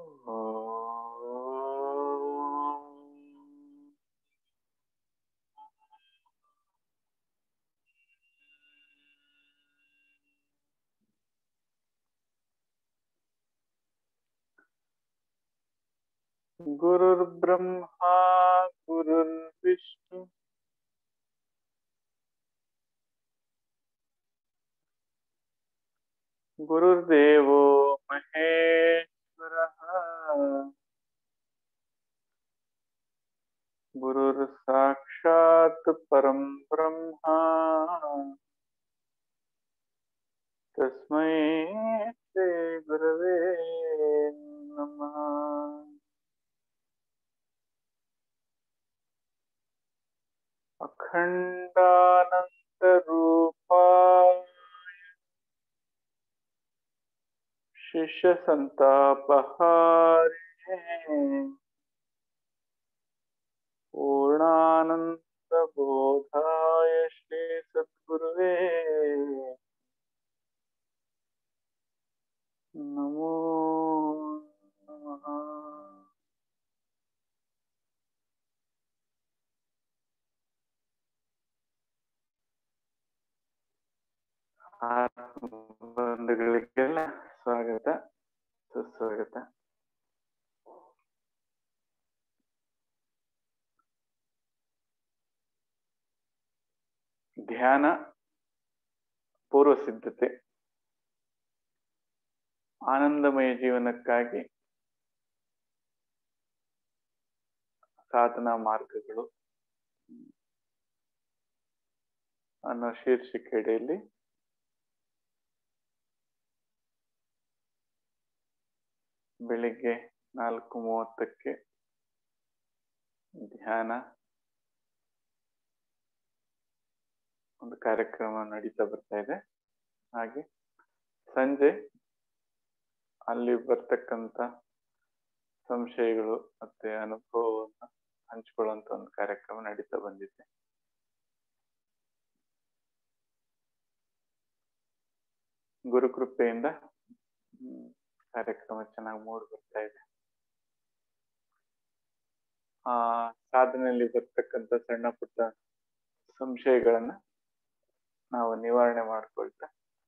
गुरुर्ब्रह्मा गुरुर्विष्णु गुरुर्देवो महेश्वरः गुरुर्साक्षात् परं ब्रह्मा तस्मै श्री गुरवे नमः। अखंडानंदरूपाय शिष्यसंतापहारिणे पूर्णानंदबोधाय श्री सद्गुरुवे नमो नमः। ಬಂಧುಗಳಿಗೆಲ್ಲ ಸ್ವಾಗತ ಸುಸ್ವಾಗತ. ಧ್ಯಾನ ಪೂರ್ವ ಸಿದ್ಧತೆ, ಆನಂದಮಯ ಜೀವನಕ್ಕಾಗಿ ಸಾಧನಾ ಮಾರ್ಗಗಳು ಅನ್ನೋ ಶೀರ್ಷಿಕೆಯಲ್ಲಿ ಬೆಳಿಗ್ಗೆ 4:30 ಧ್ಯಾನ ಒಂದು ಕಾರ್ಯಕ್ರಮ ನಡೀತಾ ಬರ್ತಾ ಇದೆ. ಹಾಗೆ ಸಂಜೆ ಅಲ್ಲಿ ಬರ್ತಕ್ಕಂಥ ಸಂಶಯಗಳು ಮತ್ತೆ ಅನುಭವವನ್ನು ಹಂಚಿಕೊಳ್ಳುವಂತ ಒಂದು ಕಾರ್ಯಕ್ರಮ ನಡೀತಾ ಬಂದಿದೆ. ಗುರುಕೃಪೆಯಿಂದ ಕಾರ್ಯಕ್ರಮ ಚೆನ್ನಾಗಿ ಮೂಡಿ ಬರ್ತಾ ಇದೆ. ಆ ಸಾಧನೆಯಲ್ಲಿ ಬರ್ತಕ್ಕಂಥ ಸಣ್ಣ ಪುಟ್ಟ ಸಂಶಯಗಳನ್ನ ನಾವು ನಿವಾರಣೆ ಮಾಡ್ಕೊಳ್ತಾ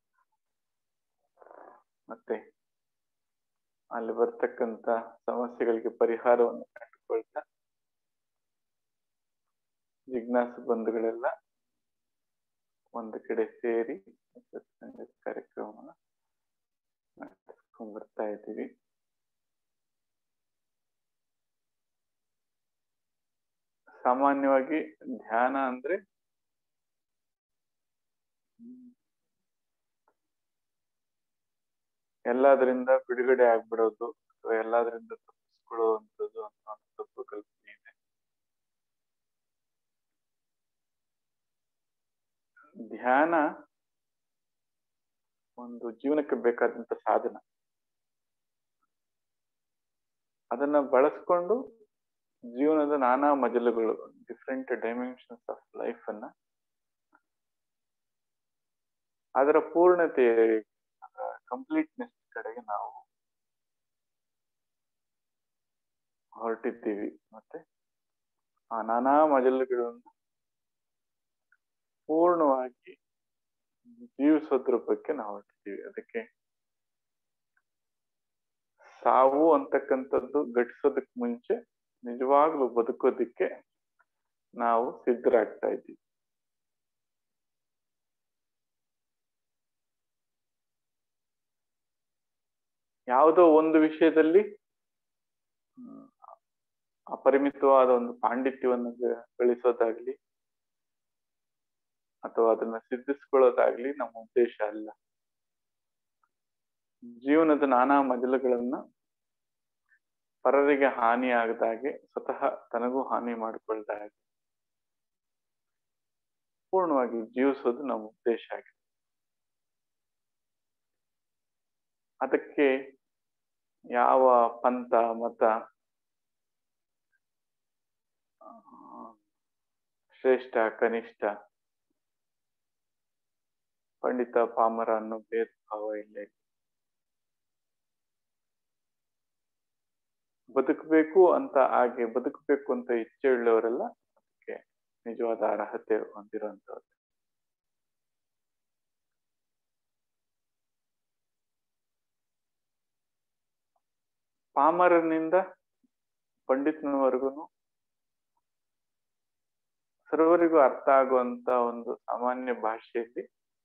ಮತ್ತೆ ಅಲ್ಲಿ ಬರ್ತಕ್ಕಂಥ ಸಮಸ್ಯೆಗಳಿಗೆ ಪರಿಹಾರವನ್ನು ಕಂಡುಕೊಳ್ತಾ ಜಿಜ್ಞಾಸು ಬಂಧುಗಳೆಲ್ಲ ಒಂದು ಕಡೆ ಸೇರಿ ಕಾರ್ಯಕ್ರಮವನ್ನು ನಡೆಸ್ಕೊಂಡ್ ಬರ್ತಾ ಇದ್ದೀವಿ. ಸಾಮಾನ್ಯವಾಗಿ ಧ್ಯಾನ ಅಂದ್ರೆ ಎಲ್ಲದರಿಂದ ಬಿಡುಗಡೆ ಆಗ್ಬಿಡೋದು ಅಥವಾ ಎಲ್ಲದರಿಂದ ತಪ್ಪಿಸ್ಕೊಳ್ಳುವಂಥದ್ದು ಅನ್ನೋ ತಪ್ಪು ಕಲ್ಪನೆ ಇದೆ. ಧ್ಯಾನ ಒಂದು ಜೀವನಕ್ಕೆ ಬೇಕಾದಂತ ಸಾಧನ. ಅದನ್ನ ಬಳಸ್ಕೊಂಡು ಜೀವನದ ನಾನಾ ಮಜಲುಗಳು, ಡಿಫ್ರೆಂಟ್ ಡೈಮೆನ್ಷನ್ಸ್ ಆಫ್ ಲೈಫ್ ಅನ್ನ ಅದರ ಪೂರ್ಣತೆ ಕಂಪ್ಲೀಟ್ನೆಸ್ ಕಡೆಗೆ ನಾವು ಹೊರಟಿದ್ದೀವಿ. ಮತ್ತೆ ಆ ನಾನಾ ಮಜಲುಗಳನ್ನು ಪೂರ್ಣವಾಗಿ ಜೀವಿಸೋದ್ರ ಬಗ್ಗೆ ನಾವು ಹೊರಟಿದ್ದೀವಿ. ಅದಕ್ಕೆ ಸಾವು ಅಂತಕ್ಕಂಥದ್ದು ಘಟಿಸೋದಕ್ ಮುಂಚೆ ನಿಜವಾಗ್ಲೂ ಬದುಕೋದಿಕ್ಕೆ ನಾವು ಸಿದ್ಧರಾಗ್ತಾ ಇದ್ದೀವಿ. ಯಾವುದೋ ಒಂದು ವಿಷಯದಲ್ಲಿ ಅಪರಿಮಿತವಾದ ಒಂದು ಪಾಂಡಿತ್ಯವನ್ನು ಗಳಿಸೋದಾಗ್ಲಿ ಅಥವಾ ಅದನ್ನ ಸಿದ್ಧಿಸ್ಕೊಳ್ಳೋದಾಗ್ಲಿ ನಮ್ಮ ಉದ್ದೇಶ ಅಲ್ಲ. ಜೀವನದ ನಾನಾ ಮಜಲುಗಳನ್ನ ಪರರಿಗೆ ಹಾನಿ ಆಗದಾಗೆ ಸ್ವತಃ ತನಗೂ ಹಾನಿ ಮಾಡಿಕೊಳ್ದ ಹಾಗೆ ಪೂರ್ಣವಾಗಿ ಜೀವಿಸೋದು ನಮ್ಮ ಉದ್ದೇಶ ಆಗಿದೆ. ಅದಕ್ಕೆ ಯಾವ ಪಂಥ ಮತ ಶ್ರೇಷ್ಠ ಕನಿಷ್ಠ ಪಂಡಿತ ಪಾಮರ ಅನ್ನೋ ಭೇದ ಭಾವ ಇಲ್ಲ. ಬದುಕಬೇಕು ಅಂತ ಹಾಗೆ ಬದುಕಬೇಕು ಅಂತ ಇಚ್ಛೆ ಉಳ್ಳವರೆಲ್ಲ ಅದಕ್ಕೆ ನಿಜವಾದ ಅರ್ಹತೆ ಹೊಂದಿರುವಂತವ್ರು. ಪಾಮರನಿಂದ ಪಂಡಿತನವರೆಗೂ ಸರ್ವರಿಗೂ ಅರ್ಥ ಆಗುವಂತ ಒಂದು ಸಾಮಾನ್ಯ ಭಾಷೆಯಲ್ಲಿ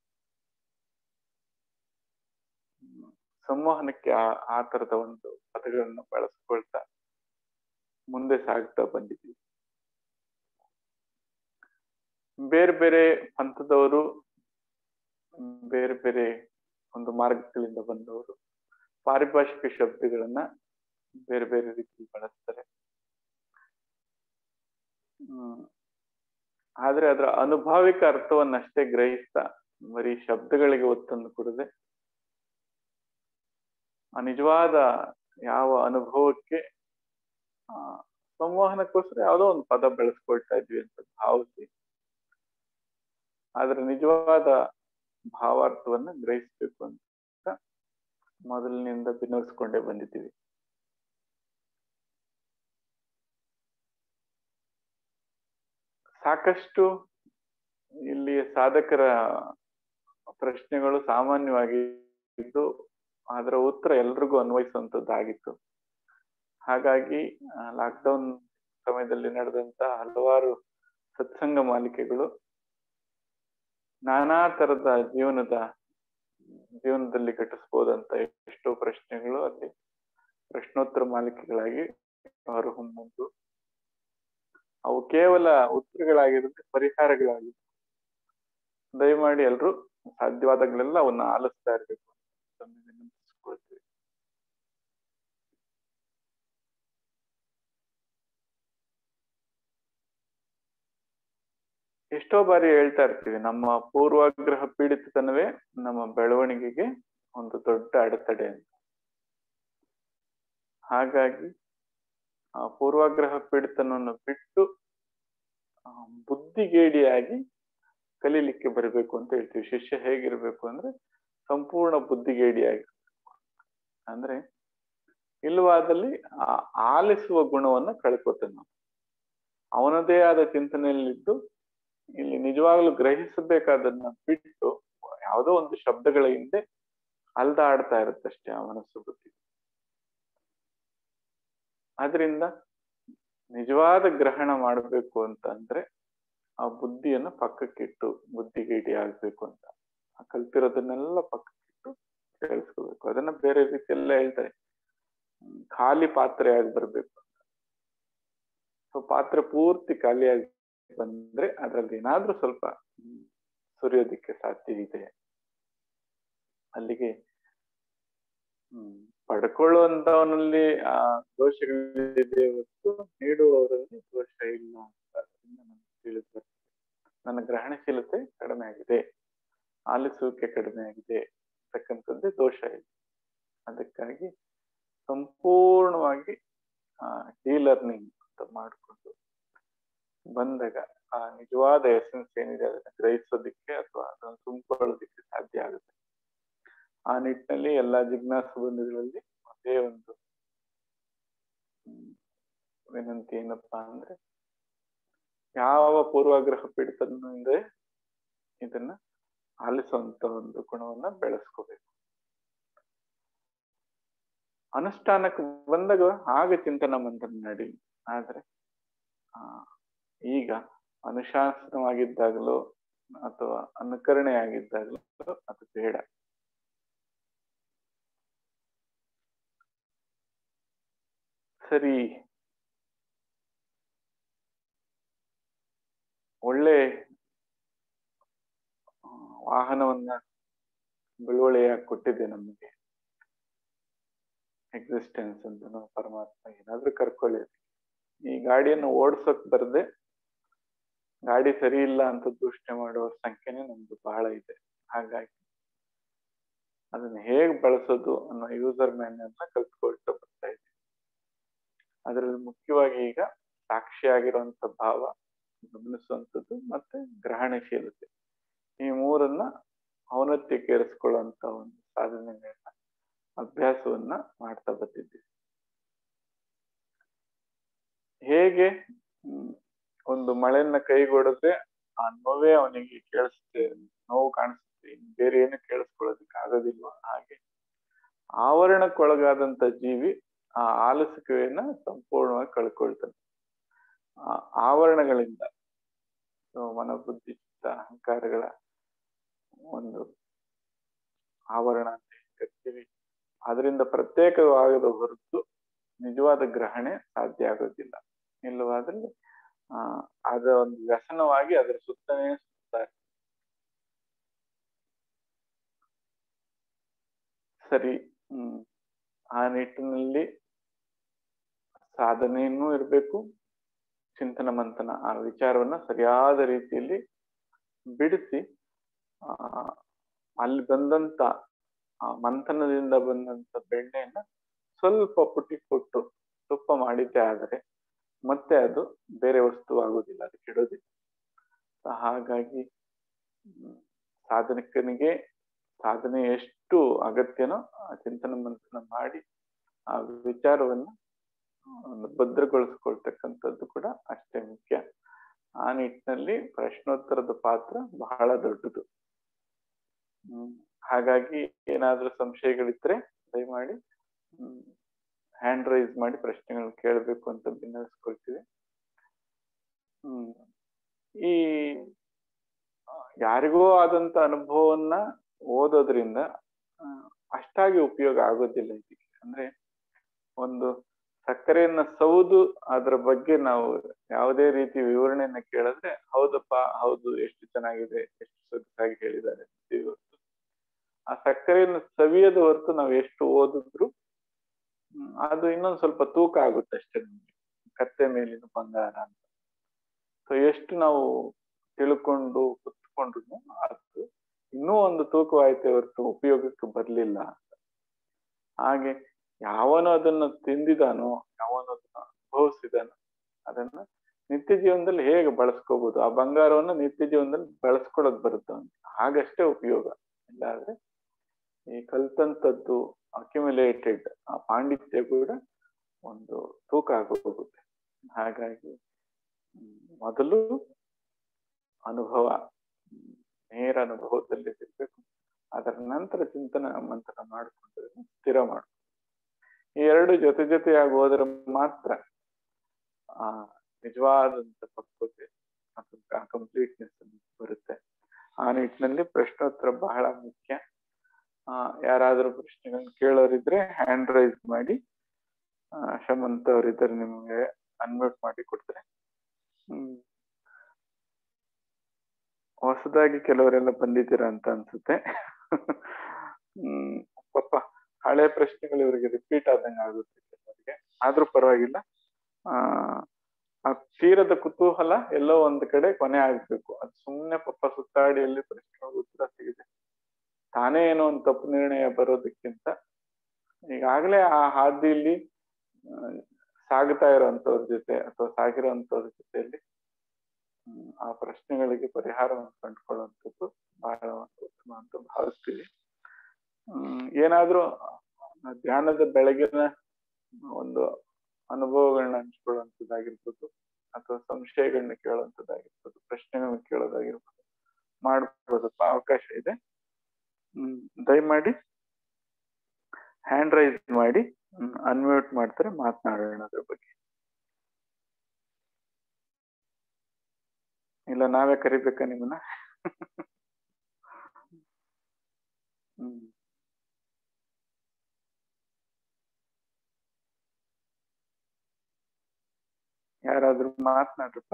ಸಂವಹನಕ್ಕೆ ಆ ತರದ ಒಂದು ಪದಗಳನ್ನು ಬಳಸ್ಕೊಳ್ತಾ ಮುಂದೆ ಸಾಗ್ತಾ ಬಂದಿದ್ದೀವಿ. ಬೇರೆ ಬೇರೆ ಪಂಥದವರು, ಬೇರೆ ಬೇರೆ ಒಂದು ಮಾರ್ಗಗಳಿಂದ ಬಂದವರು ಪಾರಿಭಾಷಿಕ ಶಬ್ದಗಳನ್ನ ಬೇರೆ ಬೇರೆ ರೀತಿ ಬಳಸ್ತಾರೆ. ಆದ್ರೆ ಅದರ ಅನುಭಾವಿಕ ಅರ್ಥವನ್ನಷ್ಟೇ ಗ್ರಹಿಸ್ತಾ ಬರೀ ಶಬ್ದಗಳಿಗೆ ಒತ್ತನ್ನು ಕೊಡದೆ ಆ ನಿಜವಾದ ಯಾವ ಅನುಭವಕ್ಕೆ ಸಂವಹನಕ್ಕೋಸ್ಕರ ಯಾವುದೋ ಒಂದು ಪದ ಬೆಳೆಸ್ಕೊಳ್ತಾ ಇದ್ವಿ ಅಂತ ಭಾವಿಸಿ ಆದ್ರೆ ನಿಜವಾದ ಭಾವಾರ್ಥವನ್ನ ಗ್ರಹಿಸ್ಬೇಕು ಅಂತ ಮೊದಲಿನಿಂದ ಬಿನ್ನವಿಸ್ಕೊಂಡೇ ಬಂದಿದ್ದೀವಿ. ಸಾಕಷ್ಟು ಇಲ್ಲಿ ಸಾಧಕರ ಪ್ರಶ್ನೆಗಳು ಸಾಮಾನ್ಯವಾಗಿ ಇದ್ದು ಅದರ ಉತ್ತರ ಎಲ್ರಿಗೂ ಅನ್ವಯಿಸುವಂತದ್ದಾಗಿತ್ತು. ಹಾಗಾಗಿ ಲಾಕ್ಡೌನ್ ಸಮಯದಲ್ಲಿ ನಡೆದಂತ ಹಲವಾರು ಸತ್ಸಂಗ ಮಾಲಿಕೆಗಳು ನಾನಾ ತರದ ಜೀವನದಲ್ಲಿ ಘಟಿಸ್ಬೋದಂತ ಎಷ್ಟೋ ಪ್ರಶ್ನೆಗಳು ಅಲ್ಲಿ ಪ್ರಶ್ನೋತ್ತರ ಮಾಲಿಕೆಗಳಾಗಿ ಹೊರಹೊಮ್ಮುವುದು. ಅವು ಕೇವಲ ಉತ್ತರಗಳಾಗಿರುತ್ತೆ, ಪರಿಹಾರಗಳಾಗಿರುತ್ತೆ. ದಯಮಾಡಿ ಎಲ್ರು ಸಾಧ್ಯವಾದಾಗಲೆಲ್ಲ ಅವನ್ನ ಆಲಿಸ್ತಾ ಇರ್ಬೇಕು ಅಂತ ವಿನಂತಿಸ್ಕೊಳ್ತೀವಿ. ಎಷ್ಟೋ ಬಾರಿ ಹೇಳ್ತಾ ಇರ್ತೀವಿ, ನಮ್ಮ ಪೂರ್ವಾಗ್ರಹ ಪೀಡಿತತನವೇ ನಮ್ಮ ಬೆಳವಣಿಗೆಗೆ ಒಂದು ದೊಡ್ಡ ಅಡೆತಡೆ ಅಂತ. ಹಾಗಾಗಿ ಆ ಪೂರ್ವಾಗ್ರಹ ಪೀಡಿತನವನ್ನು ಬಿಟ್ಟು ಬುದ್ಧಿಗೇಡಿಯಾಗಿ ಕಲೀಲಿಕ್ಕೆ ಬರಬೇಕು ಅಂತ ಹೇಳ್ತೀವಿ. ಶಿಷ್ಯ ಹೇಗಿರ್ಬೇಕು ಅಂದ್ರೆ ಸಂಪೂರ್ಣ ಬುದ್ಧಿಗೇಡಿಯಾಗಿ, ಅಂದ್ರೆ ಇಲ್ಲವಾದಲ್ಲಿ ಆಲಿಸುವ ಗುಣವನ್ನ ಕಳ್ಕೊತಾನೆ ನಾವು. ಅವನದೇ ಆದ ಚಿಂತನೆಯಲ್ಲಿದ್ದು ಇಲ್ಲಿ ನಿಜವಾಗ್ಲೂ ಗ್ರಹಿಸಬೇಕಾದನ್ನ ಬಿಟ್ಟು ಯಾವುದೋ ಒಂದು ಶಬ್ದಗಳ ಹಿಂದೆ ಅಲ್ದಾಡ್ತಾ ಇರುತ್ತಷ್ಟೇ ಆ ಮನಸ್ಸು, ಬುದ್ಧಿ. ಆದ್ರಿಂದ ನಿಜವಾದ ಗ್ರಹಣ ಮಾಡಬೇಕು ಅಂತ ಅಂದ್ರೆ ಆ ಬುದ್ಧಿಯನ್ನು ಪಕ್ಕಕ್ಕಿಟ್ಟು ಬುದ್ಧಿಗೇಡಿ ಆಗ್ಬೇಕು ಅಂತ ಕಲ್ತಿರೋದನ್ನೆಲ್ಲ ಪಕ್ಕಕ್ಕಿಟ್ಟು ಕೇಳಿಸ್ಕೋಬೇಕು. ಅದನ್ನ ಬೇರೆ ರೀತಿಯೆಲ್ಲ ಹೇಳ್ತಾರೆ, ಖಾಲಿ ಪಾತ್ರೆ ಆಗಿ ಬರ್ಬೇಕು ಅಂತ. ಸೊ ಪಾತ್ರೆ ಪೂರ್ತಿ ಖಾಲಿಯಾಗಿ ಬಂದ್ರೆ ಅದ್ರಲ್ಲಿ ಏನಾದ್ರೂ ಸ್ವಲ್ಪ ಸುರಿಯೋದಿಕ್ಕೆ ಸಾಧ್ಯ ಇದೆ. ಅಲ್ಲಿಗೆ ಪಡ್ಕೊಳ್ಳುವಂತವನಲ್ಲಿ ಆ ದೋಷಗಳಿದೆ ಹೊತ್ತು ನೀಡುವವರಲ್ಲಿ ದೋಷ ಇಲ್ಲ ಅಂತ ನನಗೆ ತಿಳಿದು ನನ್ನ ಗ್ರಹಣಶೀಲತೆ ಕಡಿಮೆ ಆಗಿದೆ, ಆಲಿಸುವಿಕೆ ಕಡಿಮೆ ಆಗಿದೆ ಅಂತಕ್ಕಂಥದ್ದೇ ದೋಷ ಇದೆ. ಅದಕ್ಕಾಗಿ ಸಂಪೂರ್ಣವಾಗಿ ಲರ್ನಿಂಗ್ ಅಂತ ಮಾಡಿಕೊಂಡು ಬಂದಾಗ ಆ ನಿಜವಾದ ಎಸೆನ್ಸ್ ಏನಿದೆ ಅದನ್ನ ಗ್ರಹಿಸೋದಿಕ್ಕೆ ಅಥವಾ ಅದನ್ನು ತುಂಬಿಕೊಳ್ಳೋದಿಕ್ಕೆ ಸಾಧ್ಯ ಆಗುತ್ತೆ. ಆ ನಿಟ್ಟಿನಲ್ಲಿ ಎಲ್ಲಾ ಜಿಜ್ಞಾಸು ಬಂಧುಗಳಲ್ಲಿ ಒಂದೇ ಒಂದು ವಿನಂತಿ ಏನಪ್ಪಾ ಅಂದ್ರೆ, ಯಾವ ಪೂರ್ವಾಗ್ರಹ ಪೀಡಿತನಿಂದ ಇದನ್ನ ಆಲಿಸುವಂತ ಒಂದು ಗುಣವನ್ನ ಬೆಳೆಸ್ಕೋಬೇಕು. ಅನುಷ್ಠಾನಕ್ಕೆ ಬಂದಾಗ ಆಗ ಚಿಂತನ ಮಂಥನ ನಡಿ. ಆದ್ರೆ ಈಗ ಅನುಶಾಸನವಾಗಿದ್ದಾಗಲೂ ಅಥವಾ ಅನುಕರಣೆ ಆಗಿದ್ದಾಗಲೂ ಅದು ಬೇಡ. ಸರಿ, ಒಳ್ಳೆ ವಾಹನವನ್ನ ಬಿಳುವಳಿಯಾಗಿ ಕೊಟ್ಟಿದೆ ನಮಗೆ ಎಕ್ಸಿಸ್ಟೆನ್ಸ್ ಅಂತ. ನಾವು ಪರಮಾತ್ಮ ಏನಾದ್ರೂ ಕರ್ಕೊಳ್ಳಿ. ಈ ಗಾಡಿಯನ್ನು ಓಡ್ಸೋಕ್ ಬರ್ದೆ ಗಾಡಿ ಸರಿ ಇಲ್ಲ ಅಂತ ದೂಷಣೆ ಮಾಡುವ ಸಂಖ್ಯೆನೇ ನಮ್ದು ಬಹಳ ಇದೆ. ಹಾಗಾಗಿ ಅದನ್ನ ಹೇಗ್ ಬಳಸೋದು ಅನ್ನೋ ಯೂಸರ್ ಮ್ಯಾನ್ಯಲ್ನ ಕಲ್ತ್ಕೊಳ್ತಾ ಬರ್ತಾ ಇದೆ. ಅದರಲ್ಲಿ ಮುಖ್ಯವಾಗಿ ಈಗ ಸಾಕ್ಷಿಯಾಗಿರುವಂತ ಭಾವ, ಗಮನಿಸುವಂಥದ್ದು ಮತ್ತೆ ಗ್ರಹಣಶೀಲತೆ, ಈ ಮೂರನ್ನ ಔನ್ನತ್ಯಕ್ಕೇರಿಸ್ಕೊಳ್ಳುವಂತ ಒಂದು ಸಾಧನೆಗಳನ್ನ ಅಭ್ಯಾಸವನ್ನ ಮಾಡ್ತಾ ಬರ್ತಿದ್ದೀವಿ. ಹೇಗೆ ಒಂದು ಮಳೆಯನ್ನ ಕೈಗೊಡಿದ್ರೆ ಆ ನೋವೇ ಅವನಿಗೆ ಕೇಳಿಸುತ್ತೆ, ನೋವು ಕಾಣಿಸುತ್ತೆ, ಬೇರೆ ಏನು ಕೇಳಿಸ್ಕೊಳ್ಳೋದಕ್ಕೆ ಆಗೋದಿಲ್ವ, ಹಾಗೆ ಆವರಣಕ್ಕೊಳಗಾದಂತ ಜೀವಿ ಆ ಆಲಸಿಕೆಯನ್ನ ಸಂಪೂರ್ಣವಾಗಿ ಕಳ್ಕೊಳ್ತಾನೆ. ಆ ಆವರಣಗಳಿಂದ, ಮನೋಬುದ್ಧಿ ಚಿತ್ತ ಅಹಂಕಾರಗಳ ಒಂದು ಆವರಣ ಅಂತ ಹೇಳ್ತೀವಿ, ಅದರಿಂದ ಪ್ರತ್ಯೇಕವಾಗದ ಹೊರತು ನಿಜವಾದ ಗ್ರಹಣೆ ಸಾಧ್ಯ ಆಗೋದಿಲ್ಲ. ಇಲ್ಲವಾದ್ರೆ ಅದ ಒಂದು ವ್ಯಸನವಾಗಿ ಅದರ ಸುತ್ತನೇ ಸುತ್ತಾರೆ. ಸರಿ. ಆ ನಿಟ್ಟಿನಲ್ಲಿ ಸಾಧನೆಯನ್ನೂ ಇರಬೇಕು, ಚಿಂತನ ಮಂಥನ ಆ ವಿಚಾರವನ್ನ ಸರಿಯಾದ ರೀತಿಯಲ್ಲಿ ಬಿಡಿಸಿ ಅಲ್ಲಿ ಬಂದಂತ ಆ ಮಂಥನದಿಂದ ಬಂದಂತ ಬೆಣ್ಣೆಯನ್ನ ಸ್ವಲ್ಪ ಪುಟಿ ಕೊಟ್ಟು ತುಪ್ಪ ಮಾಡಿದ್ದೆ ಆದರೆ ಮತ್ತೆ ಅದು ಬೇರೆ ವಸ್ತು ಆಗುದಿಲ್ಲ, ಅದು ಕೆಡೋದಿಲ್ಲ. ಹಾಗಾಗಿ ಸಾಧನಿಕನಿಗೆ ಸಾಧನೆ ಎಷ್ಟು ಅಗತ್ಯನೋ ಆ ಚಿಂತನ ಮಂಥನ ಮಾಡಿ ಆ ವಿಚಾರವನ್ನ ಭದ್ರಗೊಳಿಸ್ಕೊಳ್ತಕ್ಕಂಥದ್ದು ಕೂಡ ಅಷ್ಟೇ ಮುಖ್ಯ. ಆ ನಿಟ್ಟಿನಲ್ಲಿ ಪ್ರಶ್ನೋತ್ತರದ ಪಾತ್ರ ಬಹಳ ದೊಡ್ಡದು. ಹಾಗಾಗಿ ಏನಾದ್ರೂ ಸಂಶಯಗಳಿದ್ರೆ ದಯಮಾಡಿ ಹ್ಯಾಂಡ್ ರೈಸ್ ಮಾಡಿ ಪ್ರಶ್ನೆಗಳನ್ನ ಕೇಳಬೇಕು ಅಂತ ವಿನಂತಿಸ್ಕೊಳ್ತೀವಿ. ಈ ಯಾರಿಗೋ ಆದಂತ ಅನುಭವವನ್ನ ಓದೋದ್ರಿಂದ ಅಷ್ಟಾಗಿ ಉಪಯೋಗ ಆಗೋದಿಲ್ಲ ಇದಕ್ಕೆ. ಅಂದ್ರೆ ಒಂದು ಸಕ್ಕರೆಯನ್ನ ಸೌದು ಅದರ ಬಗ್ಗೆ ನಾವು ಯಾವುದೇ ರೀತಿ ವಿವರಣೆಯನ್ನ ಕೇಳಿದ್ರೆ ಹೌದಪ್ಪ ಹೌದು ಎಷ್ಟು ಚೆನ್ನಾಗಿದೆ ಎಷ್ಟು ಸೊಗಸಾಗಿ ಹೇಳಿದ್ದಾರೆ ಹೊರತು ಆ ಸಕ್ಕರೆಯನ್ನು ಸವಿಯದ ಹೊರತು ನಾವು ಎಷ್ಟು ಓದಿದ್ರು ಅದು ಇನ್ನೊಂದು ಸ್ವಲ್ಪ ತೂಕ ಆಗುತ್ತೆ ಅಷ್ಟೇ. ನಮ್ಗೆ ಕತ್ತೆ ಮೇಲಿನ ಬಂಗಾರ ಅಂತ. ಸೊ ಎಷ್ಟು ನಾವು ತಿಳ್ಕೊಂಡು ಕುತ್ಕೊಂಡ್ರು ಅದು ಇನ್ನೂ ಒಂದು ತೂಕವಾಯ್ತೆ ಹೊರತು ಉಪಯೋಗಕ್ಕೆ ಬರ್ಲಿಲ್ಲ ಅಂತ. ಹಾಗೆ ಯಾವನು ಅದನ್ನ ತಿಂದಿದಾನೋ, ಯಾವನು ಅದನ್ನ ಅನುಭವಿಸಿದಾನೋ ಅದನ್ನ ನಿತ್ಯ ಜೀವನದಲ್ಲಿ ಹೇಗೆ ಬಳಸ್ಕೋಬಹುದು, ಆ ಬಂಗಾರವನ್ನ ನಿತ್ಯ ಜೀವನದಲ್ಲಿ ಬಳಸ್ಕೊಳ್ಳೋದು ಬರುತ್ತೆ ಅಂತ, ಹಾಗಷ್ಟೇ ಉಪಯೋಗ. ಇಲ್ಲಾದ್ರೆ ಈ ಕಲ್ತಂತದ್ದು ಅಕ್ಯುಮುಲೇಟೆಡ್ ಆ ಪಾಂಡಿತ್ಯ ಕೂಡ ಒಂದು ತೂಕ ಆಗೋಗುತ್ತೆ. ಹಾಗಾಗಿ ಮೊದಲು ಅನುಭವ, ನೇರ ಅನುಭವದಲ್ಲಿ ಇರ್ಬೇಕು. ಅದರ ನಂತರ ಚಿಂತನ ಮಂಥನ ಮಾಡಿಕೊಂಡ್ರೆ ಸ್ಥಿರ ಮಾಡ್ಕೊಂಡು ಈ ಎರಡು ಜೊತೆ ಜೊತೆಯಾಗಿ ಹೋದ್ರೆ ಮಾತ್ರ ಆ ನಿಜವಾದಂತ ಪಕ್ವತೆ ಅಥವಾ ಕಂಪ್ಲೀಟ್ನೆಸ್ ಬರುತ್ತೆ. ಆ ನಿಟ್ಟಿನಲ್ಲಿ ಪ್ರಶ್ನೋತ್ತರ ಬಹಳ ಮುಖ್ಯ. ಯಾರಾದ್ರೂ ಪ್ರಶ್ನೆಗಳನ್ನ ಕೇಳೋರಿದ್ರೆ ಹ್ಯಾಂಡ್ ರೈಸ್ ಮಾಡಿ, ಶಮಂತ್ ಅವರಿದ್ದಾರೆ ನಿಮ್ಗೆ ಅನ್ಮ್ಯೂಟ್ ಮಾಡಿ ಕೊಡ್ತಾರೆ. ಹೊಸದಾಗಿ ಕೆಲವರೆಲ್ಲ ಬಂದಿದ್ದೀರಾ ಅಂತ ಅನ್ಸುತ್ತೆ. ಪಾಪ ಹಳೆ ಪ್ರಶ್ನೆಗಳು ಇವರಿಗೆ ರಿಪೀಟ್ ಆದಂಗೆ ಆಗುತ್ತೆ ಕೆಲವರಿಗೆ, ಆದ್ರೂ ಪರವಾಗಿಲ್ಲ. ಆ ತೀರದ ಕುತೂಹಲ ಎಲ್ಲೋ ಒಂದ್ ಕಡೆ ಕೊನೆ ಆಗ್ಬೇಕು. ಅದು ಸುಮ್ನೆ ಪಾಪ ಸುತ್ತಾಡಿ ಎಲ್ಲಿ ಪ್ರಶ್ನೆಗಳಿಗೆ ಉತ್ತರ ಸಿಗಿದೆ ತಾನೇ ಏನೋ ಒಂದು ತಪ್ಪು ನಿರ್ಣಯ ಬರೋದಕ್ಕಿಂತ ಈಗಾಗಲೇ ಆ ಹಾದಿಯಲ್ಲಿ ಸಾಗುತ್ತಾ ಇರೋಂಥವ್ರ ಜೊತೆ ಅಥವಾ ಸಾಗಿರೋಂಥವ್ರ ಜೊತೆಯಲ್ಲಿ ಆ ಪ್ರಶ್ನೆಗಳಿಗೆ ಪರಿಹಾರವನ್ನು ಕಂಡುಕೊಳ್ಳುವಂಥದ್ದು ಬಹಳ ಉತ್ತಮ ಅಂತ ಭಾವಿಸ್ತೀವಿ. ಏನಾದ್ರೂ ಧ್ಯಾನದ ಬೆಳಗಿನ ಒಂದು ಅನುಭವಗಳನ್ನ ಹಂಚ್ಕೊಳ್ಳುವಂಥದ್ದಾಗಿರ್ಬೋದು ಅಥವಾ ಸಂಶಯಗಳನ್ನ ಕೇಳುವಂಥದ್ದಾಗಿರ್ಬೋದು, ಪ್ರಶ್ನೆಗಳನ್ನ ಕೇಳೋದಾಗಿರ್ಬೋದು ಮಾಡ್ಬೋದಪ್ಪ, ಅವಕಾಶ ಇದೆ. ದಯಮಾಡಿ ಹ್ಯಾಂಡ್ ರೈಸ್ ಮಾಡಿ ಅನ್ಮ್ಯೂಟ್ ಮಾಡ್ತಾರೆ, ಮಾತನಾಡೋಣ ಅದ್ರ ಬಗ್ಗೆ. ಇಲ್ಲ ನಾವೇ ಕರಿಬೇಕಾ ನಿಮ್ಮನ್ನ? ಯಾರಾದ್ರೂ ಮಾತನಾಡ್ರಪ್ಪ.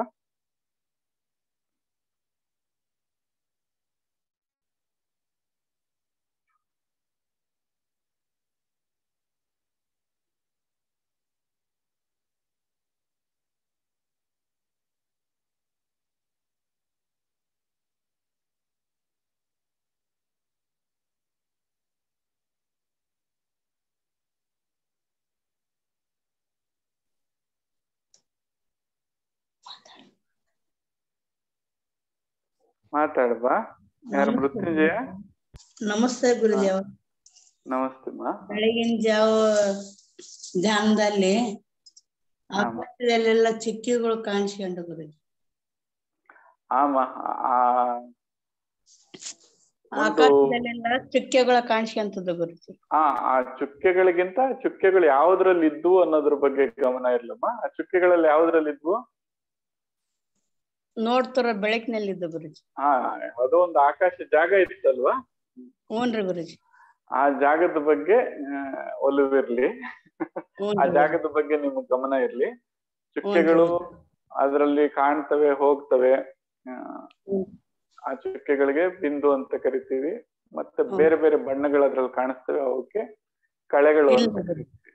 ಮಾತಾಡಬಾ. ಯಾರು? ಮೃತ್ಯುಂಜಯ. ನಮಸ್ತೆ ಗುರುದೇವ. ನಮಸ್ತೆ ಮಾ. ಬೆಳಗಿನ ಜಾವ ಧ್ಯಾನದಲ್ಲಿ ಆಕಾಶದಲ್ಲೆಲ್ಲ ಚುಕ್ಕಿಗಳು ಕಾಣಿಸ್ಕೊಂಡು ಗುರುಜಿ. ಆಮ ಆ ಒಂದು ಆಕಾಶದಲ್ಲೆಲ್ಲ ಚುಕ್ಕೆಗಳ ಕಾಣಿಸ್ಕೊಂತದ ಗುರುಜಿ. ಆ ಚುಕ್ಕೆಗಳಿಗಿಂತ ಚುಕ್ಕೆಗಳು ಯಾವ್ದ್ರಲ್ಲಿ ಇದ್ವು ಅನ್ನೋದ್ರ ಬಗ್ಗೆ ಗಮನ ಇರ್ಲಮ್ಮ. ಆ ಚುಕ್ಕೆಗಳಲ್ಲಿ ಯಾವ್ದ್ರಲ್ಲಿ ಇದ್ವು? ನೋಡ್ತಿರೋ ಬೆಳಕಿನಲ್ಲಿದ್ದ ಗುರುಜಿ. ಅದು ಒಂದು ಆಕಾಶ ಜಾಗ ಇತ್ತಲ್ವಾ? ಹ್ಞೂನ್ರಿ ಗುರುಜಿ. ಆ ಜಾಗದ ಬಗ್ಗೆ ಒಲವಿರ್ಲಿ. ಹ್ಞೂನ್ರಿ ಆ ಗುರೂಜಿ. ಜಾಗದ ಬಗ್ಗೆ ನಿಮ್ಗೆ ಗಮನ ಇರ್ಲಿ. ಚುಕ್ಕೆಗಳು ಅದರಲ್ಲಿ ಕಾಣ್ತವೆ, ಹೋಗ್ತವೆ. ಆ ಚುಕ್ಕೆಗಳಿಗೆ ಬಿಂದು ಅಂತ ಕರಿತೀವಿ. ಮತ್ತೆ ಬೇರೆ ಬೇರೆ ಬಣ್ಣಗಳು ಅದ್ರಲ್ಲಿ ಕಾಣಿಸ್ತವೆ, ಅವಕ್ಕೆ ಕಳೆಗಳು ಅಂತ ಕರಿತೀವಿ.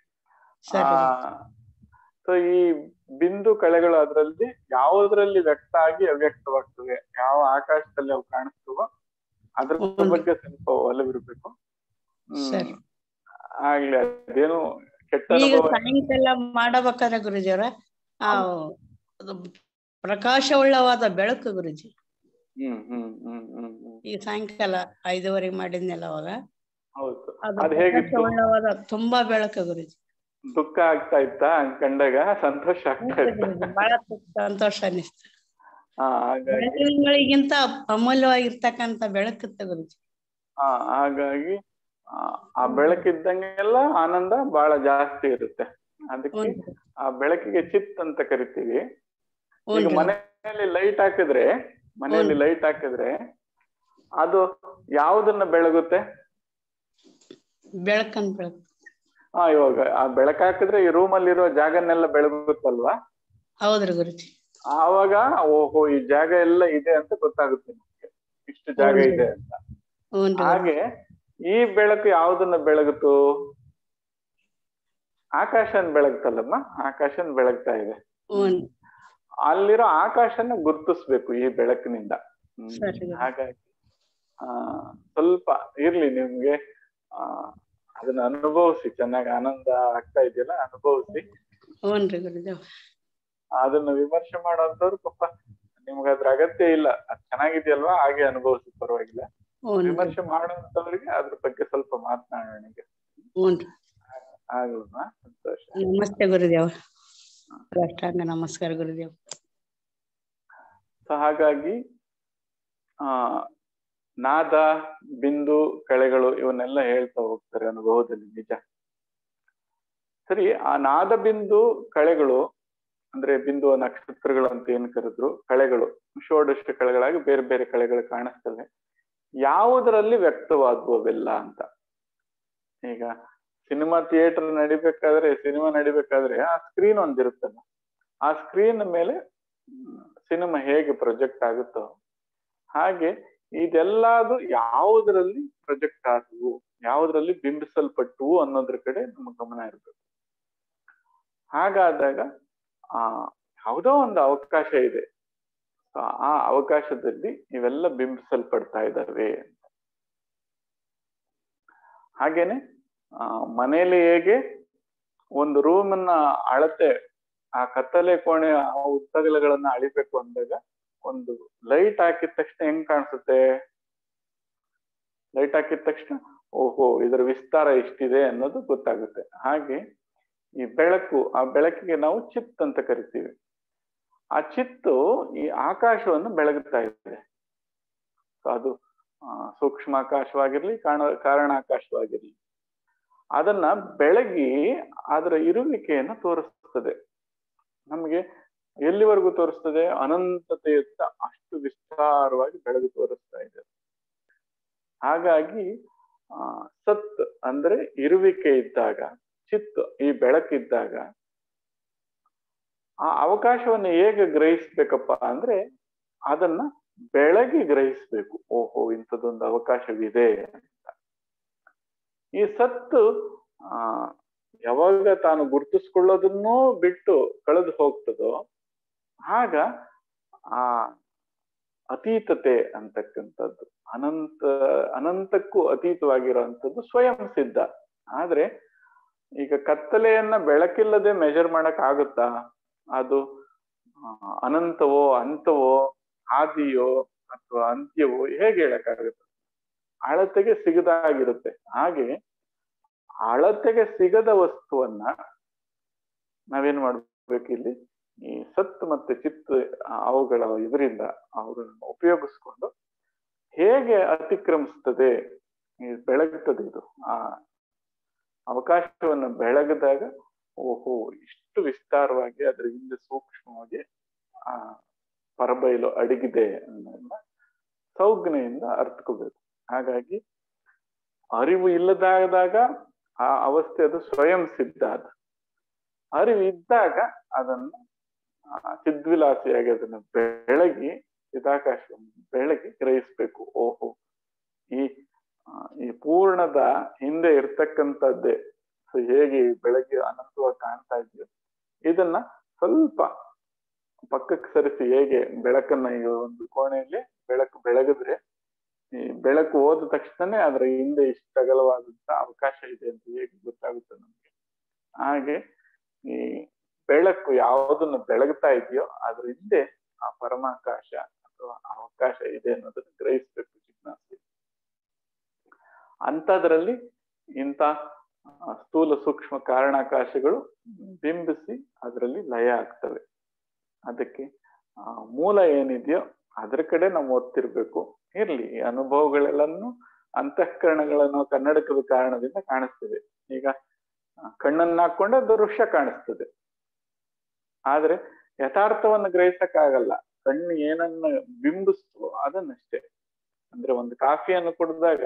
ಸೊ ಈ ಬಿಂದು ಕಳೆಗಳು ಅದರಲ್ಲಿ ಯಾವುದ್ರಲ್ಲಿ ವ್ಯಕ್ತ ಆಗಿ ಅವ್ಯಕ್ತವಾಗ್ತವೆ, ಯಾವ ಆಕಾಶದಲ್ಲಿ ಅವು ಕಾಣಿಸ್ತವೋ ಅದ್ರ ಬಗ್ಗೆ ಸ್ವಲ್ಪ ಒಲವಿರ್ಬೇಕು. ಆಗ್ಲಿ, ಅದೇನು ಕೆಟ್ಟ ಅನುಭವ. ಸಾಯಂಕಾಲ ಮಾಡಬೇಕಾದ್ರೆ ಗುರುಜಿಯವರ ಪ್ರಕಾಶವುಳ್ಳವಾದ ಬೆಳಕು ಗುರುಜಿ. ಈ ಸಾಯಂಕಾಲ 5:30 ಮಾಡಿದ್ನೆಲ್ಲ ಅವಾಗ. ಅದು ಹೇಗಿತ್ತು? ತುಂಬಾ ಬೆಳಕು ಗುರುಜಿ. ದುಃಖ ಆಗ್ತಾ ಇತ್ತಾ ಕಂಡಾಗ? ಸಂತೋಷ ಆಗ್ತಾ ಇತ್ತ? ಬಹಳ ಸಂತೋಷ ಅನಿಸ್ತು. ಬೆಳಕಿನಗಳಿಗಿಂತ ಅಮೂಲ್ಯವಾಗಿರ್ತಕ್ಕಂಥ ಬೆಳಕಿತ್ತ ಗುರುಜಿ. ಹಾಗಾಗಿ ಆ ಬೆಳಕಿದ್ದಂಗೆಲ್ಲ ಆನಂದ ಬಹಳ ಜಾಸ್ತಿ ಇರುತ್ತೆ. ಅದಕ್ಕೆ ಆ ಬೆಳಕಿಗೆ ಚಿತ್ ಅಂತ ಕರಿತೀವಿ. ಈಗ ಮನೆಯಲ್ಲಿ ಲೈಟ್ ಹಾಕಿದ್ರೆ ಅದು ಯಾವುದನ್ನ ಬೆಳಗುತ್ತೆ? ಬೆಳಕನ್ ಬೆಳಕು. ಇವಾಗ ಆ ಬೆಳಕು ಹಾಕಿದ್ರೆ ಈ ರೂಮಲ್ಲಿರೋ ಜಾಗನ್ನೆಲ್ಲ ಬೆಳಗುತ್ತಲ್ವಾ? ಹೌದ್ರಿ ಗುರುಜಿ. ಆವಾಗ ಓಹೋ ಈ ಜಾಗ ಎಲ್ಲ ಇದೆ ಅಂತ ಗೊತ್ತಾಗುತ್ತೆ ನಿಮ್ಗೆ, ಇಷ್ಟು ಜಾಗ ಇದೆ ಅಂತ. ಹಾಗೆ ಈ ಬೆಳಕು ಯಾವುದನ್ನ ಬೆಳಗುತ್ತು? ಆಕಾಶನ ಬೆಳಗ್ತಲ್ಲಮ್ಮ, ಆಕಾಶನ ಬೆಳಗ್ತಾ ಇದೆ. ಅಲ್ಲಿರೋ ಆಕಾಶನ ಗುರ್ತಿಸ್ಬೇಕು ಈ ಬೆಳಕಿನಿಂದ. ಹಾಗಾಗಿ ಸ್ವಲ್ಪ ಇರ್ಲಿ ನಿಮ್ಗೆ, ಅದನ್ನ ಅನುಭವಿಸಿ, ಚೆನ್ನಾಗಿ ಆನಂದ ಆಗ್ತಾ ಇದೆಯಲ್ಲ, ಅನುಭವಿಸಿ. ಅದನ್ನ ವಿಮರ್ಶೆ ಮಾಡೋಂಥವ್ರು ಪಾಪ ನಿಮ್ಗೆ ಅದ್ರ ಅಗತ್ಯ ಇಲ್ಲ. ಅದ್ ಚೆನ್ನಾಗಿದೆಯಲ್ವಾ, ಹಾಗೆ ಅನುಭವಿಸಿ, ಪರವಾಗಿಲ್ಲ. ವಿಮರ್ಶೆ ಮಾಡೋಂಥವ್ರಿಗೆ ಅದ್ರ ಬಗ್ಗೆ ಸ್ವಲ್ಪ ಮಾತನಾಡೋಣ ಈಗ. ಆಗಲ್ವಾ? ಸಂತೋಷ. ನಮಸ್ತೆ ಗುರುದೇವ. ನಮಸ್ಕಾರ ಗುರುದೇವ. ಸೊ ಹಾಗಾಗಿ ನಾದ, ಬಿಂದು, ಕಳೆಗಳು ಇವನ್ನೆಲ್ಲ ಹೇಳ್ತಾ ಹೋಗ್ತಾರೆ ಅನುಭವದಲ್ಲಿ, ನಿಜ. ಸರಿ, ಆ ನಾದ, ಬಿಂದು, ಕಳೆಗಳು ಅಂದ್ರೆ ಬಿಂದು ನಕ್ಷತ್ರಗಳು ಅಂತ ಏನ್ ಕರೆದ್ರು, ಕಳೆಗಳು ಷೋಡಶ ಕಳೆಗಳಾಗಿ ಬೇರೆ ಬೇರೆ ಕಳೆಗಳು ಕಾಣಿಸ್ತವೆ. ಯಾವುದರಲ್ಲಿ ವ್ಯಕ್ತವಾಗುವವೆಲ್ಲ ಅಂತ. ಈಗ ಸಿನಿಮಾ ಸಿನಿಮಾ ನಡಿಬೇಕಾದ್ರೆ ಆ ಸ್ಕ್ರೀನ್ ಒಂದಿರುತ್ತಲ್ಲ, ಆ ಸ್ಕ್ರೀನ್ ಮೇಲೆ ಸಿನಿಮಾ ಹೇಗೆ ಪ್ರೊಜೆಕ್ಟ್ ಆಗುತ್ತೋ ಹಾಗೆ ಇದೆಲ್ಲದು ಯಾವುದರಲ್ಲಿ ಪ್ರೊಜೆಕ್ಟ್ ಆದವು, ಯಾವುದರಲ್ಲಿ ಬಿಂಬಿಸಲ್ಪಟ್ಟವು ಅನ್ನೋದ್ರ ಕಡೆ ನಮ್ಮ ಗಮನ ಇರಬೇಕು. ಹಾಗಾದಾಗ ಯಾವುದೋ ಒಂದು ಅವಕಾಶ ಇದೆ, ಆ ಅವಕಾಶದಲ್ಲಿ ಇವೆಲ್ಲ ಬಿಂಬಿಸಲ್ಪಡ್ತಾ ಇದ್ದಾವೆ. ಹಾಗೇನೆ ಮನೆಯಲ್ಲಿ ಹೇಗೆ ಒಂದು ರೂಮನ್ನ ಅಳತೆ, ಆ ಕತ್ತಲೆ ಕೋಣೆ ಆ ಉದ್ದಗಲಗಳನ್ನ ಅಳಿಬೇಕು ಅಂದಾಗ ಒಂದು ಲೈಟ್ ಹಾಕಿದ ತಕ್ಷಣ ಹೆಂಗ್ ಕಾಣಿಸುತ್ತೆ? ಲೈಟ್ ಹಾಕಿದ ತಕ್ಷಣ ಓಹೋ ಇದರ ವಿಸ್ತಾರ ಇಷ್ಟಿದೆ ಅನ್ನೋದು ಗೊತ್ತಾಗುತ್ತೆ. ಹಾಗೆ ಈ ಬೆಳಕು, ಆ ಬೆಳಕಿಗೆ ನಾವು ಚಿತ್ ಅಂತ ಕರಿತೀವಿ. ಆ ಚಿತ್ತು ಈ ಆಕಾಶವನ್ನು ಬೆಳಗುತ್ತಾ ಇದೆ. ಅದು ಸೂಕ್ಷ್ಮ ಆಕಾಶವಾಗಿರ್ಲಿ, ಕಾರಣಾಕಾಶವಾಗಿರ್ಲಿ, ಅದನ್ನ ಬೆಳಗಿ ಅದರ ಇರುವಿಕೆಯನ್ನು ತೋರಿಸ್ತದೆ ನಮ್ಗೆ. ಎಲ್ಲಿವರೆಗೂ ತೋರಿಸ್ತದೆ? ಅನಂತತೆಯತ್ತ ಅಷ್ಟು ವಿಸ್ತಾರವಾಗಿ ಬೆಳಗು ತೋರಿಸ್ತಾ ಇದೆ. ಹಾಗಾಗಿ ಸತ್ ಅಂದ್ರೆ ಇರುವಿಕೆ ಇದ್ದಾಗ, ಚಿತ್ ಈ ಬೆಳಕಿದ್ದಾಗ ಆ ಅವಕಾಶವನ್ನು ಹೇಗೆ ಗ್ರಹಿಸ್ಬೇಕಪ್ಪ ಅಂದ್ರೆ ಅದನ್ನ ಬೆಳಗಿ ಗ್ರಹಿಸ್ಬೇಕು. ಓಹೋ ಇಂಥದ್ದೊಂದು ಅವಕಾಶವಿದೆ ಅಂತ. ಈ ಸತ್ತು ಯಾವಾಗ ತಾನು ಗುರುತಿಸ್ಕೊಳ್ಳೋದನ್ನೂ ಬಿಟ್ಟು ಕಳೆದು ಹೋಗ್ತದೋ ಆಗ ಆ ಅತೀತತೆ ಅಂತಕ್ಕಂಥದ್ದು, ಅನಂತಕ್ಕೂ ಅತೀತವಾಗಿರುವಂಥದ್ದು ಸ್ವಯಂ ಸಿದ್ಧ. ಆದ್ರೆ ಈಗ ಕತ್ತಲೆಯನ್ನ ಬೆಳಕಿಲ್ಲದೆ ಮೆಜರ್ ಮಾಡಕ್ ಆಗುತ್ತಾ? ಅದು ಅನಂತವೋ, ಅಂತವೋ, ಆದಿಯೋ ಅಥವಾ ಅಂತ್ಯವೋ ಹೇಗೆ ಹೇಳಕ್ಕಾಗುತ್ತೆ? ಅಳತೆಗೆ ಸಿಗದಾಗಿರುತ್ತೆ. ಹಾಗೆ ಅಳತೆಗೆ ಸಿಗದ ವಸ್ತುವನ್ನ ನಾವೇನ್ ಮಾಡ್ಬೇಕು? ಇಲ್ಲಿ ಈ ಸತ್ ಮತ್ತೆ ಚಿತ್ ಅವುಗಳ ಇದರಿಂದ ಅವುಗಳನ್ನ ಉಪಯೋಗಿಸ್ಕೊಂಡು ಹೇಗೆ ಅತಿಕ್ರಮಿಸ್ತದೆ, ಬೆಳಗ್ತದೆ ಇದು ಆ ಅವಕಾಶವನ್ನು ಬೆಳಗದಾಗ ಓಹೋ ಇಷ್ಟು ವಿಸ್ತಾರವಾಗಿ ಅದರ ಹಿಂದೆ ಸೂಕ್ಷ್ಮವಾಗಿ ಆ ಪರಬೈಲು ಅಡಗಿದೆ ಅನ್ನೋದನ್ನ ಸೌಜ್ಞೆಯಿಂದ ಅರ್ಥಕೋಬೇಕು. ಹಾಗಾಗಿ ಅರಿವು ಇಲ್ಲದಾದಾಗ ಆ ಅವಸ್ಥೆ ಅದು ಸ್ವಯಂ ಸಿದ್ಧ. ಅದು ಅರಿವು ಇದ್ದಾಗ ಅದನ್ನು ಚಿದ್ವಿಲಾಸಿಯಾಗಿ ಅದನ್ನ ಬೆಳಗಿ ಚಿದಾಕಾಶವನ್ನು ಬೆಳಗಿ ಗ್ರಹಿಸ್ಬೇಕು. ಓಹೋ ಈ ಪೂರ್ಣದ ಹಿಂದೆ ಇರ್ತಕ್ಕಂಥದ್ದೇ ಹೇಗೆ ಬೆಳಗ್ಗೆ ಅನಂತವಾಗಿ ಕಾಣ್ತಾ ಇದೆಯೋ ಇದನ್ನ ಸ್ವಲ್ಪ ಪಕ್ಕಕ್ಕೆ ಸರಿಸಿ, ಹೇಗೆ ಬೆಳಕನ್ನ ಈಗ ಒಂದು ಕೋಣೆಯಲ್ಲಿ ಬೆಳಕು ಬೆಳಗಿದ್ರೆ ಈ ಬೆಳಕು ಹೋದ ತಕ್ಷಣ ಅದರ ಹಿಂದೆ ಇಷ್ಟು ಅಗಲವಾದಂತ ಅವಕಾಶ ಇದೆ ಅಂತ ಹೇಗೆ ಗೊತ್ತಾಗುತ್ತೆ ನಮ್ಗೆ, ಹಾಗೆ ಈ ಬೆಳಕು ಯಾವುದನ್ನು ಬೆಳಗ್ತಾ ಇದೆಯೋ ಅದ್ರ ಹಿಂದೆ ಆ ಪರಮಾಕಾಶ ಅಥವಾ ಅವಕಾಶ ಇದೆ ಅನ್ನೋದನ್ನ ಗ್ರಹಿಸ್ಬೇಕು ಜಿಜ್ಞಾಸೆ. ಅಂಥದ್ರಲ್ಲಿ ಇಂಥ ಸ್ಥೂಲ ಸೂಕ್ಷ್ಮ ಕಾರಣಾಕಾಶಗಳು ಬಿಂಬಿಸಿ ಅದರಲ್ಲಿ ಲಯ ಆಗ್ತವೆ. ಅದಕ್ಕೆ ಮೂಲ ಏನಿದೆಯೋ ಅದ್ರ ಕಡೆ ನಾವು ಒತ್ತಿರ್ಬೇಕು. ಇರ್ಲಿ, ಈ ಅನುಭವಗಳೆಲ್ಲನ್ನು ಅಂತಃಕರಣಗಳನ್ನು ಕನ್ನಡಕದ ಕಾರಣದಿಂದ ಕಾಣಿಸ್ತದೆ. ಈಗ ಕಣ್ಣನ್ನ ಹಾಕೊಂಡೆ ದೃಶ್ಯ ಕಾಣಿಸ್ತದೆ, ಆದ್ರೆ ಯಥಾರ್ಥವನ್ನು ಗ್ರಹಿಸಕ್ಕಾಗಲ್ಲ. ಕಣ್ಣು ಏನನ್ನ ಬಿಂಬಿಸ್ತೋ ಅದನ್ನಷ್ಟೇ. ಅಂದ್ರೆ ಒಂದು ಕಾಫಿಯನ್ನು ಕುಡಿದಾಗ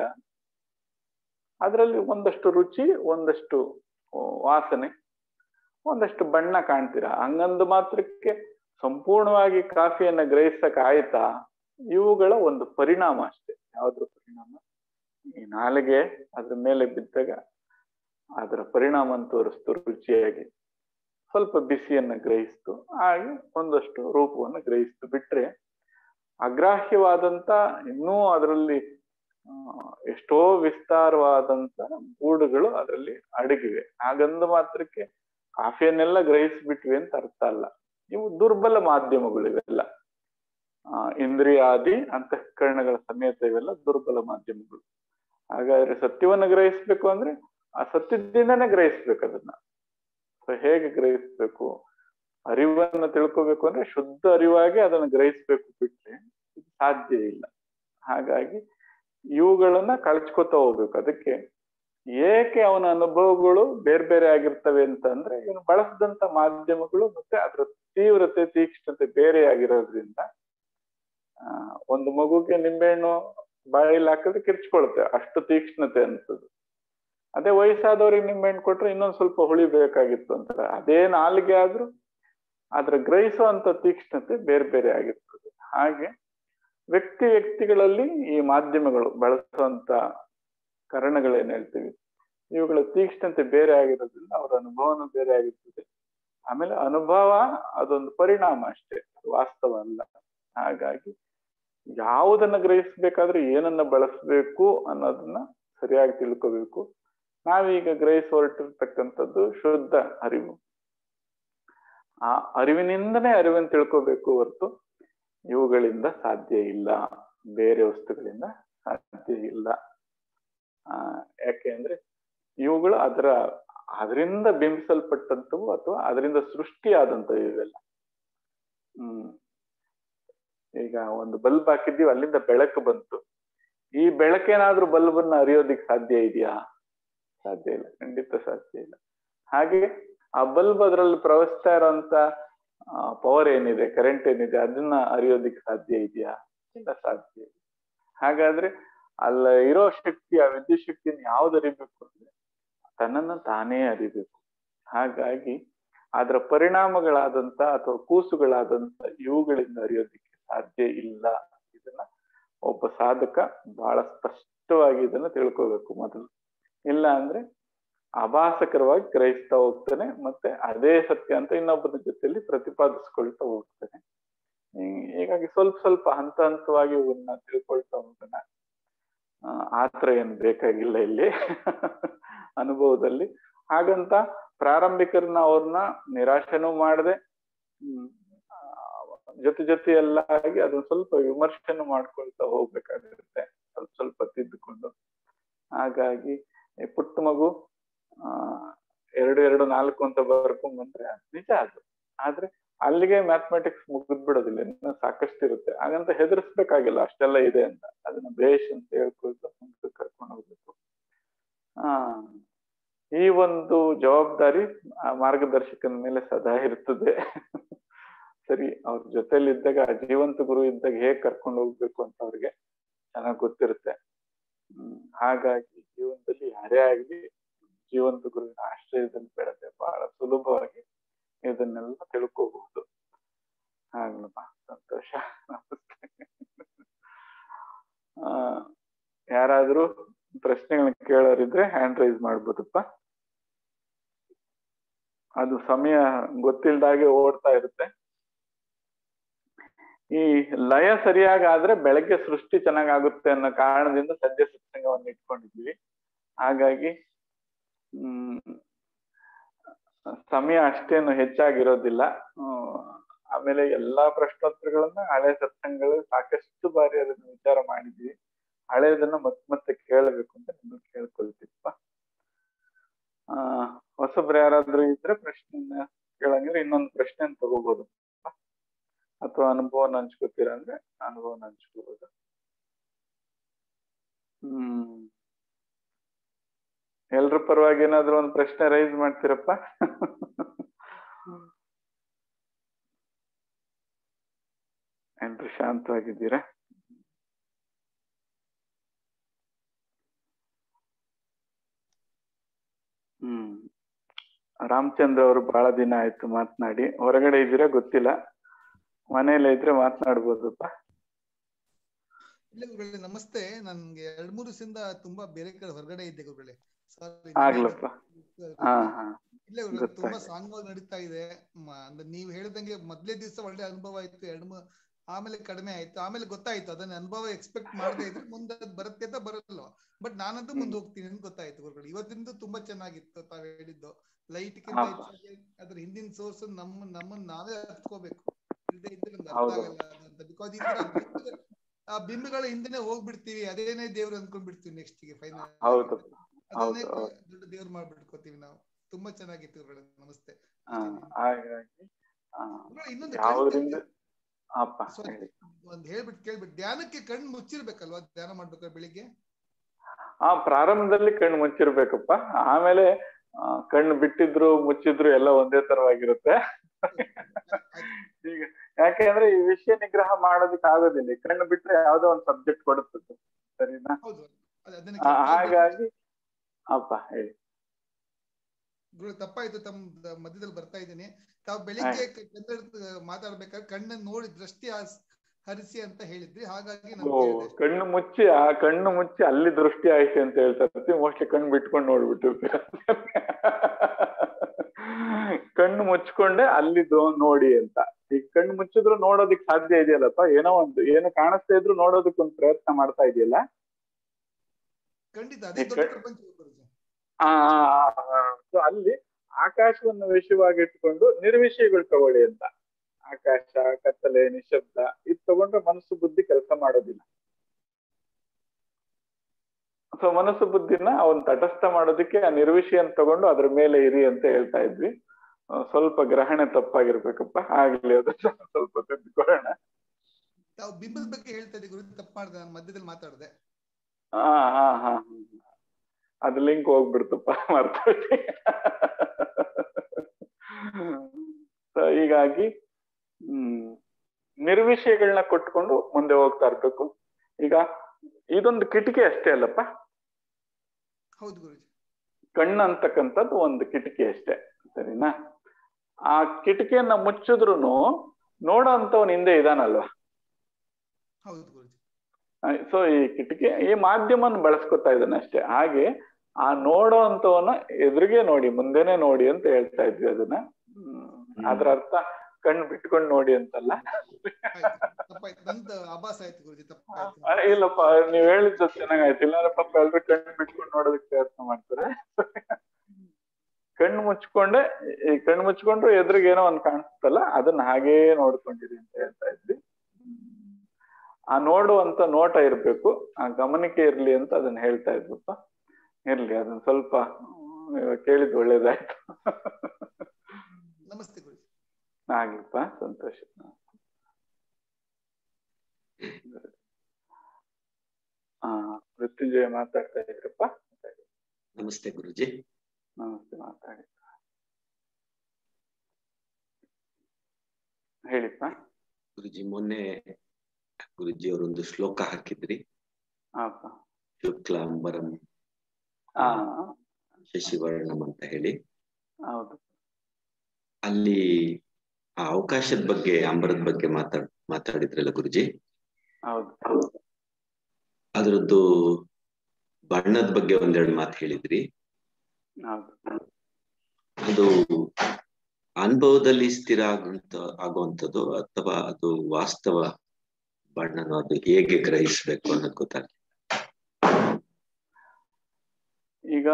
ಅದರಲ್ಲಿ ಒಂದಷ್ಟು ರುಚಿ, ಒಂದಷ್ಟು ವಾಸನೆ, ಒಂದಷ್ಟು ಬಣ್ಣ ಕಾಣ್ತೀರಾ. ಹಂಗಂದು ಮಾತ್ರಕ್ಕೆ ಸಂಪೂರ್ಣವಾಗಿ ಕಾಫಿಯನ್ನ ಗ್ರಹಿಸಕ್ ಆಯ್ತಾ? ಇವುಗಳ ಒಂದು ಪರಿಣಾಮ ಅಷ್ಟೇ. ಯಾವ್ದ್ರ ಪರಿಣಾಮ? ಈ ನಾಲಿಗೆ ಅದ್ರ ಮೇಲೆ ಬಿದ್ದಾಗ ಅದರ ಪರಿಣಾಮ ತೋರಿಸ್ತು, ರುಚಿಯಾಗಿ ಸ್ವಲ್ಪ ಬಿಸಿಯನ್ನ ಗ್ರಹಿಸ್ತು, ಹಾಗೆ ಒಂದಷ್ಟು ರೂಪವನ್ನು ಗ್ರಹಿಸ್ತು. ಬಿಟ್ರೆ ಅಗ್ರಾಹ್ಯವಾದಂತ ಇನ್ನೂ ಅದರಲ್ಲಿ ಎಷ್ಟೋ ವಿಸ್ತಾರವಾದಂತ ಗೂಡುಗಳು ಅದರಲ್ಲಿ ಅಡಗಿವೆ. ಹಾಗಂದು ಮಾತ್ರಕ್ಕೆ ಕಾಫಿಯನ್ನೆಲ್ಲ ಗ್ರಹಿಸ್ಬಿಟ್ವಿ ಅಂತ ಅರ್ಥ ಅಲ್ಲ. ಇವು ದುರ್ಬಲ ಮಾಧ್ಯಮಗಳು ಇವೆಲ್ಲ. ಇಂದ್ರಿಯಾದಿ ಅಂತಃಕರಣಗಳ ಸಮೇತ ಇವೆಲ್ಲ ದುರ್ಬಲ ಮಾಧ್ಯಮಗಳು. ಹಾಗಾದ್ರೆ ಸತ್ಯವನ್ನು ಗ್ರಹಿಸ್ಬೇಕು ಅಂದ್ರೆ ಆ ಸತ್ಯದಿಂದನೇ ಗ್ರಹಿಸ್ಬೇಕು ಅದನ್ನ. ಹೇಗೆ ಗ್ರಹಿಸ್ಬೇಕು? ಅರಿವನ್ನ ತಿಳ್ಕೋಬೇಕು ಅಂದ್ರೆ ಶುದ್ಧ ಅರಿವಾಗಿ ಅದನ್ನ ಗ್ರಹಿಸ್ಬೇಕು, ಬಿಟ್ರೆ ಇದು ಸಾಧ್ಯ ಇಲ್ಲ. ಹಾಗಾಗಿ ಇವುಗಳನ್ನ ಕಳ್ಚ್ಕೊತಾ ಹೋಗ್ಬೇಕು. ಅದಕ್ಕೆ ಏಕೆ ಅವನ ಅನುಭವಗಳು ಬೇರೆ ಬೇರೆ ಆಗಿರ್ತವೆ ಅಂತಂದ್ರೆ ಇವನು ಬಳಸಿದಂತ ಮಾಧ್ಯಮಗಳು ಮತ್ತೆ ಅದರ ತೀವ್ರತೆ ತೀಕ್ಷ್ಣತೆ ಬೇರೆ ಆಗಿರೋದ್ರಿಂದ ಒಂದು ಮಗುಗೆ ನಿಂಬೆಹಣ್ಣು ಬಾಯಲ್ಲಿ ಹಾಕಿದ್ರೆ ಕಿರ್ಚ್ಕೊಳುತ್ತೆ, ಅಷ್ಟು ತೀಕ್ಷ್ಣತೆ ಅನ್ಸದು. ಅದೇ ವಯಸ್ಸಾದವ್ರಿಗೆ ನಿಂಬೆಹಣ್ಣು ಕೊಟ್ರೆ ಇನ್ನೊಂದ್ ಸ್ವಲ್ಪ ಹುಳಿ ಬೇಕಾಗಿತ್ತು ಅಂತಾರೆ. ಅದೇ ನಾಲಿಗೆ ಆದ್ರೂ ಅದ್ರ ಗ್ರಹಿಸುವಂತ ತೀಕ್ಷ್ಣತೆ ಬೇರೆ ಬೇರೆ ಆಗಿರ್ತದೆ. ಹಾಗೆ ವ್ಯಕ್ತಿಗಳಲ್ಲಿ ಈ ಮಾಧ್ಯಮಗಳು ಬಳಸುವಂತ ಕರಣಗಳೇನ್ ಹೇಳ್ತೀವಿ, ಇವುಗಳ ತೀಕ್ಷ್ಣತೆ ಬೇರೆ ಆಗಿರೋದ್ರಿಂದ ಅವರ ಅನುಭವನೂ ಬೇರೆ ಆಗಿರ್ತದೆ. ಆಮೇಲೆ ಅನುಭವ ಅದೊಂದು ಪರಿಣಾಮ ಅಷ್ಟೇ, ವಾಸ್ತವ ಅಲ್ಲ. ಹಾಗಾಗಿ ಯಾವುದನ್ನ ಗ್ರಹಿಸ್ಬೇಕಾದ್ರೆ ಏನನ್ನ ಬಳಸ್ಬೇಕು ಅನ್ನೋದನ್ನ ಸರಿಯಾಗಿ ತಿಳ್ಕೋಬೇಕು. ನಾವೀಗ ಗ್ರಹಿಸೊರಟಿರ್ತಕ್ಕಂಥದ್ದು ಶುದ್ಧ ಅರಿವು. ಆ ಅರಿವಿನಿಂದನೇ ಅರಿವನ್ನು ತಿಳ್ಕೋಬೇಕು ಹೊರತು ಇವುಗಳಿಂದ ಸಾಧ್ಯ ಇಲ್ಲ, ಬೇರೆ ವಸ್ತುಗಳಿಂದ ಸಾಧ್ಯ ಇಲ್ಲ. ಯಾಕೆ ಅಂದ್ರೆ ಇವುಗಳು ಅದರಿಂದ ಬಿಂಬಿಸಲ್ಪಟ್ಟಂಥವು ಅಥವಾ ಅದರಿಂದ ಸೃಷ್ಟಿಯಾದಂಥವು ಇವೆಲ್ಲ. ಈಗ ಒಂದು ಬಲ್ಬ್ ಹಾಕಿದ್ದೀವಿ, ಅಲ್ಲಿಂದ ಬೆಳಕು ಬಂತು. ಈ ಬೆಳಕೇನಾದ್ರೂ ಬಲ್ಬನ್ನ ಅರಿಯೋದಿಕ್ ಸಾಧ್ಯ ಇದೆಯಾ? ಸಾಧ್ಯ ಇಲ್ಲ, ಖಂಡಿತ ಸಾಧ್ಯ ಇಲ್ಲ. ಹಾಗೆ ಆ ಬಲ್ಬ್ ಅದರಲ್ಲಿ ಪ್ರವಹಿಸ್ತಾ ಇರೋಂತ ಪವರ್ ಏನಿದೆ, ಕರೆಂಟ್ ಏನಿದೆ, ಅದನ್ನ ಅರಿಯೋದಿಕ್ ಸಾಧ್ಯ ಇದೆಯಾ? ಇಲ್ಲ, ಸಾಧ್ಯ ಇಲ್ಲ. ಹಾಗಾದ್ರೆ ಅಲ್ಲ ಇರೋ ಶಕ್ತಿ, ಆ ವಿದ್ಯುತ್ ಶಕ್ತಿಯನ್ನು ಯಾವ್ದು ಅರಿಬೇಕು ಅಂದ್ರೆ ತನ್ನನ್ನ ತಾನೇ ಅರಿಬೇಕು. ಹಾಗಾಗಿ ಅದರ ಪರಿಣಾಮಗಳಾದಂತ ಅಥವಾ ಕೂಸುಗಳಾದಂತ ಇವುಗಳಿಂದ ಅರಿಯೋದಿಕ್ಕೆ ಸಾಧ್ಯ ಇಲ್ಲ. ಇದನ್ನ ಒಬ್ಬ ಸಾಧಕ ಬಹಳ ಸ್ಪಷ್ಟವಾಗಿ ಇದನ್ನ ತಿಳ್ಕೋಬೇಕು ಮೊದಲು. ಇಲ್ಲ ಅಂದ್ರೆ ಅಭಾಸಕರವಾಗಿ ಗ್ರಹಿಸ್ತಾ ಹೋಗ್ತಾನೆ, ಮತ್ತೆ ಅದೇ ಸತ್ಯ ಅಂತ ಇನ್ನೊಬ್ಬನ ಜೊತೆಯಲ್ಲಿ ಪ್ರತಿಪಾದಿಸ್ಕೊಳ್ತಾ ಹೋಗ್ತಾನೆ. ಹೀಗಾಗಿ ಸ್ವಲ್ಪ ಸ್ವಲ್ಪ ಹಂತ ಹಂತವಾಗಿ ಇವನ್ನ ತಿಳ್ಕೊಳ್ತಾ ಹೋಗೋಣ. ಆತರ ಏನು ಬೇಕಾಗಿಲ್ಲ ಇಲ್ಲಿ ಅನುಭವದಲ್ಲಿ. ಹಾಗಂತ ಪ್ರಾರಂಭಿಕರನ್ನ ಅವ್ರನ್ನ ನಿರಾಶೆನೂ ಮಾಡದೆ ಜೊತೆ ಎಲ್ಲ ಆಗಿ ಅದನ್ನ ಸ್ವಲ್ಪ ವಿಮರ್ಶೆನೂ ಮಾಡ್ಕೊಳ್ತಾ ಹೋಗ್ಬೇಕಾಗಿರುತ್ತೆ, ಸ್ವಲ್ಪ ಸ್ವಲ್ಪ ತಿದ್ದುಕೊಂಡು. ಹಾಗಾಗಿ ಪುಟ್ಟ ಮಗು 2, 2, 4 ಅಂತ ಬರ್ಕೊಂಡ್ ಬಂದ್ರೆ ನಿಜ ಅದು ಆದ್ರೆ ಅಲ್ಲಿಗೆ ಮ್ಯಾಥಮೆಟಿಕ್ಸ್ ಮುಗಿದ್ ಬಿಡೋದಿಲ್ಲ, ಇನ್ನು ಸಾಕಷ್ಟು ಇರುತ್ತೆ. ಹಾಗಂತ ಹೆದರ್ಸ್ಬೇಕಾಗಿಲ್ಲ ಅಷ್ಟೆಲ್ಲ ಇದೆ ಅಂತ, ಅದನ್ನ ಬೇಷ್ ಅಂತ ಹೇಳ್ಕೊಳ್ತಾ ಮುಂದಕ್ಕೆ ಕರ್ಕೊಂಡು ಹೋಗ್ಬೇಕು. ಆ ಈ ಒಂದು ಜವಾಬ್ದಾರಿ ಆ ಮಾರ್ಗದರ್ಶಕನ ಮೇಲೆ ಸದಾ ಇರ್ತದೆ. ಸರಿ, ಅವ್ರ ಜೊತೆಲಿ ಇದ್ದಾಗ, ಆ ಜೀವಂತ ಗುರು ಇದ್ದಾಗ ಹೇಗ್ ಕರ್ಕೊಂಡು ಹೋಗ್ಬೇಕು ಅಂತ ಅವ್ರಿಗೆ ಚೆನ್ನಾಗ್ ಗೊತ್ತಿರುತ್ತೆ. ಹಾಗಾಗಿ ಜೀವನದಲ್ಲಿ ಯಾರೇ ಆಗ್ಲಿ ಜೀವಂತ ಗುರುವಿನ ಆಶ್ರಯದಲ್ಲಿ ಬೆಳೆದ್ರೆ ಬಹಳ ಸುಲಭವಾಗಿ ಇದನ್ನೆಲ್ಲ ತಿಳ್ಕೋಬಹುದು. ಆಗ್ಲಪ್ಪ, ಸಂತೋಷ. ನಮಸ್ತೆ. ಯಾರಾದ್ರೂ ಪ್ರಶ್ನೆಗಳನ್ನ ಕೇಳೋರಿದ್ರೆ ಹ್ಯಾಂಡ್ ರೈಸ್ ಮಾಡ್ಬೋದಪ್ಪ. ಅದು ಸಮಯ ಗೊತ್ತಿಲ್ದಾಗೆ ಓಡ್ತಾ ಇರುತ್ತೆ. ಈ ಲಯ ಸರಿಯಾಗಿ ಆದ್ರೆ ಬೆಳಗ್ಗೆ ಸೃಷ್ಟಿ ಚೆನ್ನಾಗಾಗುತ್ತೆ ಅನ್ನೋ ಕಾರಣದಿಂದ ಸಂಜೆ ಸತ್ಸಂಗವನ್ನು ಇಟ್ಕೊಂಡಿದ್ವಿ. ಹಾಗಾಗಿ ಸಮಯ ಅಷ್ಟೇನು ಹೆಚ್ಚಾಗಿರೋದಿಲ್ಲ. ಆಮೇಲೆ ಎಲ್ಲಾ ಪ್ರಶ್ನೋತ್ತರಗಳನ್ನ ಹಳೆ ಸತ್ಸಂಗಗಳು ಸಾಕಷ್ಟು ಬಾರಿ ಅದನ್ನ ವಿಚಾರ ಮಾಡಿದ್ವಿ. ಹಳೆದನ್ನ ಮತ್ತೆ ಕೇಳಬೇಕು ಅಂತ ನಿಮ್ಗೆ ಕೇಳ್ಕೊಳ್ತಿಪ್ಪ. ಹೊಸಬ್ರು ಯಾರಾದ್ರೂ ಇದ್ರೆ ಪ್ರಶ್ನೆನ ಕೇಳಂಗಿದ್ರೆ ಇನ್ನೊಂದು ಪ್ರಶ್ನೆ ತಗೋಬಹುದು, ಅಥವಾ ಅನುಭವನ ಹಂಚ್ಕೋತೀರ ಅಂದ್ರೆ ಅನುಭವನ ಹಂಚ್ಕೋಬಹುದು. ಎಲ್ರ ಪರವಾಗಿ ಏನಾದ್ರು ಒಂದು ಪ್ರಶ್ನೆ ರೈಸ್ ಮಾಡ್ತೀರಪ್ಪ? ಎಲ್ರು ಶಾಂತವಾಗಿದ್ದೀರಾ? ರಾಮಚಂದ್ರ ಅವರು ಬಹಳ ದಿನ ಆಯ್ತು ಮಾತನಾಡಿ. ಹೊರಗಡೆ ಇದ್ದೀರಾ ಗೊತ್ತಿಲ್ಲ, ಮನೇಲಿ ಇದ್ರೆ ಮಾತನಾಡ್ಬೋದಪ್ಪ. ಇಲ್ಲ ಗುರುಗಳೇ, ನಮಸ್ತೆ. ನನ್ಗೆ 2-3 ದಿವಸದಿಂದ ತುಂಬಾ ಬೇರೆ ಕಡೆ ಹೊರಗಡೆ ಇದ್ದೆ ಗುರುಗಳೇ. ಆಗ್ಲಪ್ಪ. ಇಲ್ಲ ಗುರುಗಳೇ, ತುಂಬಾ ಸಾಂಗವಾಗಿ ನಡೀತಾ ಇದೆ. ಅಂದ್ರೆ ನೀವ್ ಹೇಳ್ದಂಗೆ ಮೊದ್ಲೇ ದಿವಸ ಒಳ್ಳೆ ಅನುಭವ ಆಯ್ತು, ಆಮೇಲೆ ಕಡಿಮೆ ಆಯ್ತು, ಆಮೇಲೆ ಗೊತ್ತಾಯ್ತು ಅದನ್ನ ಅನುಭವ ಎಕ್ಸ್ಪೆಕ್ಟ್ ಮಾಡದೇ ಇದ್ರೆ ಮುಂದೆ ಬರುತ್ತೆ ಅಂತ ಬರಲ್ಲ. ಬಟ್ ನಾನಂತೂ ಮುಂದೆ ಹೋಗ್ತೀನಿ ಅಂತ ಗೊತ್ತಾಯ್ತು ಗುರುಗಳು. ಇವತ್ತಿಂದು ತುಂಬಾ ಚೆನ್ನಾಗಿತ್ತು ತಾವ್ ಹೇಳಿದ್ದು. ಲೈಟ್ ಕಿಂತ ಹೆಚ್ಚಾಗಿ ಅದ್ರ ಹಿಂದಿನ ಸೋರ್ಸ್ ನಮ್ಮನ್ನ ನಾವೇ ಅರ್ಥಕೋಬೇಕು. ಇಲ್ಲದೆ ಇದ್ರೆ ನಮ್ಗೆ ಅರ್ಥ ಆಗಲ್ಲ ಅಂತ. ಬಿಕಾಸ್ ಇದ್ರ ಆ ಬಿಂಬಗಳ ಹಿಂದೆನೆ ಹೋಗ್ಬಿಡ್ತೀವಿ, ಅದೇನೇ ದೇವ್ರು ಅನ್ಕೊಂಡ್ಬಿಡ್ತೀವಿ ನೆಕ್ಸ್ಟ್ ಗೆ ಫೈನಲ್. ಅದನ್ನೇ ದೊಡ್ಡ ದೇವ್ರು ಮಾಡ್ಬಿಡ್ಕೋತೀವಿ ನಾವು. ತುಂಬಾ ಚೆನ್ನಾಗಿತ್ತು ಗುರುಗಳೇ, ನಮಸ್ತೆ. ಇನ್ನೊಂದು ಒಂದ್ ಹೇಳ್ಬಿಟ್ಟು ಕೇಳ್ಬಿಟ್ಟು, ಧ್ಯಾನಕ್ಕೆ ಕಣ್ಣು ಮುಚ್ಚಿರ್ಬೇಕಲ್ವಾ ಧ್ಯಾನ ಮಾಡ್ಬೇಕಾದ್ರೆ ಬೆಳಿಗ್ಗೆ? ಪ್ರಾರಂಭದಲ್ಲಿ ಕಣ್ಣು ಮುಚ್ಚಿರ್ಬೇಕಪ್ಪ. ಆಮೇಲೆ ಕಣ್ಣು ಬಿಟ್ಟಿದ್ರು ಮುಚ್ಚಿದ್ರು ಎಲ್ಲ ಒಂದೇ ತರವಾಗಿರುತ್ತೆ. ಈಗ ಯಾಕೆಂದ್ರೆ ಈ ವಿಷಯ ನಿಗ್ರಹ ಮಾಡೋದಕ್ಕೆ ಆಗೋದಿಲ್ಲ. ಕಣ್ಣು ಬಿಟ್ರೆ ಯಾವ್ದೋ ಒಂದು ಸಬ್ಜೆಕ್ಟ್ ಕೊಡುತ್ತೆ, ಸರಿನಾ? ಹಾಗಾಗಿ ಅಪ್ಪ ಹೇಳಿ ಗುರು. ತಪ್ಪಾಯ್ತು, ತಮ್ಮ ಮಧ್ಯದಲ್ಲಿ ಬರ್ತಾ ಇದ್ದೀನಿ. ತಾವು ಬೆಳಿಗ್ಗೆ ಮಾತಾಡ್ಬೇಕಾದ್ರೆ ಕಣ್ಣನ್ನು ನೋಡಿ ದೃಷ್ಟಿ ಹರಿಸಿ ಅಂತ ಹೇಳಿದ್ರಿ, ಹಾಗಾಗಿ ಕಣ್ಣು ಮುಚ್ಚಿ ಅಲ್ಲಿ ದೃಷ್ಟಿ ಆಯ್ತು ಅಂತ ಹೇಳ್ತಾ ಇರ್ತೀವಿ. ಮೋಸ್ಟ್ಲಿ ಕಣ್ಣು ಬಿಟ್ಕೊಂಡು ನೋಡ್ಬಿಟ್ಟಿರ್ತೀರ. ಕಣ್ಣು ಮುಚ್ಕೊಂಡೆ ಅಲ್ಲಿ ನೋಡಿ ಅಂತ. ಈಗ ಕಣ್ಣು ಮುಚ್ಚಿದ್ರು ನೋಡೋದಿಕ್ ಸಾಧ್ಯ ಇದೆಯಲ್ಲಪ್ಪ. ಏನು ಕಾಣಿಸ್ತಾ ಇದ್ರು ನೋಡೋದಕ್ಕೆ ಒಂದು ಪ್ರಯತ್ನ ಮಾಡ್ತಾ ಇದೆಯಲ್ಲ. ಅಲ್ಲಿ ಆಕಾಶವನ್ನು ವಿಷಯವಾಗಿಟ್ಕೊಂಡು ನಿರ್ವಿಷಯಗಳು ತಗೊಳ್ಳಿ ಅಂತ. ಆಕಾಶ, ಕತ್ತಲೆ, ನಿಶಬ್ದ ಇದು ತಗೊಂಡ್ರೆ ಮನಸ್ಸು ಬುದ್ಧಿ ಕೆಲಸ ಮಾಡೋದಿಲ್ಲ. ಸೊ ಮನಸ್ಸು ಬುದ್ಧಿನ ಅವನ್ ತಟಸ್ಥ ಮಾಡೋದಕ್ಕೆ ಆ ನಿರ್ವಿಷಯ ಅಂತ ತಗೊಂಡು ಅದ್ರ ಮೇಲೆ ಇರಿ ಅಂತ ಹೇಳ್ತಾ ಇದ್ವಿ. ಸ್ವಲ್ಪ ಗ್ರಹಣ ತಪ್ಪಾಗಿರ್ಬೇಕಪ್ಪ, ಆಗ್ಲಿ ಅದು ಸ್ವಲ್ಪ ತಿದ್ದುಕೊಳ್ಳೋಣ. ಬಿಂಬದ ಬಗ್ಗೆ ಹೇಳ್ತಾ ಇದ್ದೀವಿ ಗುರು, ತಪ್ಪು ಮಾಡಿದೆ ನಾನು ಮಧ್ಯದಲ್ಲಿ ಮಾತಾಡಿದೆ. ಅದು ಲಿಂಕ್ ಹೋಗ್ಬಿಡ್ತಪ್ಪ, ಮರ್ತೋಯ್ತು. ಹೀಗಾಗಿ ನಿರ್ವಿಷಯಗಳನ್ನ ಕೊಟ್ಕೊಂಡು ಮುಂದೆ ಹೋಗ್ತಾ ಇರ್ಬೇಕು. ಈಗ ಇದೊಂದು ಕಿಟಕಿ ಅಷ್ಟೇ ಅಲ್ಲಪ್ಪ. ಹೌದು ಗುರುಜಿ. ಕಣ್ಣು ಅಂತಕ್ಕಂಥದ್ದು ಒಂದು ಕಿಟಕಿ ಅಷ್ಟೇ, ಸರಿನಾ? ಆ ಕಿಟಕಿಯನ್ನ ಮುಚ್ಚಿದ್ರು ನೋಡೋ ಅಂತವನ್ ಹಿಂದೆ ಇದಾನಲ್ವಾ. ಹೌದು ಗುರುಜಿ. ಸೊ ಈ ಕಿಟಕಿ ಈ ಮಾಧ್ಯಮವನ್ನು ಬಳಸ್ಕೊತಾ ಇದ್ದಾನೆ ಅಷ್ಟೇ. ಹಾಗೆ ಆ ನೋಡೋ ಅಂತವನ್ನ ಎದುರಿಗೆ ನೋಡಿ, ಮುಂದೆನೆ ನೋಡಿ ಅಂತ ಹೇಳ್ತಾ ಇದ್ವಿ ಅದನ್ನ. ಅದ್ರ ಅರ್ಥ ಕಣ್ಣು ಬಿಟ್ಕೊಂಡು ನೋಡಿ ಅಂತಲ್ಲ. ಇಲ್ಲಪ್ಪ, ನೀವ್ ಹೇಳಿದ್ದು ಚೆನ್ನಾಗಾಯ್ತು. ಇಲ್ಲಾಂದ್ರೆ ಪಾಪ ಎಲ್ರು ಕಣ್ಣು ಬಿಟ್ಕೊಂಡು ನೋಡೋದಕ್ಕೆ ಪ್ರಯತ್ನ ಮಾಡ್ತಾರೆ. ಕಣ್ಣು ಮುಚ್ಕೊಂಡ್ರು ಎದುರಿಗೆ ಏನೋ ಒಂದ್ ಕಾಣಿಸ್ತಲ್ಲ, ಅದನ್ನ ಹಾಗೇ ನೋಡ್ಕೊಂಡಿರಿ ಅಂತ ಹೇಳ್ತಾ ಇದ್ವಿ. ಆ ನೋಡುವಂತ ನೋಟ ಇರ್ಬೇಕು, ಆ ಗಮನಿಕೆ ಇರ್ಲಿ ಅಂತ ಅದನ್ನ ಹೇಳ್ತಾ ಇದ್ವಪ್ಪ. ಇರ್ಲಿ, ಅದನ್ನ ಸ್ವಲ್ಪ ಕೇಳಿದ್ ಒಳ್ಳೇದಾಯ್ತು. ನಮಸ್ತೆ ಗುರು. ಆಗ್ಲಿಪ್ಪ, ಸಂತೋಷ. ಮೃತ್ಯುಂಜಯ ಮಾತಾಡ್ತಾ ಇದ್ರಪ್ಪ. ನಮಸ್ತೆ ಗುರುಜಿ. ನಮಸ್ತೆ, ಮಾತಾಡಿ ಹೇಳಿಪ್ಪ. ಗುರುಜಿ, ಮೊನ್ನೆ ಗುರುಜಿ ಅವರೊಂದು ಶ್ಲೋಕ ಹಾಕಿದ್ರಿ, ಶುಕ್ಲಾಂಬರಂ ಶಶಿವರ್ಣಂ ಅಂತ ಹೇಳಿ. ಹೌದು. ಅಲ್ಲಿ ಆ ಅವಕಾಶದ ಬಗ್ಗೆ, ಅಂಬರದ ಬಗ್ಗೆ ಮಾತಾಡಿದ್ರಲ್ಲ ಗುರುಜಿ. ಹೌದು. ಅದ್ರದ್ದು ಬಣ್ಣದ ಬಗ್ಗೆ ಒಂದೆರಡು ಮಾತು ಹೇಳಿದ್ರಿ. ಅದು ಅನುಭವದಲ್ಲಿ ಸ್ಥಿರ ಆಗುವಂಥದ್ದು ಅಥವಾ ಅದು ವಾಸ್ತವ ಬಣ್ಣನೋ, ಅದು ಹೇಗೆ ಗ್ರಹಿಸ್ಬೇಕು ಅನ್ನೋದು ಗೊತ್ತಾಗ್ತದೆ. ಈಗ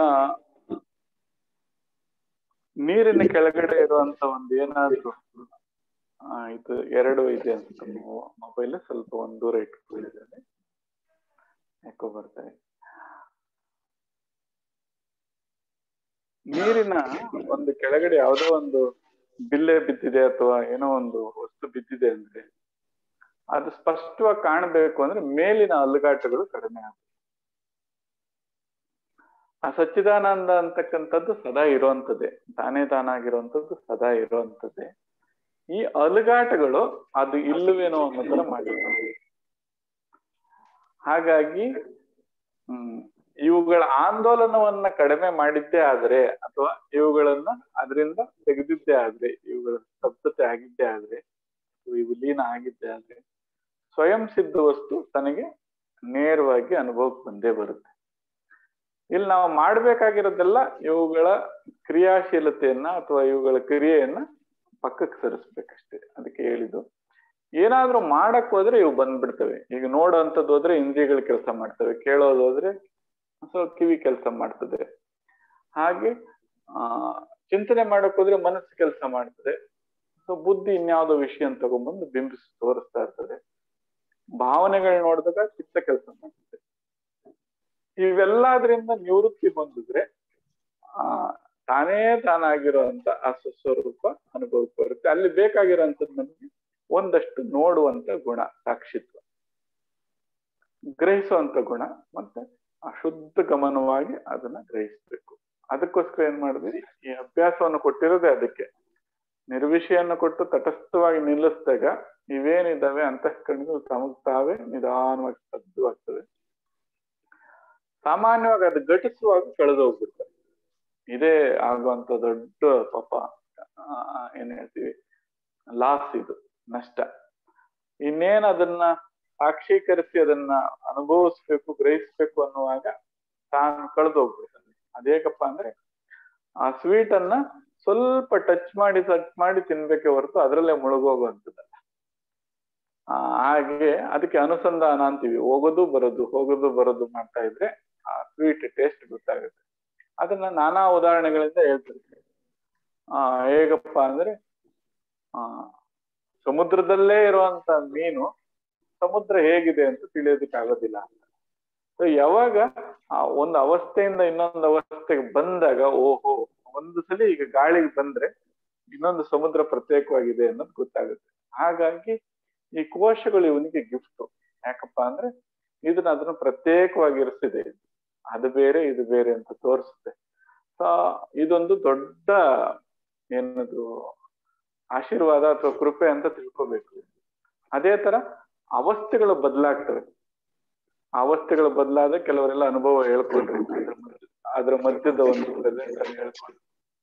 ನೀರಿನ ಕೆಳಗಡೆ ಇರುವಂತ ಒಂದು ಏನಾದ್ರು ಇದು ಎರಡು ಇದೆ ಅಂತ ಮೊಬೈಲ್ ಸ್ವಲ್ಪ ಒಂದ್ ದೂರ ಇಟ್ಕೊಂಡಿದ್ದೇನೆ, ಯಾಕೋ ಬರ್ತಾ ಇದೆ. ನೀರಿನ ಒಂದು ಕೆಳಗಡೆ ಯಾವುದೋ ಒಂದು ಬಿಲ್ಲೆ ಬಿದ್ದಿದೆ ಅಥವಾ ಏನೋ ಒಂದು ವಸ್ತು ಬಿದ್ದಿದೆ ಅಂದ್ರೆ ಅದು ಸ್ಪಷ್ಟವಾಗಿ ಕಾಣಬೇಕು ಅಂದ್ರೆ ಮೇಲಿನ ಅಲುಗಾಟಗಳು ಕಡಿಮೆ ಆಗುತ್ತೆ. ಆ ಸಚ್ಚಿದಾನಂದ ಅಂತಕ್ಕಂಥದ್ದು ಸದಾ ಇರುವಂತದ್ದೇ, ತಾನೇ ತಾನಾಗಿರುವಂಥದ್ದು ಸದಾ ಇರುವಂತದ್ದೇ. ಈ ಅಲುಗಾಟಗಳು ಅದು ಇಲ್ಲವೇನೋ ಅನ್ನೋ ತರ ಮಾಡಿರ್ತಾರೆ. ಹಾಗಾಗಿ ಇವುಗಳ ಆಂದೋಲನವನ್ನ ಕಡಿಮೆ ಮಾಡಿದ್ದೇ ಆದ್ರೆ ಅಥವಾ ಇವುಗಳನ್ನ ಅದರಿಂದ ತೆಗೆದಿದ್ದೇ ಆದ್ರೆ, ಇವುಗಳ ಸ್ತಬ್ಧತೆ ಆಗಿದ್ದೇ ಆದ್ರೆ, ವಿಲೀನ ಆಗಿದ್ದೇ ಆದ್ರೆ ಸ್ವಯಂ ಸಿದ್ಧ ವಸ್ತು ತನಗೆ ನೇರವಾಗಿ ಅನುಭವಕ್ಕೆ ಬಂದೇ ಬರುತ್ತೆ. ಇಲ್ಲಿ ನಾವು ಮಾಡ್ಬೇಕಾಗಿರೋದೆಲ್ಲ ಇವುಗಳ ಕ್ರಿಯಾಶೀಲತೆಯನ್ನ ಅಥವಾ ಇವುಗಳ ಕ್ರಿಯೆಯನ್ನ ಪಕ್ಕಕ್ಕೆ ಸರಿಸ್ಬೇಕಷ್ಟೇ. ಅದಕ್ಕೆ ಹೇಳಿದ್ದು, ಏನಾದ್ರೂ ಮಾಡಕ್ ಹೋದ್ರೆ ಇವು ಬಂದ್ಬಿಡ್ತವೆ. ಈಗ ನೋಡೋಂಥದ್ದು ಹೋದ್ರೆ ಇಂದ್ರಿಯಗಳು ಕೆಲಸ ಮಾಡ್ತವೆ, ಕೇಳೋದು ಹೋದ್ರೆ ಸ್ವಲ್ಪ ಕಿವಿ ಕೆಲಸ ಮಾಡ್ತದೆ. ಹಾಗೆ ಚಿಂತನೆ ಮಾಡಕ್ ಹೋದ್ರೆ ಮನಸ್ಸು ಕೆಲಸ ಮಾಡ್ತದೆ. ಸೊ ಬುದ್ಧಿ ಇನ್ಯಾವುದೋ ವಿಷಯ ತಗೊಂಡ್ಬಂದು ಬಿಂಬಿಸಿ ತೋರಿಸ್ತಾ ಇರ್ತದೆ. ಭಾವನೆಗಳು ನೋಡಿದಾಗ ಚಿತ್ತ ಕೆಲಸ ಮಾಡ್ತದೆ. ಇವೆಲ್ಲದ್ರಿಂದ ನಿವೃತ್ತಿ ಹೊಂದಿದ್ರೆ ತಾನೇ ತಾನಾಗಿರುವಂತ ಆ ಸ್ವಸ್ವರೂಪ ಅನುಭವಕ್ಕೆ ಬರುತ್ತೆ. ಅಲ್ಲಿ ಬೇಕಾಗಿರೋಂಥದ್ದು ನಮಗೆ ಒಂದಷ್ಟು ನೋಡುವಂತ ಗುಣ, ಸಾಕ್ಷಿತ್ವ, ಗ್ರಹಿಸುವಂತ ಗುಣ, ಮತ್ತೆ ಅಶುದ್ಧ ಗಮನವಾಗಿ ಅದನ್ನ ಗ್ರಹಿಸ್ಬೇಕು. ಅದಕ್ಕೋಸ್ಕರ ಏನ್ ಮಾಡಿದ್ವಿ, ಈ ಅಭ್ಯಾಸವನ್ನು ಕೊಟ್ಟಿರೋದೇ ಅದಕ್ಕೆ. ನಿರ್ವಿಷಯನ್ನು ಕೊಟ್ಟು ತಟಸ್ಥವಾಗಿ ನಿಲ್ಲಿಸಿದಾಗ ಇವೇನಿದ್ದಾವೆ ಅಂತಃಕರಣಗಳು ತಮಗ್ ತಾವೇ ನಿಧಾನವಾಗಿ ಸ್ತಬ್ಧವಾಗ್ತವೆ. ಸಾಮಾನ್ಯವಾಗಿ ಅದು ಘಟಿಸುವಾಗ ಕಳೆದೋಗ್ಬಿಡ್ತದೆ. ಇದೇ ಆಗುವಂತ ದೊಡ್ಡ ಪಾಪ ಏನ್ ಹೇಳ್ತೀವಿ ಲಾಸ್, ಇದು ನಷ್ಟ. ಇನ್ನೇನ್ ಅದನ್ನ ಸಾಕ್ಷೀಕರಿಸಿ ಅದನ್ನ ಅನುಭವಿಸ್ಬೇಕು, ಗ್ರಹಿಸ್ಬೇಕು ಅನ್ನುವಾಗ ತಾನು ಕಳೆದೋಗ್ಬಿಡ್ತಾನೆ. ಅದೇಕಪ್ಪ ಅಂದ್ರೆ ಆ ಸ್ವೀಟ್ ಅನ್ನ ಸ್ವಲ್ಪ ಟಚ್ ಮಾಡಿ ತಿನ್ಬೇಕೆ ಹೊರತು ಅದರಲ್ಲೇ ಮುಳುಗೋಗುವಂಥದ್ದಲ್ಲ. ಹಾಗೆ ಅದಕ್ಕೆ ಅನುಸಂಧಾನ ಅಂತೀವಿ. ಹೋಗೋದು ಬರೋದು ಮಾಡ್ತಾ ಇದ್ರೆ ಆ ಸ್ವೀಟ್ ಟೇಸ್ಟ್ ಗೊತ್ತಾಗುತ್ತೆ. ಅದನ್ನ ನಾನಾ ಉದಾಹರಣೆಗಳಿಂದ ಹೇಳ್ತಿರ್ತೀನಿ. ಹೇಗಪ್ಪ ಅಂದ್ರೆ ಸಮುದ್ರದಲ್ಲೇ ಇರುವಂತ ಮೀನು ಸಮುದ್ರ ಹೇಗಿದೆ ಅಂತ ತಿಳಿಯೋದಕ್ಕಾಗೋದಿಲ್ಲ ಅಂತ. ಸೊ ಯಾವಾಗ ಆ ಒಂದು ಅವಸ್ಥೆಯಿಂದ ಇನ್ನೊಂದು ಅವಸ್ಥೆಗೆ ಬಂದಾಗ, ಓಹೋ ಒಂದು ಸಲ ಈಗ ಗಾಳಿಗೆ ಬಂದ್ರೆ ಇನ್ನೊಂದು ಸಮುದ್ರ ಪ್ರತ್ಯೇಕವಾಗಿದೆ ಅನ್ನೋದು ಗೊತ್ತಾಗುತ್ತೆ. ಹಾಗಾಗಿ ಈ ಕೋಶಗಳು ಇವನಿಗೆ ಗಿಫ್ಟ್. ಯಾಕಪ್ಪ ಅಂದ್ರೆ ಅದನ್ನು ಪ್ರತ್ಯೇಕವಾಗಿರಿಸಿದೆ, ಅದು ಬೇರೆ ಇದು ಬೇರೆ ಅಂತ ತೋರಿಸುತ್ತೆ. ಸೊ ಇದೊಂದು ದೊಡ್ಡ ಏನದು ಆಶೀರ್ವಾದ ಅಥವಾ ಕೃಪೆ ಅಂತ ತಿಳ್ಕೊಬೇಕು. ಅದೇ ತರ ಅವಸ್ಥೆಗಳು ಬದಲಾಗ್ತವೆ. ಅವಸ್ಥೆಗಳು ಬದಲಾದ ಕೆಲವರೆಲ್ಲ ಅನುಭವ ಹೇಳ್ಕೊಂಡ್ರು, ಅದ್ರ ಮಧ್ಯದ ಒಂದು ಪ್ರೆಸೆಂಟ್ ಅಲ್ಲಿ ಹೇಳ್ಕೊಂಡ್ರು.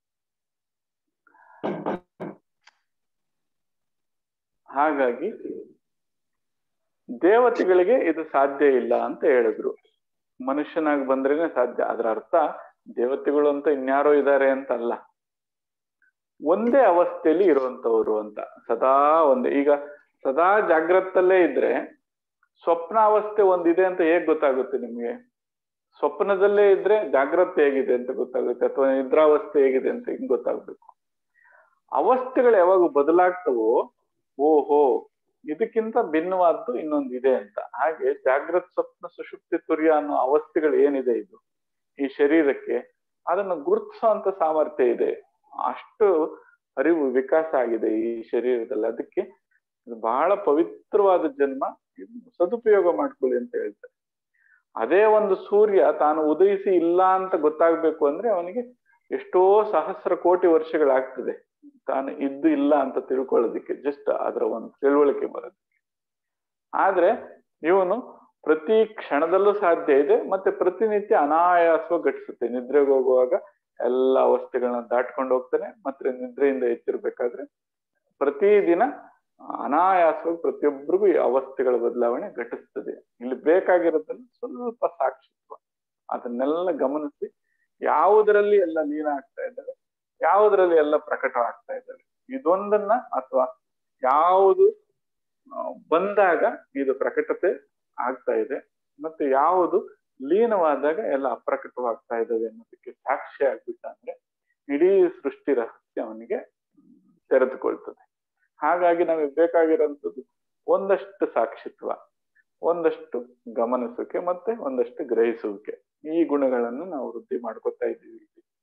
ಹಾಗಾಗಿ ದೇವತೆಗಳಿಗೆ ಇದು ಸಾಧ್ಯ ಇಲ್ಲ ಅಂತ ಹೇಳಿದ್ರು. ಮನುಷ್ಯನಾಗಿ ಬಂದ್ರೇನೆ ಸಾಧ್ಯ. ಅದರ ಅರ್ಥ ದೇವತೆಗಳು ಅಂತ ಇನ್ಯಾರೋ ಇದ್ದಾರೆ ಅಂತ ಅಲ್ಲ, ಒಂದೇ ಅವಸ್ಥೆಯಲ್ಲಿ ಇರುವಂತವ್ರು ಅಂತ. ಸದಾ ಒಂದೇ. ಈಗ ಸದಾ ಜಾಗ್ರತಲ್ಲೇ ಇದ್ರೆ ಸ್ವಪ್ನಾವಸ್ಥೆ ಒಂದಿದೆ ಅಂತ ಹೇಗ್ ಗೊತ್ತಾಗುತ್ತೆ ನಿಮ್ಗೆ? ಸ್ವಪ್ನದಲ್ಲೇ ಇದ್ರೆ ಜಾಗ್ರತೆ ಹೇಗಿದೆ ಅಂತ ಗೊತ್ತಾಗುತ್ತೆ, ಅಥವಾ ನಿದ್ರಾವಸ್ಥೆ ಹೇಗಿದೆ ಅಂತ ಹಿಂಗ್ ಗೊತ್ತಾಗ್ಬೇಕು. ಅವಸ್ಥೆಗಳು ಯಾವಾಗ ಬದಲಾಗ್ತವೋ, ಓಹೋ ಇದಕ್ಕಿಂತ ಭಿನ್ನವಾದ್ದು ಇನ್ನೊಂದು ಇದೆ ಅಂತ. ಹಾಗೆ ಜಾಗ್ರತ್ ಸ್ವಪ್ನ ಸುಷುಪ್ತಿ ತುರ್ಯ ಅನ್ನೋ ಅವಸ್ಥೆಗಳು ಏನಿದೆ ಇದು ಈ ಶರೀರಕ್ಕೆ, ಅದನ್ನು ಗುರುತಿಸುವಂತ ಸಾಮರ್ಥ್ಯ ಇದೆ. ಅಷ್ಟು ಅರಿವು ವಿಕಾಸ ಆಗಿದೆ ಈ ಶರೀರದಲ್ಲಿ. ಅದಕ್ಕೆ ಬಹಳ ಪವಿತ್ರವಾದ ಜನ್ಮ, ಸದುಪಯೋಗ ಮಾಡ್ಕೊಳ್ಳಿ ಅಂತ ಹೇಳ್ತಾರೆ. ಅದೇ ಒಂದು ಸೂರ್ಯ ತಾನು ಉದಯಿಸಿ ಇಲ್ಲ ಅಂತ ಗೊತ್ತಾಗ್ಬೇಕು ಅಂದ್ರೆ ಅವನಿಗೆ ಎಷ್ಟೋ ಸಹಸ್ರ ಕೋಟಿ ವರ್ಷಗಳಾಗ್ತದೆ ತಾನು ಇದ್ದು ಇಲ್ಲ ಅಂತ ತಿಳ್ಕೊಳ್ಳೋದಿಕ್ಕೆ, ಜಸ್ಟ್ ಅದರ ಒಂದು ತಿಳುವಳಿಕೆ ಬರೋದಕ್ಕೆ. ಆದ್ರೆ ಇವನು ಪ್ರತಿ ಕ್ಷಣದಲ್ಲೂ ಸಾಧ್ಯ ಇದೆ, ಮತ್ತೆ ಪ್ರತಿನಿತ್ಯ ಅನಾಯಾಸವಾಗಿ ಘಟಿಸುತ್ತೆ. ನಿದ್ರೆಗೆ ಹೋಗುವಾಗ ಎಲ್ಲ ಅವಸ್ಥೆಗಳನ್ನ ದಾಟ್ಕೊಂಡು ಹೋಗ್ತಾನೆ, ಮತ್ತೆ ನಿದ್ರೆಯಿಂದ ಎಚ್ಚಿರ್ಬೇಕಾದ್ರೆ ಪ್ರತಿದಿನ ಅನಾಯಾಸವಾಗಿ ಪ್ರತಿಯೊಬ್ಬರಿಗೂ ಈ ಅವಸ್ಥೆಗಳ ಬದಲಾವಣೆ ಘಟಿಸ್ತದೆ. ಇಲ್ಲಿ ಬೇಕಾಗಿರೋದನ್ನ ಸ್ವಲ್ಪ ಸಾಕ್ಷಿತ್ವ, ಅದನ್ನೆಲ್ಲ ಗಮನಿಸಿ ಯಾವುದರಲ್ಲಿ ಎಲ್ಲ ಲೀನ ಆಗ್ತಾ ಇದ್ದಾರೆ, ಯಾವುದರಲ್ಲಿ ಎಲ್ಲ ಪ್ರಕಟ ಆಗ್ತಾ ಇದ್ದಾರೆ, ಇದೊಂದನ್ನ ಅಥವಾ ಯಾವುದು ಬಂದಾಗ ಇದು ಪ್ರಕಟತೆ ಆಗ್ತಾ ಇದೆ, ಮತ್ತೆ ಯಾವುದು ಲೀನವಾದಾಗ ಎಲ್ಲ ಅಪ್ರಕಟವಾಗ್ತಾ ಇದ್ದಾವೆ ಅನ್ನೋದಕ್ಕೆ ಸಾಕ್ಷಿ ಆಗ್ಬಿಟ್ಟ ಅಂದ್ರೆ ಇಡೀ ಸೃಷ್ಟಿ ರಹಸ್ಯ ಅವನಿಗೆ ತೆರೆದುಕೊಳ್ತದೆ. ಹಾಗಾಗಿ ನಮಗೆ ಬೇಕಾಗಿರೋಂಥದ್ದು ಒಂದಷ್ಟು ಸಾಕ್ಷಿತ್ವ, ಒಂದಷ್ಟು ಗಮನಿಸುವಿಕೆ, ಮತ್ತೆ ಒಂದಷ್ಟು ಗ್ರಹಿಸುವಿಕೆ. ಈ ಗುಣಗಳನ್ನು ನಾವು ವೃದ್ಧಿ ಮಾಡ್ಕೊತಾ ಇದ್ದೀವಿ.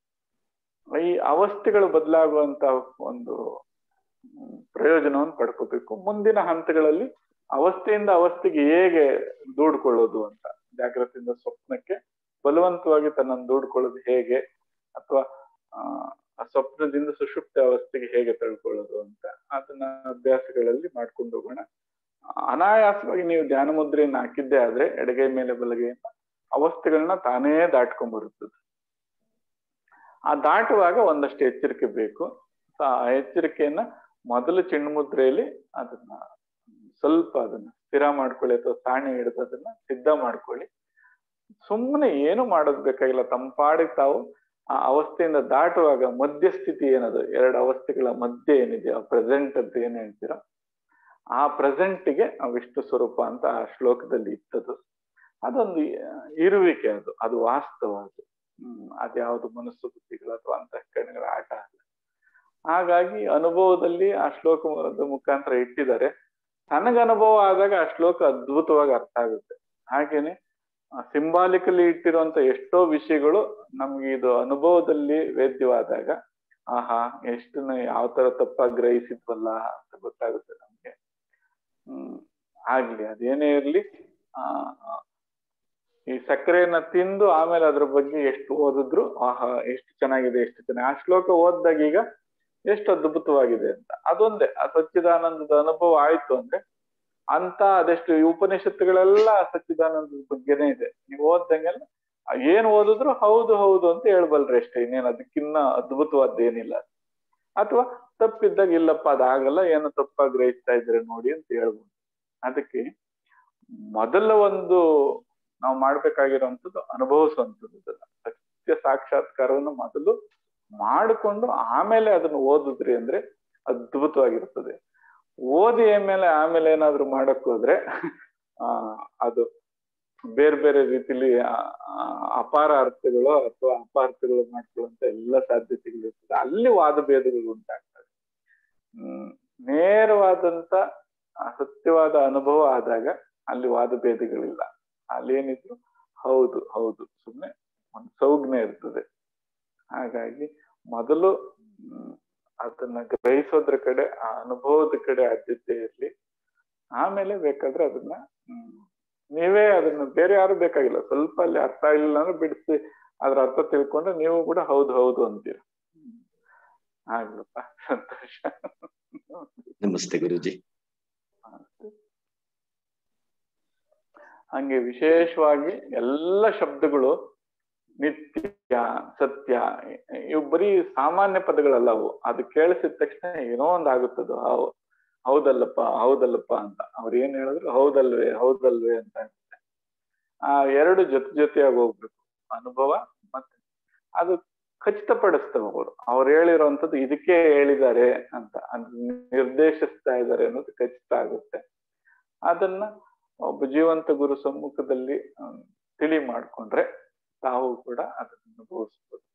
ಈ ಅವಸ್ಥೆಗಳು ಬದಲಾಗುವಂತ ಒಂದು ಪ್ರಯೋಜನವನ್ನು ಪಡ್ಕೋಬೇಕು. ಮುಂದಿನ ಹಂತಗಳಲ್ಲಿ ಅವಸ್ಥೆಯಿಂದ ಅವಸ್ಥೆಗೆ ಹೇಗೆ ದೂಡ್ಕೊಳ್ಳೋದು ಅಂತ, ಜಾಗ್ರತೆಯಿಂದ ಸ್ವಪ್ನಕ್ಕೆ ಬಲವಂತವಾಗಿ ತನ್ನನ್ನು ದೂಡ್ಕೊಳ್ಳೋದು ಹೇಗೆ, ಅಥವಾ ಆ ಸ್ವಪ್ನದಿಂದ ಸುಷುಪ್ತ ಅವಸ್ಥೆಗೆ ಹೇಗೆ ತಳ್ಕೊಳ್ಳೋದು ಅಂತ ಅದನ್ನ ಅಭ್ಯಾಸಗಳಲ್ಲಿ ಮಾಡ್ಕೊಂಡು ಹೋಗೋಣ. ಅನಾಯಾಸವಾಗಿ ನೀವು ಧ್ಯಾನ ಮುದ್ರೆಯನ್ನು ಹಾಕಿದ್ದೇ ಆದ್ರೆ ಎಡಗೈ ಮೇಲೆ ಬಲಗೈಯಿಂದ ಅವಸ್ಥೆಗಳನ್ನ ತಾನೇ ದಾಟ್ಕೊಂಡ್ಬರುತ್ತದೆ. ಆ ದಾಟುವಾಗ ಒಂದಷ್ಟು ಎಚ್ಚರಿಕೆ ಬೇಕು. ಆ ಎಚ್ಚರಿಕೆಯನ್ನ ಮೊದಲು ಚಿಣ್ಮುದ್ರೆಯಲ್ಲಿ ಅದನ್ನ ಸ್ವಲ್ಪ ಅದನ್ನ ಸ್ಥಿರ ಮಾಡ್ಕೊಳ್ಳಿ, ಅಥವಾ ಸಾಣೆ ಹಿಡಿದು ಅದನ್ನ ಸಿದ್ಧ ಮಾಡ್ಕೊಳ್ಳಿ. ಸುಮ್ಮನೆ ಏನು ಮಾಡೋದ್ ಬೇಕಾಗಿಲ್ಲ, ತಂಪಾಡಿಗೆ ತಾವು ಆ ಅವಸ್ಥೆಯಿಂದ ದಾಟುವಾಗ ಮಧ್ಯಸ್ಥಿತಿ ಏನದು, ಎರಡು ಅವಸ್ಥೆಗಳ ಮಧ್ಯೆ ಏನಿದೆ ಆ ಪ್ರೆಸೆಂಟ್ ಅಂತ ಏನ್ ಹೇಳ್ತೀರ, ಆ ಪ್ರೆಸೆಂಟ್ಗೆ ವಿಷ್ಣು ಸ್ವರೂಪ ಅಂತ ಆ ಶ್ಲೋಕದಲ್ಲಿ ಇತ್ತದು. ಅದೊಂದು ಇರುವಿಕೆ, ಅದು ವಾಸ್ತವ. ಅದ್ಯಾವುದು ಮನಸ್ಸು ಬುದ್ಧಿಗಳು ಅಥವಾ ಅಂತಃಕರಣಗಳ ಆಟ ಅಲ್ಲ. ಹಾಗಾಗಿ ಅನುಭವದಲ್ಲಿ ಆ ಶ್ಲೋಕದ ಮುಖಾಂತರ ಇಟ್ಟಿದ್ದಾರೆ. ನನಗೆ ಅನುಭವ ಆದಾಗ ಆ ಶ್ಲೋಕ ಅದ್ಭುತವಾಗಿ ಅರ್ಥ ಆಗುತ್ತೆ. ಹಾಗೇನೆ ಸಿಂಬಾಲಿಕಲಿ ಇಟ್ಟಿರುವಂತ ಎಷ್ಟೋ ವಿಷಯಗಳು ನಮ್ಗೆ ಇದು ಅನುಭವದಲ್ಲಿ ವೇದ್ಯವಾದಾಗ ಆಹಾ ಎಷ್ಟು ಯಾವ ತರ ತಪ್ಪಾಗಿ ಗ್ರಹಿಸಿದ್ವಲ್ಲ ಅಂತ ಗೊತ್ತಾಗುತ್ತೆ ನಮ್ಗೆ. ಆಗ್ಲಿ ಅದೇನೇ ಇರ್ಲಿ, ಈ ಸಕ್ಕರೆಯನ್ನ ತಿಂದು ಆಮೇಲೆ ಅದ್ರ ಬಗ್ಗೆ ಎಷ್ಟು ಓದಿದ್ರು ಆಹಾ ಎಷ್ಟು ಚೆನ್ನಾಗಿದೆ, ಎಷ್ಟು ಚೆನ್ನಾಗಿ ಆ ಶ್ಲೋಕ ಓದ್ದಾಗ ಈಗ ಎಷ್ಟು ಅದ್ಭುತವಾಗಿದೆ ಅಂತ. ಅದೊಂದೇ ಆ ಸಚ್ಚಿದಾನಂದದ ಅನುಭವ ಆಯ್ತು ಅಂದ್ರೆ ಅಂತ ಅದೆಷ್ಟು ಈ ಉಪನಿಷತ್ತುಗಳೆಲ್ಲ ಸಚ್ಚಿದಾನಂದದ ಬಗ್ಗೆನೇ ಇದೆ. ನೀವು ಓದ್ದಂಗೆಲ್ಲ ಏನ್ ಓದಿದ್ರು ಹೌದು ಹೌದು ಅಂತ ಹೇಳ್ಬಲ್ರಿ ಅಷ್ಟೇ, ಇನ್ನೇನು ಅದಕ್ಕಿನ್ನ ಅದ್ಭುತವಾದ್ದೇನಿಲ್ಲ. ಅಥವಾ ತಪ್ಪಿದ್ದಾಗ ಇಲ್ಲಪ್ಪ ಅದಾಗಲ್ಲ, ಏನೋ ತಪ್ಪಾಗಿ ಗ್ರಹಿಸ್ತಾ ಇದ್ರೆ ನೋಡಿ ಅಂತ ಹೇಳ್ಬೋದು. ಅದಕ್ಕೆ ಮೊದಲ ಒಂದು ನಾವು ಮಾಡ್ಬೇಕಾಗಿರೋಂಥದ್ದು ಅನುಭವಿಸುವಂಥದ್ದು. ಸತ್ಯ ಸಾಕ್ಷಾತ್ಕಾರವನ್ನು ಮೊದಲು ಮಾಡಿಕೊಂಡು ಆಮೇಲೆ ಅದನ್ನು ಓದಿದ್ರಿ ಅಂದ್ರೆ ಅದ್ಭುತವಾಗಿರ್ತದೆ. ಓದಿ ಆಮೇಲೆ ಏನಾದ್ರು ಮಾಡಕ್ ಹೋದ್ರೆ ಅದು ಬೇರೆ ಬೇರೆ ರೀತಿಲಿ ಅಪಾರ ಅರ್ಥಗಳು ಅಥವಾ ಅಪಾರ್ಥಗಳು ಮಾಡ್ಕೊಳ್ಳುವಂತ ಎಲ್ಲ ಸಾಧ್ಯತೆಗಳು ಇರ್ತದೆ. ಅಲ್ಲಿ ವಾದ ಭೇದಗಳು ಉಂಟಾಗ್ತದೆ. ನೇರವಾದಂತ ಸತ್ಯವಾದ ಅನುಭವ ಆದಾಗ ಅಲ್ಲಿ ವಾದ ಭೇದಗಳಿಲ್ಲ. ಅಲ್ಲೇನಿದ್ರು ಹೌದು ಹೌದು ಸುಮ್ಮನೆ ಒಂದು ಸೌಜ್ಞೆ ಇರ್ತದೆ. ಹಾಗಾಗಿ ಮೊದಲು ಅದನ್ನ ಗ್ರಹಿಸೋದ್ರ ಕಡೆ, ಆ ಅನುಭವದ ಕಡೆ ಆದ್ಯತೆ ಇರ್ಲಿ. ಆಮೇಲೆ ಬೇಕಾದ್ರೆ ಅದನ್ನ ನೀವೇ ಅದನ್ನ ಬೇರೆ ಯಾರು ಬೇಕಾಗಿಲ್ಲ, ಸ್ವಲ್ಪ ಅಲ್ಲಿ ಅರ್ಥ ಆಗಿಲ್ಲ ಅಂದ್ರೆ ಬಿಡಿಸಿ ಅದ್ರ ಅರ್ಥ ತಿಳ್ಕೊಂಡ್ರೆ ನೀವು ಕೂಡ ಹೌದು ಹೌದು ಅಂತೀರ. ಆಗ್ಲಪ್ಪ, ಸಂತೋಷ. ನಮಸ್ತೆ ಗುರುಜಿ. ಹಂಗೆ ವಿಶೇಷವಾಗಿ ಎಲ್ಲ ಶಬ್ದಗಳು ನಿತ್ಯ, ಸತ್ಯ, ಇವು ಬರೀ ಸಾಮಾನ್ಯ ಪದಗಳಲ್ಲವು. ಅದು ಕೇಳಿಸಿದ ತಕ್ಷಣ ಏನೋ ಒಂದ್ ಆಗುತ್ತದು, ಹೌದಲ್ಲಪ್ಪ ಹೌದಲ್ಲಪ್ಪ ಅಂತ ಅವ್ರು ಏನ್ ಹೇಳಿದ್ರು ಹೌದಲ್ವೇ ಹೌದಲ್ವೇ ಅಂತ ಅನ್ಸುತ್ತೆ. ಆ ಎರಡು ಜೊತೆಯಾಗಿ ಹೋಗ್ಬೇಕು, ಅನುಭವ ಮತ್ತೆ ಅದು ಖಚಿತಪಡಿಸ್ತವೆ. ಅವ್ರು ಹೇಳಿರೋಂಥದ್ದು ಇದಕ್ಕೆ ಹೇಳಿದ್ದಾರೆ ಅಂತ, ಅದು ನಿರ್ದೇಶಿಸ್ತಾ ಇದ್ದಾರೆ ಅನ್ನೋದು ಖಚಿತ ಆಗುತ್ತೆ. ಅದನ್ನ ಒಬ್ಬ ಜೀವಂತ ಗುರು ಸಮ್ಮುಖದಲ್ಲಿ ತಿಳಿ ಮಾಡ್ಕೊಂಡ್ರೆ ತಾವು ಕೂಡ ಅದನ್ನು ಅನುಭವಿಸ್ಬೋದು.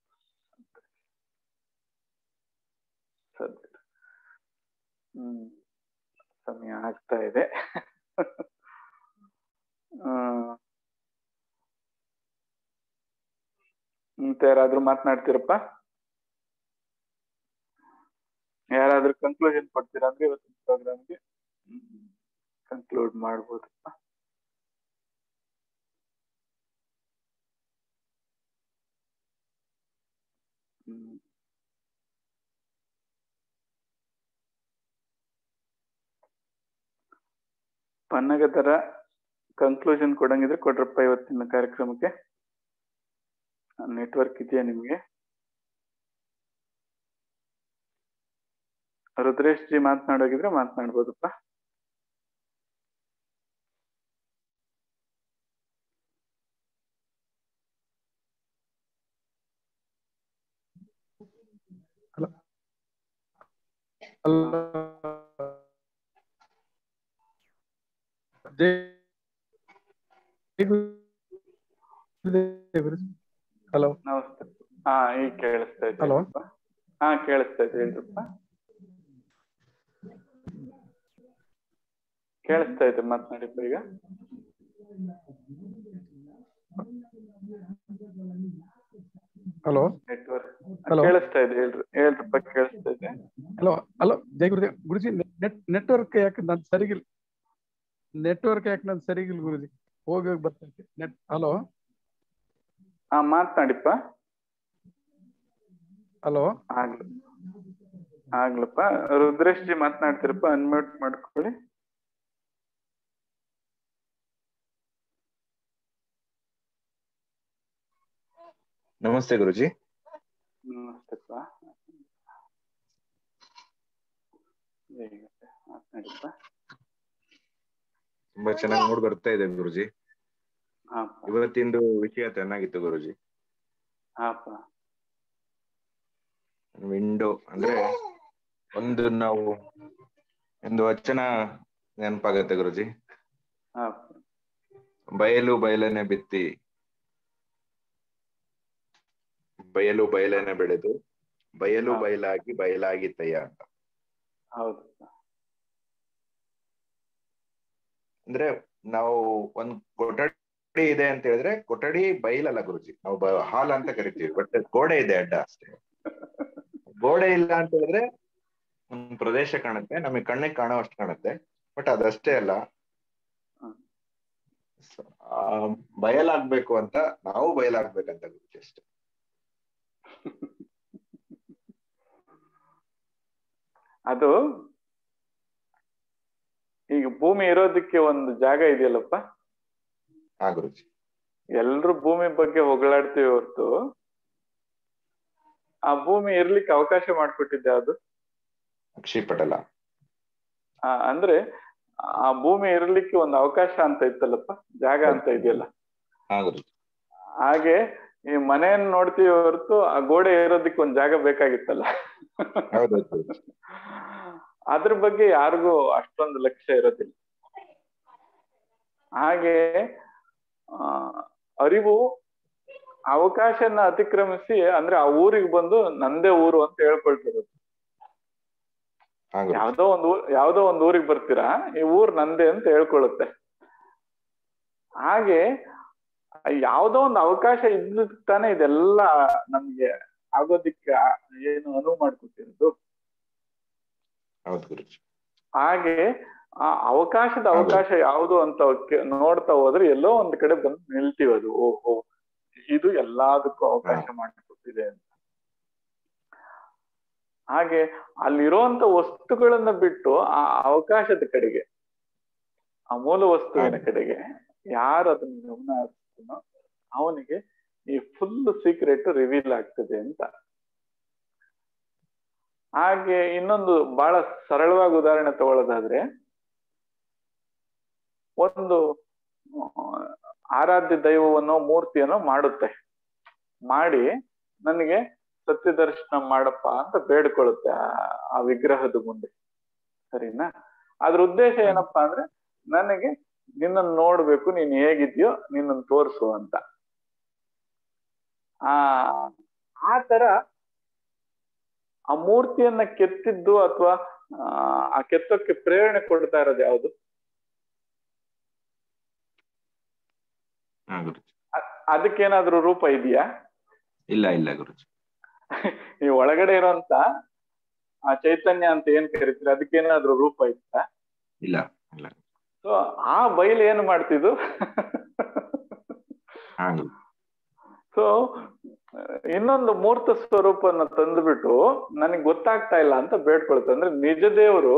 ಸದ್ಯ ಸಮಯ ಆಗ್ತಾ ಇದೆ. ಮತ್ತೆ ಯಾರಾದ್ರೂ ಮಾತನಾಡ್ತೀರಪ್ಪ? ಯಾರಾದ್ರೂ ಕನ್ಕ್ಲೂಷನ್ ಕೊಡ್ತೀರಾ ಅಂದ್ರೆ ಇವತ್ತಿನ ಪ್ರೋಗ್ರಾಮ್ಗೆ ಕನ್ಕ್ಲೂಡ್ ಮಾಡ್ಬೋದಪ್ಪ. ಪನ್ನಗತರ ಕನ್ಕ್ಲೂಷನ್ ಕೊಡಂಗಿದ್ರೆ ಕೊಡ್ರಪ್ಪ ಇವತ್ತಿನ ಕಾರ್ಯಕ್ರಮಕ್ಕೆ. ನೆಟ್ವರ್ಕ್ ಇದೆಯಾ ನಿಮ್ಗೆ? ರುದ್ರೇಶ್ ಜಿ ಮಾತನಾಡೋಗಿದ್ರೆ ಮಾತನಾಡ್ಬೋದಪ್ಪ. ಹಲೋ ನಮಸ್ತೆ. ಹಾ ಈಗ ಕೇಳಿಸ್ತಾ ಇದೆ. ಹಲೋ ಹಾ ಕೇಳಿಸ್ತಾ ಇದೆ, ಹೇಳ್ರಪ್ಪ. ಕೇಳಿಸ್ತಾ ಇದೆ, ಮಾತನಾಡಿಪ್ಪ ಈಗ. ಹಲೋ ನೆಟ್ವರ್ಕ್ ಹಲೋ ಕೇಳಿಸ್ತಾ ಇದೆ, ಹೇಳ್ರಪ್ಪ ಕೇಳಿಸ್ತಾ ಇದೆ. ಹಲೋ ಹಲೋ ಜೈ ಗುರುದೇವ್. ಗುರುಜಿ ನೆಟ್ವರ್ಕ್ ಯಾಕೆ ನಾನು ಸರಿಗಿಲ್ಲ, ಗುರುಜಿ. ಹೋಗಿ ಬರ್ತೈತೆ ನೆಟ್. ಹಲೋ ಹಾ ಮಾತನಾಡಿಪ್ಪ. ಹಲೋ ಆಗ್ಲಪ್ಪ. ರುದ್ರೇಶ್ ಜಿ ಮಾತನಾಡ್ತಿರಪ್ಪ, ಅನ್ಮ್ಯೂಟ್ ಮಾಡ್ಕೊಳ್ಳಿ. ನಮಸ್ತೆ ಗುರುಜಿ. ನಮಸ್ತೆಪ್ಪ, ಮಾತನಾಡಿಪ್ಪ. ತುಂಬಾ ಚೆನ್ನಾಗಿ ಮೂಡ್ ಬರ್ತಾ ಇದೆ ಗುರುಜಿ. ಇವತ್ತಿಂದು ವಿಷಯ ಚೆನ್ನಾಗಿತ್ತು ಗುರುಜಿ. ವಿಂಡೋ ಅಂದ್ರೆ ಒಂದು ವಚನ ನೆನಪಾಗತ್ತೆ ಗುರುಜಿ. ಬಯಲು ಬಯಲನೆ ಬಿತ್ತಿ ಬಯಲು ಬಯಲನೆ ಬೆಳೆದು ಬಯಲು ಬಯಲಾಗಿ ಬಯಲಾಗಿತ್ತಯ್ಯ ಅಂತ. ಹೌದು. ಅಂದ್ರೆ ನಾವು ಒಂದ್ ಕೊಠಡಿ ಇದೆ ಅಂತ ಹೇಳಿದ್ರೆ ಕೊಠಡಿ ಬಯಲಲ್ಲ ಗುರುಜಿ, ನಾವು ಹಾಲ್ ಅಂತ ಕರಿತೀವಿ. ಬಟ್ ಗೋಡೆ ಇದೆ ಅಡ್ಡ ಅಷ್ಟೇ. ಗೋಡೆ ಇಲ್ಲ ಅಂತ ಹೇಳಿದ್ರೆ ಒಂದ್ ಪ್ರದೇಶ ಕಾಣುತ್ತೆ, ನಮಗೆ ಕಣ್ಣಿಗೆ ಕಾಣುವಷ್ಟು ಕಾಣುತ್ತೆ, ಬಟ್ ಅದಷ್ಟೇ ಅಲ್ಲ. ಬಯಲಾಗ್ಬೇಕು ಅಂತ ನಾವು ಬಯಲಾಗ್ಬೇಕಂತ ಗುರುಜಿ ಅಷ್ಟೇ. ಅದು ಈಗ ಭೂಮಿ ಇರೋದಕ್ಕೆ ಒಂದು ಜಾಗ ಇದೆಯಲ್ಲಪ್ಪ. ಹಾ ಗುರುಜಿ. ಎಲ್ರು ಭೂಮಿ ಬಗ್ಗೆ ಹೊಗಳಾಡ್ತೀವಿ ಹೊರತು ಆ ಭೂಮಿ ಇರ್ಲಿಕ್ಕೆ ಅವಕಾಶ ಮಾಡ್ಕೊಟ್ಟಿದ್ದೆ ಅದು ಅಕ್ಷಿಪಟಲ. ಅಂದ್ರೆ ಆ ಭೂಮಿ ಇರ್ಲಿಕ್ಕೆ ಒಂದು ಅವಕಾಶ ಅಂತ ಇತ್ತಲ್ಲಪ್ಪ, ಜಾಗ ಅಂತ ಇದೆಯಲ್ಲ. ಹಾಗೆ ಈ ಮನೆಯನ್ನ ನೋಡ್ತೀವಿ ಹೊರತು ಆ ಗೋಡೆ ಇರೋದಕ್ಕೆ ಒಂದ್ ಜಾಗ ಬೇಕಾಗಿತ್ತಲ್ಲ. ಅದ್ರ ಬಗ್ಗೆ ಯಾರಿಗೂ ಅಷ್ಟೊಂದು ಲಕ್ಷ್ಯ ಇರೋದಿಲ್ಲ. ಹಾಗೆ ಅರಿವು ಅವಕಾಶನ ಅತಿಕ್ರಮಿಸಿ ಅಂದ್ರೆ ಆ ಊರಿಗೆ ಬಂದು ನಂದೇ ಊರು ಅಂತ ಹೇಳ್ಕೊಳ್ತಿರೋದು. ಯಾವ್ದೋ ಒಂದ್ ಊರಿಗೆ ಬರ್ತೀರಾ, ಈ ಊರ್ ನಂದೇ ಅಂತ ಹೇಳ್ಕೊಳ್ಳುತ್ತೆ. ಹಾಗೆ ಯಾವ್ದೋ ಒಂದು ಅವಕಾಶ ಇದ್ದ ತಾನೇ ಇದೆಲ್ಲ ನಮ್ಗೆ ಆಗೋದಿಕ್ಕೆ ಏನು ಅನುವು ಮಾಡ್ಕೊತಿರೋದು. ಹಾಗೆ ಆ ಅವಕಾಶ ಯಾವುದು ಅಂತ ನೋಡ್ತಾ ಹೋದ್ರೆ ಎಲ್ಲೋ ಒಂದ್ ಕಡೆ ಬಂದು ನಿಲ್ತೀವಿ. ಅದು ಓಹೋ ಇದು ಎಲ್ಲದಕ್ಕೂ ಅವಕಾಶ ಮಾಡಿಕೊಟ್ಟಿದೆ ಅಂತ. ಹಾಗೆ ಅಲ್ಲಿರುವಂತ ವಸ್ತುಗಳನ್ನ ಬಿಟ್ಟು ಆ ಅವಕಾಶದ ಕಡೆಗೆ, ಆ ಮೂಲ ವಸ್ತುವಿನ ಕಡೆಗೆ ಯಾರು ಅದನ್ನ ಗಮನ ಹರಿಸ್ತಾನೋ ಅವನಿಗೆ ಈ ಫುಲ್ ಸೀಕ್ರೆಟ್ ರಿವೀಲ್ ಆಗ್ತದೆ ಅಂತ. ಹಾಗೆ ಇನ್ನೊಂದು ಬಹಳ ಸರಳವಾಗಿ ಉದಾಹರಣೆ ತಗೊಳ್ಳೋದಾದ್ರೆ, ಒಂದು ಆರಾಧ್ಯ ದೈವವನ್ನೋ ಮೂರ್ತಿಯನ್ನೋ ಮಾಡಿ ನನಗೆ ಸತ್ಯ ದರ್ಶನ ಮಾಡಪ್ಪ ಅಂತ ಬೇಡ್ಕೊಳ್ಳುತ್ತೆ ಆ ವಿಗ್ರಹದ ಮುಂದೆ. ಸರಿನಾ? ಅದ್ರ ಉದ್ದೇಶ ಏನಪ್ಪಾ ಅಂದ್ರೆ ನನಗೆ ನಿನ್ನನ್ನು ನೋಡ್ಬೇಕು, ನೀನ್ ಹೇಗಿದ್ಯೋ ನಿನ್ನನ್ನು ತೋರಿಸು ಅಂತ. ಆ ತರ ಆ ಮೂರ್ತಿಯನ್ನ ಕೆತ್ತಿದ್ದು ಅಥವಾ ಆ ಕೆತ್ತಕ್ಕೆ ಪ್ರೇರಣೆ ಕೊಡ್ತಾ ಇರೋದು ಯಾವುದು? ಅದಕ್ಕೇನಾದ್ರೂ ರೂಪ ಇದೆಯಾ? ಇಲ್ಲ ಗುರುಜಿ. ಈ ಒಳಗಡೆ ಇರೋಂತ ಆ ಚೈತನ್ಯ ಅಂತ ಏನ್ ಕರಿತೀರಿ ಅದಕ್ಕೇನಾದ್ರೂ ರೂಪ ಇತ್ತಾ? ಇಲ್ಲ ಇಲ್ಲ. ಸೊ ಆ ಬಯಲು ಏನ್ ಮಾಡ್ತಿದ್ದು? ಸೊ ಇನ್ನೊಂದು ಮೂರ್ತ ಸ್ವರೂಪನ ತಂದ್ಬಿಟ್ಟು ನನಗೆ ಗೊತ್ತಾಗ್ತಾ ಇಲ್ಲ ಅಂತ ಬೇಡ್ಕೊಳ್ತೆ. ಅಂದ್ರೆ ನಿಜ ದೇವರು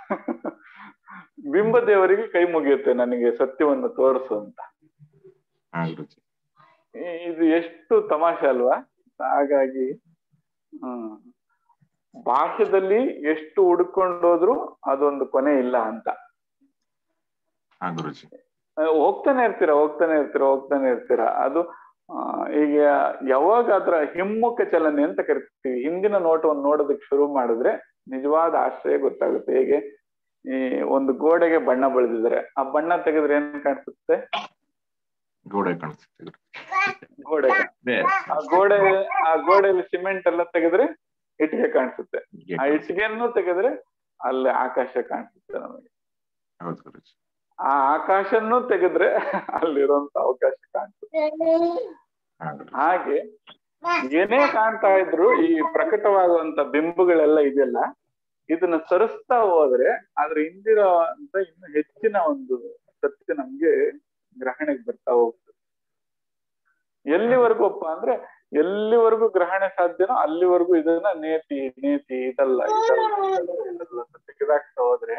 ಬಿಂಬ ದೇವರಿಗೆ ಕೈ ಮುಗಿಯುತ್ತೆ, ನನಗೆ ಸತ್ಯವನ್ನು ತೋರಿಸು ಅಂತ. ಇದು ಎಷ್ಟು ತಮಾಷೆ ಅಲ್ವಾ? ಹಾಗಾಗಿ ಭಾಷೆದಲ್ಲಿ ಎಷ್ಟು ಹುಡ್ಕೊಂಡೋದ್ರು ಅದೊಂದು ಕೊನೆ ಇಲ್ಲ ಅಂತ. ಹೋಗ್ತಾನೆ ಇರ್ತೀರಾ. ಅದು ಈಗ ಯಾವಾಗ ಅದ್ರ ಹಿಮ್ಮುಖ ಚಲನೆ ಅಂತ ಕರಿತೀವಿ, ಹಿಂದಿನ ನೋಟವನ್ನು ನೋಡೋದಕ್ಕೆ ಶುರು ಮಾಡಿದ್ರೆ ನಿಜವಾದ ಆಶ್ರಯ ಗೊತ್ತಾಗುತ್ತೆ. ಹೇಗೆ ಈ ಒಂದು ಗೋಡೆಗೆ ಬಣ್ಣ ಬಳಿದಿದ್ದಾರೆ, ಆ ಬಣ್ಣ ತೆಗೆದ್ರೆ ಏನ್ ಕಾಣಿಸುತ್ತೆ? ಗೋಡೆ ಕಾಣಿಸುತ್ತೆ. ಆ ಗೋಡೆಯಲ್ಲಿ ಸಿಮೆಂಟ್ ಎಲ್ಲ ತೆಗೆದ್ರೆ ಇಟ್ಟಿಗೆ ಕಾಣಿಸುತ್ತೆ. ಆ ಇಟ್ಟಿಗೆಯನ್ನು ತೆಗೆದ್ರೆ ಅಲ್ಲಿ ಆಕಾಶ ಕಾಣಿಸುತ್ತೆ ನಮಗೆ. ಆ ಆಕಾಶನ್ನು ತೆಗೆದ್ರೆ ಅಲ್ಲಿರುವಂತ ಅವಕಾಶ ಕಾಣಿಸುತ್ತೆ. ಹಾಗೆ ಏನೇ ಕಾಣ್ತಾ ಇದ್ರು ಈ ಪ್ರಕಟವಾಗುವಂತ ಬಿಂಬಗಳೆಲ್ಲ ಇದೆಯಲ್ಲ, ಇದನ್ನ ಸರಿಸ್ತಾ ಹೋದ್ರೆ ಅದ್ರ ಹಿಂದಿರೋ ಅಂತ ಇನ್ನು ಹೆಚ್ಚಿನ ಒಂದು ಸತ್ಯ ನಮ್ಗೆ ಗ್ರಹಣೆಗೆ ಬರ್ತಾ ಹೋಗ್ತದೆ. ಎಲ್ಲಿವರೆಗೂಪ್ಪ ಅಂದ್ರೆ ಎಲ್ಲಿವರೆಗೂ ಗ್ರಹಣೆ ಸಾಧ್ಯನೋ ಅಲ್ಲಿವರೆಗೂ ಇದನ್ನ ನೇತಿ ಇದಲ್ಲ ತೆಗೆದಾಕ್ತಾ ಹೋದ್ರೆ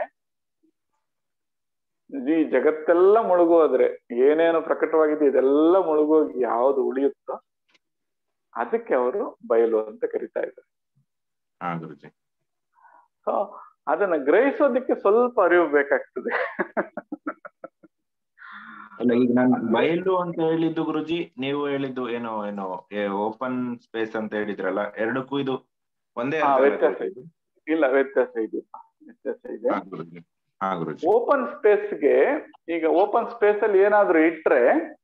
ಈ ಜಗತ್ತೆಲ್ಲ ಮುಳುಗೋದ್ರೆ, ಏನೇನು ಪ್ರಕಟವಾಗಿದೆ ಇದೆಲ್ಲ ಮುಳುಗೋಗಿ ಯಾವ್ದು ಉಳಿಯುತ್ತೋ ಅದಕ್ಕೆ ಅವರು ಬಯಲು ಅಂತ ಕರಿತಾ ಇದ್ದಾರೆ. ಸೊ ಅದನ್ನ ಗ್ರಹಿಸೋದಕ್ಕೆ ಸ್ವಲ್ಪ ಅರಿವು ಬೇಕಾಗ್ತದೆ. ಅಲ್ಲ, ಈಗ ನಾನು ಬಯಲು ಅಂತ ಹೇಳಿದ್ದು ಗುರುಜಿ, ನೀವು ಹೇಳಿದ್ದು ಏನೋ ಓಪನ್ ಸ್ಪೇಸ್ ಅಂತ ಹೇಳಿದ್ರಲ್ಲ, ಎರಡಕ್ಕೂ ಇದು ಒಂದೇ? ವ್ಯತ್ಯಾಸ ಇದೆ. ಇಲ್ಲ, ವ್ಯತ್ಯಾಸ ಇದೆ. ಓಪನ್ ಸ್ಪೇಸ್ಗೆ, ಈಗ ಓಪನ್ ಸ್ಪೇಸ್ ಅಲ್ಲಿ ಏನಾದ್ರೂ ಇಟ್ರೆ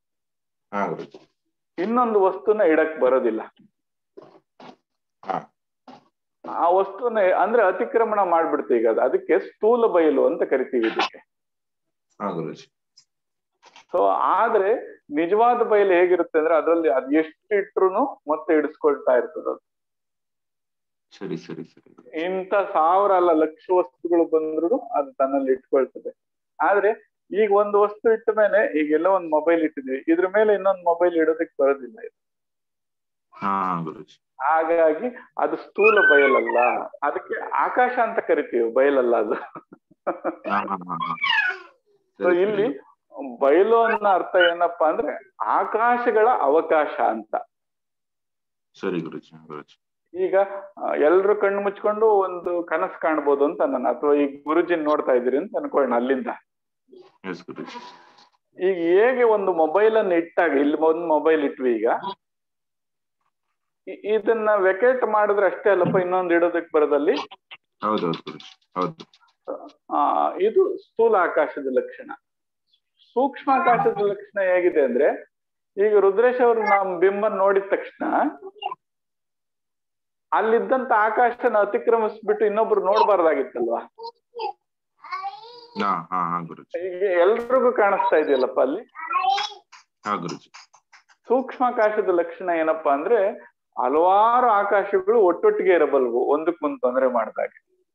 ಇನ್ನೊಂದು ವಸ್ತುನ ಇಡಕ್ ಬರೋದಿಲ್ಲ. ಆ ವಸ್ತುನ ಅಂದ್ರೆ ಅತಿಕ್ರಮಣ ಮಾಡ್ಬಿಡ್ತೀವಿ. ಈಗ ಅದಕ್ಕೆ ಸ್ಥೂಲ ಬಯಲು ಅಂತ ಕರಿತೀವಿ ಇದಕ್ಕೆ. ಸೊ ಆದ್ರೆ ನಿಜವಾದ ಬಯಲು ಹೇಗಿರುತ್ತೆ ಅಂದ್ರೆ ಅದ್ರಲ್ಲಿ ಅದ್ ಎಷ್ಟು ಇಟ್ರು ಮತ್ತೆ ಇಡಿಸ್ಕೊಳ್ತಾ ಇರ್ತದ. ಸರಿ. ಇಂಥ 1000 ಅಲ್ಲ ಲಕ್ಷ ವಸ್ತುಗಳು ಬಂದ್ರು ಅದು ತನ್ನಲ್ಲಿ ಇಟ್ಕೊಳ್ತದೆ. ಆದ್ರೆ ಈಗ ಒಂದು ವಸ್ತು ಇಟ್ಟ ಮೇಲೆ, ಈಗೆಲ್ಲ ಒಂದ್ ಮೊಬೈಲ್ ಇಟ್ಟಿದ್ವಿ, ಇದ್ರ ಮೇಲೆ ಇನ್ನೊಂದು ಮೊಬೈಲ್ ಇಡೋದಕ್ಕೆ ಬರೋದಿಲ್ಲ ಇದು. ಹಾಗಾಗಿ ಅದು ಸ್ಥೂಲ ಬಯಲಲ್ಲ, ಅದಕ್ಕೆ ಆಕಾಶ ಅಂತ ಕರಿತೀವಿ, ಬಯಲಲ್ಲ ಅದು. ಸೊ ಇಲ್ಲಿ ಬಯಲು ಅನ್ನೋ ಅರ್ಥ ಏನಪ್ಪಾ ಅಂದ್ರೆ ಆಕಾಶಗಳ ಅವಕಾಶ ಅಂತ. ಸರಿ ಗುರುಜಿ. ಈಗ ಎಲ್ರು ಕಣ್ಣು ಮುಚ್ಕೊಂಡು ಒಂದು ಕನಸು ಕಾಣ್ಬೋದು ಅಂತ ನಾನು, ಅಥವಾ ಈಗ ಗುರುಜಿನ್ ನೋಡ್ತಾ ಇದ್ದೀರಿ ಅಂತ ಅನ್ಕೊಳ್ಳೋಣ ಅಲ್ಲಿಂದ. ಈಗ ಹೇಗೆ ಒಂದು ಮೊಬೈಲ್ ಅನ್ನು ಇಟ್ಟಾಗ, ಇಲ್ಲಿ ಒಂದು ಮೊಬೈಲ್ ಇಟ್ವಿ, ಈಗ ಇದನ್ನ ವೆಕೇಟ್ ಮಾಡಿದ್ರೆ ಅಷ್ಟೇ ಅಲ್ಲಪ್ಪ, ಇನ್ನೊಂದು ಇಡೋದಕ್ಕೆ ಬರೋದಲ್ಲಿ. ಇದು ಸ್ಥೂಲ ಆಕಾಶದ ಲಕ್ಷಣ. ಸೂಕ್ಷ್ಮ ಆಕಾಶದ ಲಕ್ಷಣ ಹೇಗಿದೆ ಅಂದ್ರೆ, ಈಗ ರುದ್ರೇಶ್ ಅವರು ನಮ್ ಬಿಂಬನ್ ನೋಡಿದ ತಕ್ಷಣ ಅಲ್ಲಿದ್ದಂತ ಆಕಾಶನ ಅತಿಕ್ರಮಿಸ್ಬಿಟ್ಟು ಇನ್ನೊಬ್ರು ನೋಡ್ಬಾರ್ದಾಗಿತ್ತಲ್ವಾ? ಈಗ ಎಲ್ರಿಗೂ ಕಾಣಿಸ್ತಾ ಇದೆಯಲ್ಲಪ್ಪ ಅಲ್ಲಿ. ಸೂಕ್ಷ್ಮಾಕಾಶದ ಲಕ್ಷಣ ಏನಪ್ಪಾ ಅಂದ್ರೆ ಹಲವಾರು ಆಕಾಶಗಳು ಒಟ್ಟೊಟ್ಟಿಗೆ ಇರಬಲ್ವು ಒಂದಕ್ಕೊಂದು ತೊಂದರೆ ಮಾಡಿದಾಗ.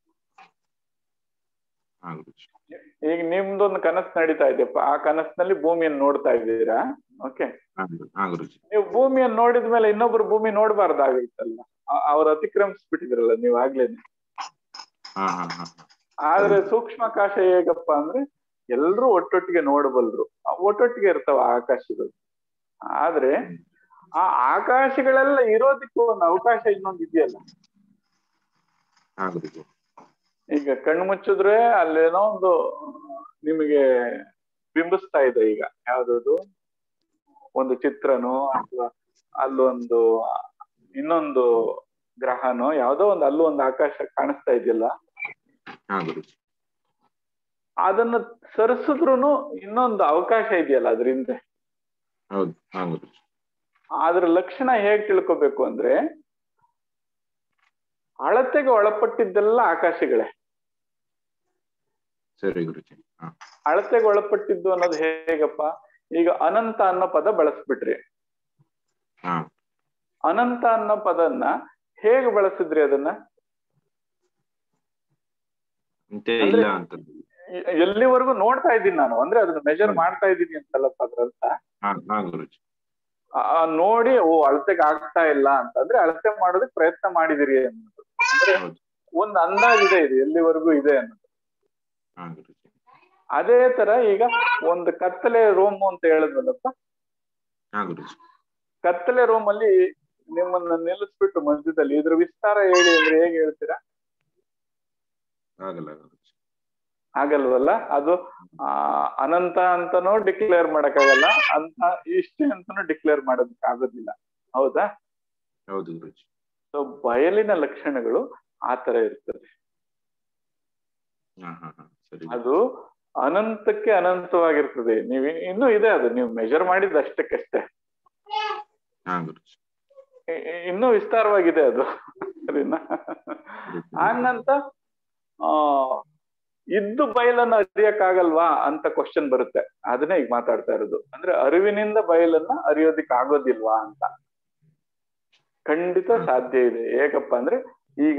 ಈಗ ನಿಮ್ದೊಂದು ಕನಸು ನಡೀತಾ ಇದೆಯಪ್ಪ, ಆ ಕನಸಿನಲ್ಲಿ ಭೂಮಿಯನ್ನು ನೋಡ್ತಾ ಇದ್ದೀರಾ. ಓಕೆ, ನೀವು ಭೂಮಿಯನ್ನು ನೋಡಿದ್ಮೇಲೆ ಇನ್ನೊಬ್ರು ಭೂಮಿ ನೋಡ್ಬಾರ್ದಾಗೈತಲ್ಲ, ಅವ್ರು ಅತಿಕ್ರಮಿಸ್ಬಿಟ್ಟಿದ್ರಲ್ಲ ನೀವು ಆಗ್ಲೇನೆ. ಆದ್ರೆ ಸೂಕ್ಷ್ಮಾಕಾಶ ಹೇಗಪ್ಪ ಅಂದ್ರೆ ಎಲ್ರು ಒಟ್ಟೊಟ್ಟಿಗೆ ನೋಡಬಲ್ರು, ಒಟ್ಟೊಟ್ಟಿಗೆ ಇರ್ತಾವ ಆಕಾಶಗಳು. ಆದ್ರೆ ಆ ಆಕಾಶಗಳೆಲ್ಲ ಇರೋದಕ್ಕೂ ಒಂದು ಅವಕಾಶ ಇನ್ನೊಂದು ಇದೆಯಲ್ಲ. ಈಗ ಕಣ್ಣು ಮುಚ್ಚಿದ್ರೆ ಅಲ್ಲೇನೋ ಒಂದು ನಿಮಗೆ ಬಿಂಬಿಸ್ತಾ ಇದೆ. ಈಗ ಯಾವ್ದದು ಒಂದು ಚಿತ್ರನೋ ಅಥವಾ ಅಲ್ಲೊಂದು ಇನ್ನೊಂದು ಗ್ರಹನೋ ಯಾವ್ದೋ ಒಂದು ಅಲ್ಲೂ ಒಂದು ಆಕಾಶ ಕಾಣಿಸ್ತಾ ಇದೆಯಲ್ಲ, ಅದನ್ನ ಸರಿಸಿದ್ರು ಇನ್ನೊಂದು ಅವಕಾಶ ಇದೆಯಲ್ಲ ಅದ್ರ ಹಿಂದೆ. ಅದ್ರ ಲಕ್ಷಣ ಹೇಗ್ ತಿಳ್ಕೊಬೇಕು ಅಂದ್ರೆ, ಅಳತೆಗೆ ಒಳಪಟ್ಟಿದ್ದೆಲ್ಲ ಆಕಾಶಗಳೇ. ಸರಿ ಗುರುಜಿ. ಅಳತೆಗೆ ಒಳಪಟ್ಟಿದ್ದು ಅನ್ನೋದು ಹೇಗಪ್ಪ, ಈಗ ಅನಂತ ಅನ್ನೋ ಪದ ಬಳಸ್ಬಿಟ್ರಿ. ಅನಂತ ಅನ್ನೋ ಪದನ್ನ ಹೇಗೆ ಬಳಸಿದ್ರಿ? ಅದನ್ನ ಅಂದ್ರೆ ಇಲ್ಲ ಅಂತ. ಎಲ್ಲಿವರೆಗೂ ನೋಡ್ತಾ ಇದ್ದೀನಿ ನಾನು, ಅಂದ್ರೆ ಅದನ್ನ ಮೆಜರ್ ಮಾಡ್ತಾ ಇದ್ದೀನಿ ಅಂತಲ್ಲಪ್ಪ ಅದ್ರಂತ. ಗುರುಜಿ. ನೋಡಿ ಅಳತೆಗೆ ಆಗ್ತಾ ಇಲ್ಲ ಅಂತಂದ್ರೆ ಅಳತೆ ಮಾಡೋದಕ್ಕೆ ಪ್ರಯತ್ನ ಮಾಡಿದಿರಿ ಅನ್ನೋದು, ಅಂದ್ರೆ ಒಂದ್ ಅಂದಾಜಿದೆ ಇದು ಎಲ್ಲಿವರೆಗೂ ಇದೆ ಅನ್ನೋದು. ಅದೇ ತರ ಈಗ ಒಂದು ಕತ್ತಲೆ ರೂಮ್ ಅಂತ ಹೇಳಿದ್ವಲ್ಲಪ್ಪ, ಕತ್ತಲೆ ರೂಮ್ ಅಲ್ಲಿ ನಿಮ್ಮನ್ನ ನಿಲ್ಲಿಸ್ಬಿಟ್ಟು ಮಧ್ಯದಲ್ಲಿ ಇದ್ರ ವಿಸ್ತಾರ ಹೇಳಿ ಅಂದ್ರೆ ಹೇಗೆ ಹೇಳ್ತೀರಾ? ಆಗಲ್ವಲ್ಲ. ಅದು ಅನಂತ ಅಂತನೂ ಡಿಕ್ಲೇರ್ ಮಾಡಕ್ಕಾಗಲ್ಲ, ಅಂತ ಇಷ್ಟೇ ಅಂತಾನು ಡಿಕ್ಲೇರ್ ಮಾಡೋದಕ್ಕೆ ಆಗೋದಿಲ್ಲ. ಹೌದಾ? ಹೌದು. ಸೊ ಬಯಲಿನ ಲಕ್ಷಣಗಳು ಆತರ ಇರ್ತದೆ. ಅದು ಅನಂತಕ್ಕೆ ಅನಂತವಾಗಿರ್ತದೆ. ನೀವು ಇನ್ನೂ ಇದೆ, ಅದು ನೀವು ಮೆಜರ್ ಮಾಡಿದ ಅಷ್ಟಕ್ಕಷ್ಟೇ, ಇನ್ನೂ ವಿಸ್ತಾರವಾಗಿದೆ ಅದು. ಸರಿನಾ? ಆನಂತ ಇದ್ದು ಬಯಲನ್ನ ಅರಿಯಕ್ಕಾಗಲ್ವಾ ಅಂತ ಕ್ವಶನ್ ಬರುತ್ತೆ. ಅದನ್ನೇ ಈಗ ಮಾತಾಡ್ತಾ ಇರೋದು. ಅಂದ್ರೆ ಅರಿವಿನಿಂದ ಬಯಲನ್ನ ಅರಿಯೋದಿಕ್ ಆಗೋದಿಲ್ವಾ ಅಂತ. ಖಂಡಿತ ಸಾಧ್ಯ ಇದೆ. ಹೇಗಪ್ಪ ಅಂದ್ರೆ ಈಗ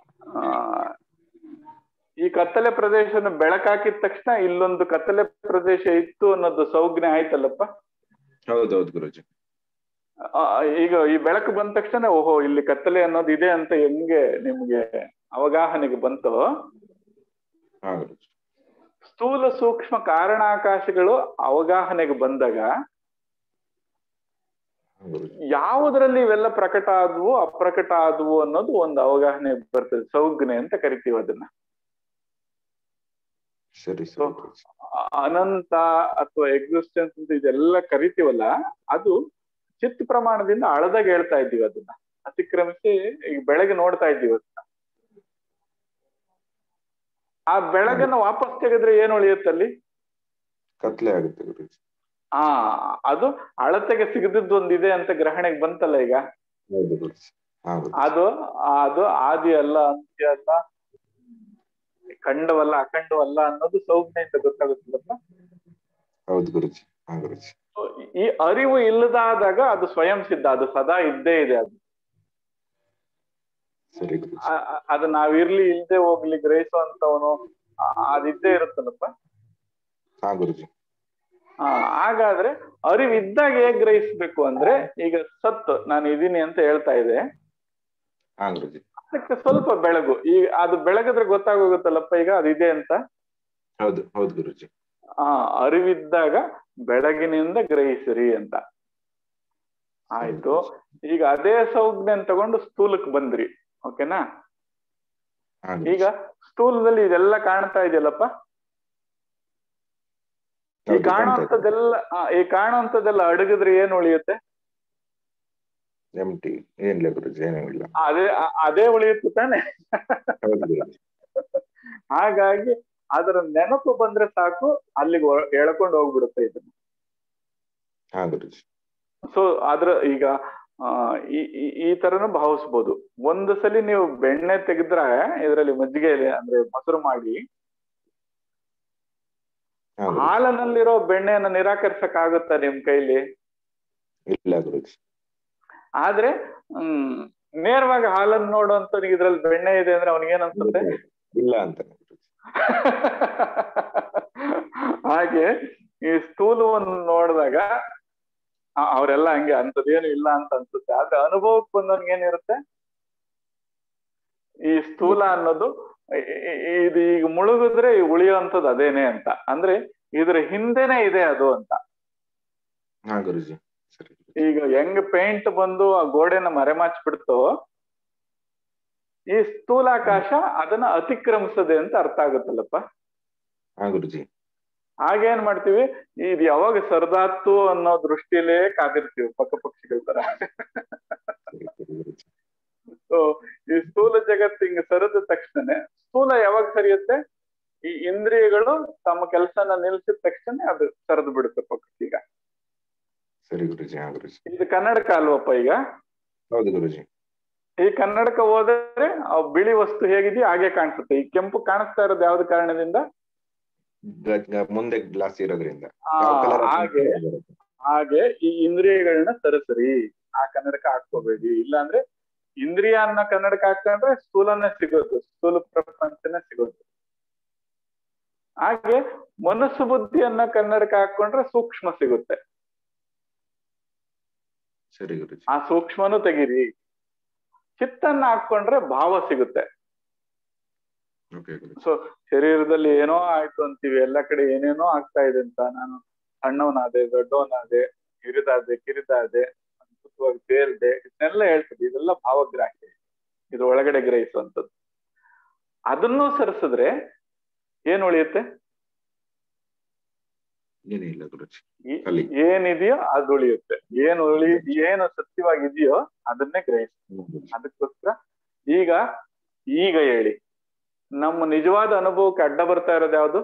ಈ ಕತ್ತಲೆ ಪ್ರದೇಶನ ಬೆಳಕಾಕಿದ ತಕ್ಷಣ ಇಲ್ಲೊಂದು ಕತ್ತಲೆ ಪ್ರದೇಶ ಇತ್ತು ಅನ್ನೋದು ಸಂಜ್ಞೆ ಆಯ್ತಲ್ಲಪ್ಪ. ಹೌದೌದು ಗುರುಜಿ. ಈಗ ಈ ಬೆಳಕು ಬಂದ ತಕ್ಷಣ ಓಹೋ ಇಲ್ಲಿ ಕತ್ತಲೆ ಅನ್ನೋದು ಇದೆ ಅಂತ ಹೆಂಗೆ ನಿಮ್ಗೆ ಅವಗಾಹನೆಗೆ ಬಂತು, ಸ್ಥೂಲ ಸೂಕ್ಷ್ಮ ಕಾರಣಾಕಾಶಗಳು ಅವಗಾಹನೆಗೆ ಬಂದಾಗ ಯಾವುದರಲ್ಲಿ ಇವೆಲ್ಲ ಪ್ರಕಟ ಆದವು ಅಪ್ರಕಟ ಆದವು ಅನ್ನೋದು ಒಂದು ಅವಗಾಹನೆ ಬರ್ತದೆ. ಸಂಜ್ಞೆ ಅಂತ ಕರಿತೀವಿ ಅದನ್ನ. ಅನಂತ ಅಥವಾ ಎಕ್ಸಿಸ್ಟೆನ್ಸ್ ಅಂತ ಇದೆಲ್ಲ ಕರಿತೀವಲ್ಲ, ಅದು ಚಿತ್ತ ಪ್ರಮಾಣದಿಂದ ಅಳದಾಗ ಹೇಳ್ತಾ ಇದ್ದೀವಿ. ಅದನ್ನ ಅತಿಕ್ರಮಿಸಿ ಈಗ ಬೆಳಗ್ಗೆ ನೋಡ್ತಾ ಇದ್ದೀವಿ. ಅದನ್ನ ಆ ಬೆಳಗನ್ನ ವಾಪಸ್ ತೆಗೆದ್ರೆ ಏನ್ ಉಳಿಯುತ್ತಲ್ಲಿ? ಕತ್ಲೆ ಆಗುತ್ತೆ. ಅದು ಅಳತೆಗೆ ಸಿಗದಿದ್ದೊಂದಿದೆ ಅಂತ ಗ್ರಹಣೆಗೆ ಬಂತಲ್ಲ ಈಗ. ಅದು ಆದಿ ಅಲ್ಲ, ಅಂತ್ಯ ಅಲ್ಲ, ಖಂಡವಲ್ಲ, ಅಖಂಡವಲ್ಲ ಅನ್ನೋದು ಸಂಜ್ಞೆಯಿಂದ ಗೊತ್ತಾಗುತ್ತಲ್ಲಪ್ಪ. ಹೌದು ಗುರುಜಿ. ಈ ಅರಿವು ಇಲ್ಲದಾದಾಗ ಅದು ಸ್ವಯಂ ಸಿದ್ಧ, ಅದು ಸದಾ ಇದ್ದೇ ಇದೆ. ಅದು ನಾವಿರ್ಲಿ ಇಲ್ದೆ ಹೋಗ್ಲಿ ಗ್ರಹಿಸುವಂತವನು ಅದಿದ್ದೇ ಇರುತ್ತಲ್ಲಪ್ಪ. ಹಾಗಾದ್ರೆ ಅರಿವಿದ್ದಾಗ ಹೇಗ್ ಗ್ರಹಿಸ್ಬೇಕು ಅಂದ್ರೆ, ಈಗ ಸತ್ತು ನಾನು ಇದೀನಿ ಅಂತ ಹೇಳ್ತಾ ಇದೆ, ಅದಕ್ಕೆ ಸ್ವಲ್ಪ ಬೆಳಗು, ಈಗ ಅದು ಬೆಳಗಿದ್ರೆ ಗೊತ್ತಾಗೋಗುತ್ತಲ್ಲಪ್ಪ ಈಗ ಅದಿದೆ ಅಂತ. ಹೌದು ಗುರುಜಿ. ಅರಿವಿದ್ದಾಗ ಬೆಳಗಿನಿಂದ ಗ್ರಹಿಸಿರಿ ಅಂತ ಆಯ್ತು. ಈಗ ಅದೇ ಸಂಜ್ಞೆ ತಗೊಂಡು ಸ್ಥೂಲಕ್ಕೆ ಬಂದ್ರಿ, ಓಕೆನಾ? ಈಗ ಸ್ಥೂಲದಲ್ಲಿ ಇದೆಲ್ಲ ಕಾಣ್ತಾ ಇದೆಯಲ್ಲಪ್ಪ. ಈ ಕಾಣುವಂಥದ್ದೆಲ್ಲ ಅಡಗಿದ್ರೆ ಏನ್ ಉಳಿಯುತ್ತೆ? ಅದೇ ಉಳಿಯುತ್ತೆ ತಾನೆ. ಹಾಗಾಗಿ ಅದರ ನೆನಪು ಬಂದ್ರೆ ಸಾಕು, ಅಲ್ಲಿಗೆ ಎಳ್ಕೊಂಡು ಹೋಗ್ಬಿಡುತ್ತೆ ಇದನ್ನ. ಸೊ ಈಗ ಈ ತರನು ಭಾವಿಸ್ಬೋದು. ಒಂದು ಸಲ ನೀವು ಬೆಣ್ಣೆ ತೆಗೆದ್ರೆ ಇದರಲ್ಲಿ ಮಜ್ಜಿಗೆ ಅಂದ್ರೆ ಮೊಸರು ಮಾಡಿ ಹಾಲನಲ್ಲಿರೋ ಬೆಣ್ಣೆಯನ್ನ ನಿರಾಕರಿಸಕ್ ಆಗುತ್ತಾ ನಿಮ್ ಕೈಲಿ? ಇಲ್ಲ ಗುರುಜಿ. ಆದ್ರೆ ನೇರವಾಗಿ ಹಾಲನ್ನು ನೋಡುವಂತವ್ನಿಗೆ ಇದ್ರಲ್ಲಿ ಬೆಣ್ಣೆ ಇದೆ ಅಂದ್ರೆ ಅವನಿಗೇನ್ ಅನ್ಸುತ್ತೆ? ಇಲ್ಲ ಅಂತ. ಹಾಗೆ ಈ ಸ್ಥೂಲವನ್ನು ನೋಡಿದಾಗ ಅವರೆಲ್ಲ ಹಂಗೆ ಅಂತದೇನು ಇಲ್ಲ ಅಂತ ಅನ್ಸುತ್ತೆ. ಆದ್ರೆ ಅನುಭವಕ್ಕೆ ಬಂದವನ್ಗೆ ಏನಿರುತ್ತೆ, ಈ ಸ್ಥೂಲ ಅನ್ನೋದು ಇದು ಈಗ ಮುಳುಗಿದ್ರೆ ಉಳಿಯುವಂಥದ್ದು ಅದೇನೆ ಅಂತ, ಅಂದ್ರೆ ಇದ್ರ ಹಿಂದೆನೆ ಇದೆ ಅದು ಅಂತ. ಈಗ ಹೆಂಗ್ ಪೇಂಟ್ ಬಂದು ಆ ಗೋಡೆನ ಮರೆಮಾಚ್ಬಿಡ್ತೋ, ಈ ಸ್ಥೂಲಾಕಾಶ ಅದನ್ನ ಅತಿಕ್ರಮಿಸದೆ ಅಂತ ಅರ್ಥ ಆಗುತ್ತಲ್ಲಪ್ಪ. ಹಾಗೇನ್ ಮಾಡ್ತೀವಿ, ಇದು ಯಾವಾಗ ಸರದಾತು ಅನ್ನೋ ದೃಷ್ಟಿಲೇ ಕಾದಿರ್ತೀವಿ ಪಕ್ಕ ಪಕ್ಷಿಗಳ ತರ. ಈ ಸ್ಥೂಲ ಜಗತ್ತು ಹಿಂಗ ಸರಿದ ತಕ್ಷಣ ಸ್ಥೂಲ ಯಾವಾಗ ಸರಿಯುತ್ತೆ? ಈ ಇಂದ್ರಿಯಗಳು ತಮ್ಮ ಕೆಲಸನ ನಿಲ್ಸಿದ ತಕ್ಷಣ ಅದು ಸರಿದು ಬಿಡುತ್ತೆ ಪಕ್ಷಿಗ. ಇದು ಕನ್ನಡಕ ಅಲ್ವಪ್ಪ ಈಗ? ಹೌದು ಗುರುಜಿ. ಈ ಕನ್ನಡಕ ಹೋದ್ರೆ ಆ ಬಿಳಿ ವಸ್ತು ಹೇಗಿದೆಯೋ ಹಾಗೆ ಕಾಣಿಸುತ್ತೆ. ಈ ಕೆಂಪು ಕಾಣಿಸ್ತಾ ಇರೋದು ಯಾವ್ದು ಕಾರಣದಿಂದ? ಮುಂದೆ ಗ್ಲಾಸ್ ಇರೋದ್ರಿಂದ. ಹಾಗೆ ಈ ಇಂದ್ರಿಯಗಳನ್ನ ಸರಿಸರಿ, ಆ ಕನ್ನಡಕ ಹಾಕೋಬೇಡಿ. ಇಲ್ಲಾಂದ್ರೆ ಇಂದ್ರಿಯ ಅನ್ನೋ ಕನ್ನಡಕ ಹಾಕೊಂಡ್ರೆ ಸ್ಥೂಲನೇ ಸಿಗೋದು, ಸ್ಥೂಲ ಪ್ರಪಂಚನೇ ಸಿಗೋದು. ಹಾಗೆ ಮನಸ್ಸು ಬುದ್ಧಿಯನ್ನ ಕನ್ನಡಕ್ಕೆ ಹಾಕೊಂಡ್ರೆ ಸೂಕ್ಷ್ಮ ಸಿಗುತ್ತೆ. ಸರಿ ಗುರುಜಿ. ಆ ಸೂಕ್ಷ್ಮನು ತೆಗೀರಿ. ಚಿತ್ತನ್ನ ಹಾಕೊಂಡ್ರೆ ಭಾವ ಸಿಗುತ್ತೆ. ಸೊ ಶರೀರದಲ್ಲಿ ಏನೋ ಆಯ್ತು ಅಂತೀವಿ, ಎಲ್ಲ ಕಡೆ ಏನೇನೋ ಆಗ್ತಾ ಇದೆ ಅಂತ, ನಾನು ಸಣ್ಣವನಾದೆ, ದೊಡ್ಡವನಾದೆ, ಹಿರಿದಾದೆ, ಕಿರಿದಾದೆ, ಅದ್ಭುತವಾಗಿ ತೇಲ್ದೆ, ಇದನ್ನೆಲ್ಲ ಹೇಳ್ತದೆ. ಇದೆಲ್ಲ ಭಾವಗ್ರಾಹ್ಯ, ಇದು ಒಳಗಡೆ ಗ್ರಹಿಸುವಂಥದ್ದು. ಅದನ್ನೂ ಸರಿಸಿದ್ರೆ ಏನ್ ಉಳಿಯುತ್ತೆ? ಏನಿಲ್ಲ ಗುರುಜಿ, ಏನಿದೆಯೋ ಅದು ಉಳಿಯುತ್ತೆ. ಏನು ಸತ್ಯವಾಗಿದೆಯೋ ಅದನ್ನೇ ಗ್ರಹಿಸುತ್ತೆ. ಅದಕ್ಕೋಸ್ಕರ ಈಗ ಹೇಳಿ, ನಮ್ಮ ನಿಜವಾದ ಅನುಭವಕ್ಕೆ ಅಡ್ಡ ಬರ್ತಾ ಇರೋದು ಯಾವುದು?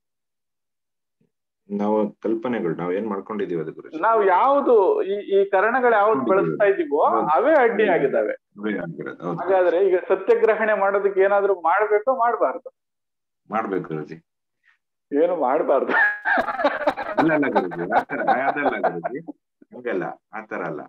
ನಾವು ಕಲ್ಪನೆಗಳು, ನಾವ್ ಏನ್ ಮಾಡ್ಕೊಂಡಿದೀವಿ ಅದು ಗುರುಜಿ. ನಾವು ಯಾವ್ದು ಈ ಕರಣಗಳು ಯಾವ್ದು ಬಳಸ್ತಾ ಇದೀವೋ ಅವೇ ಅಡ್ಡಿ ಆಗಿದ್ದಾವೆ. ಹಾಗಾದ್ರೆ ಈಗ ಸತ್ಯಗ್ರಹಣೆ ಮಾಡೋದಕ್ಕೆ ಏನಾದ್ರು ಮಾಡ್ಬೇಕೋ ಮಾಡ್ಬಾರ್ದು? ಮಾಡ್ಬೇಕು ಗುರುಜಿ. ಏನು ಮಾಡ್ಬಾರ್ದು? ಅಲ್ಲ ಗುರುಜಿ, ಅದಲ್ಲ ಗುರುಜಿ, ಹಂಗಲ್ಲ, ಆತರ ಅಲ್ಲ.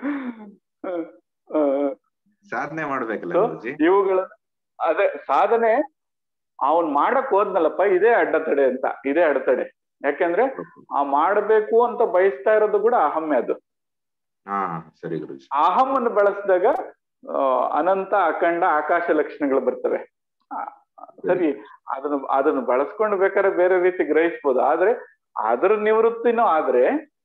ಸಾಧನೆ ಮಾಡ್ಬೇಕಲ್ಲ ಗುರುಜಿ. ಇವುಗಳ ಅದೇ ಸಾಧನೆ ಅವನ್ ಮಾಡಕ್ ಹೋದ್ನಲ್ಲಪ್ಪ, ಇದೇ ಅಡ್ಡತಡೆ ಅಂತ, ಇದೇ ಅಡೆತಡೆ. ಯಾಕೆಂದ್ರೆ ಆ ಮಾಡ್ಬೇಕು ಅಂತ ಬಯಸ್ತಾ ಇರೋದು ಕೂಡ ಅಹಮ್ಮೆ. ಅದು ಸರಿ ಗುರುಜಿ. ಅಹಮ್ಮನ್ನು ಬಳಸಿದಾಗ ಅನಂತ ಅಖಂಡ ಆಕಾಶ ಲಕ್ಷಣಗಳು ಬರ್ತವೆ. ಸರಿ, ಅದನ್ನು ಬಳಸ್ಕೊಂಡು ಬೇಕಾದ್ರೆ ಬೇರೆ ರೀತಿ ಗ್ರಹಿಸ್ಬೋದು. ಆದ್ರೆ ಅದರ ನಿವೃತ್ತಿನೂ ಆದ್ರೆ,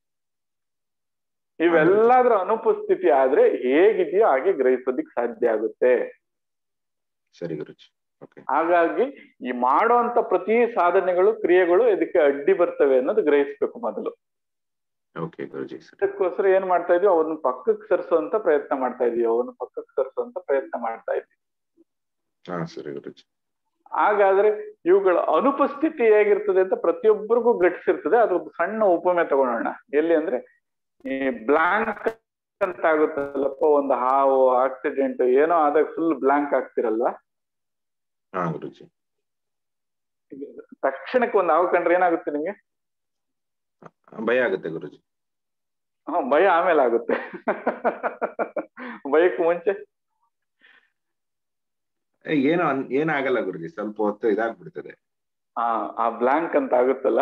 ಇವೆಲ್ಲಾದ್ರ ಅನುಪಸ್ಥಿತಿ ಆದ್ರೆ ಹೇಗಿದೆಯೋ ಹಾಗೆ ಗ್ರಹಿಸೋದಿಕ್ ಸಾಧ್ಯ ಆಗುತ್ತೆ. ಸರಿ ಗುರುಜಿ. ಹಾಗಾಗಿ ಈ ಮಾಡುವಂತ ಪ್ರತಿ ಸಾಧನೆಗಳು, ಕ್ರಿಯೆಗಳು ಇದಕ್ಕೆ ಅಡ್ಡಿ ಬರ್ತವೆ ಅನ್ನೋದು ಗ್ರಹಿಸ್ಬೇಕು ಮೊದಲು. ಅದಕ್ಕೋಸ್ಕರ ಏನ್ ಮಾಡ್ತಾ ಇದೀವಿ, ಅವನ್ನ ಪಕ್ಕಕ್ಕೆ ಸರಿಸುವಂತ ಪ್ರಯತ್ನ ಮಾಡ್ತಾ ಇದೀವಿ, ಹಾಗಾದ್ರೆ ಇವುಗಳ ಅನುಪಸ್ಥಿತಿ ಹೇಗಿರ್ತದೆ ಅಂತ ಪ್ರತಿಯೊಬ್ಬರಿಗೂ ಘಟಿಸಿರ್ತದೆ. ಅದೊಂದು ಸಣ್ಣ ಉಪಮೆ ತಗೊಳ್ಳೋಣ. ಎಲ್ಲಿ ಅಂದ್ರೆ, ಈ ಬ್ಲಾಂಕ್ ಅಂತ ಆಗುತ್ತಲ್ಲಪ್ಪ, ಒಂದು ಹಾವು, ಆಕ್ಸಿಡೆಂಟ್ ಏನೋ ಆದಾಗ ಫುಲ್ ಬ್ಲಾಂಕ್ ಆಗ್ತಿರಲ್ವಾ? ತಕ್ಷಣಕ್ಕೆ ಒಂದು ಹಾವು ಕಂಡ್ರೆ ಏನಾಗುತ್ತೆ ನಿಮ್ಗೆ? ಭಯ ಆಗುತ್ತೆ ಗುರುಜಿ. ಭಯ ಆಮೇಲೆ ಆಗುತ್ತೆ. ಭಯಕ್ಕೆ ಮುಂಚೆ ಏನಾಗಲ್ಲ ಗುರುಜಿ, ಸ್ವಲ್ಪ ಹೊತ್ತು ಇದಾಗ್ಬಿಡ್ತದೆ. ಆ ಬ್ಲಾಂಕ್ ಅಂತ ಆಗುತ್ತಲ್ಲ,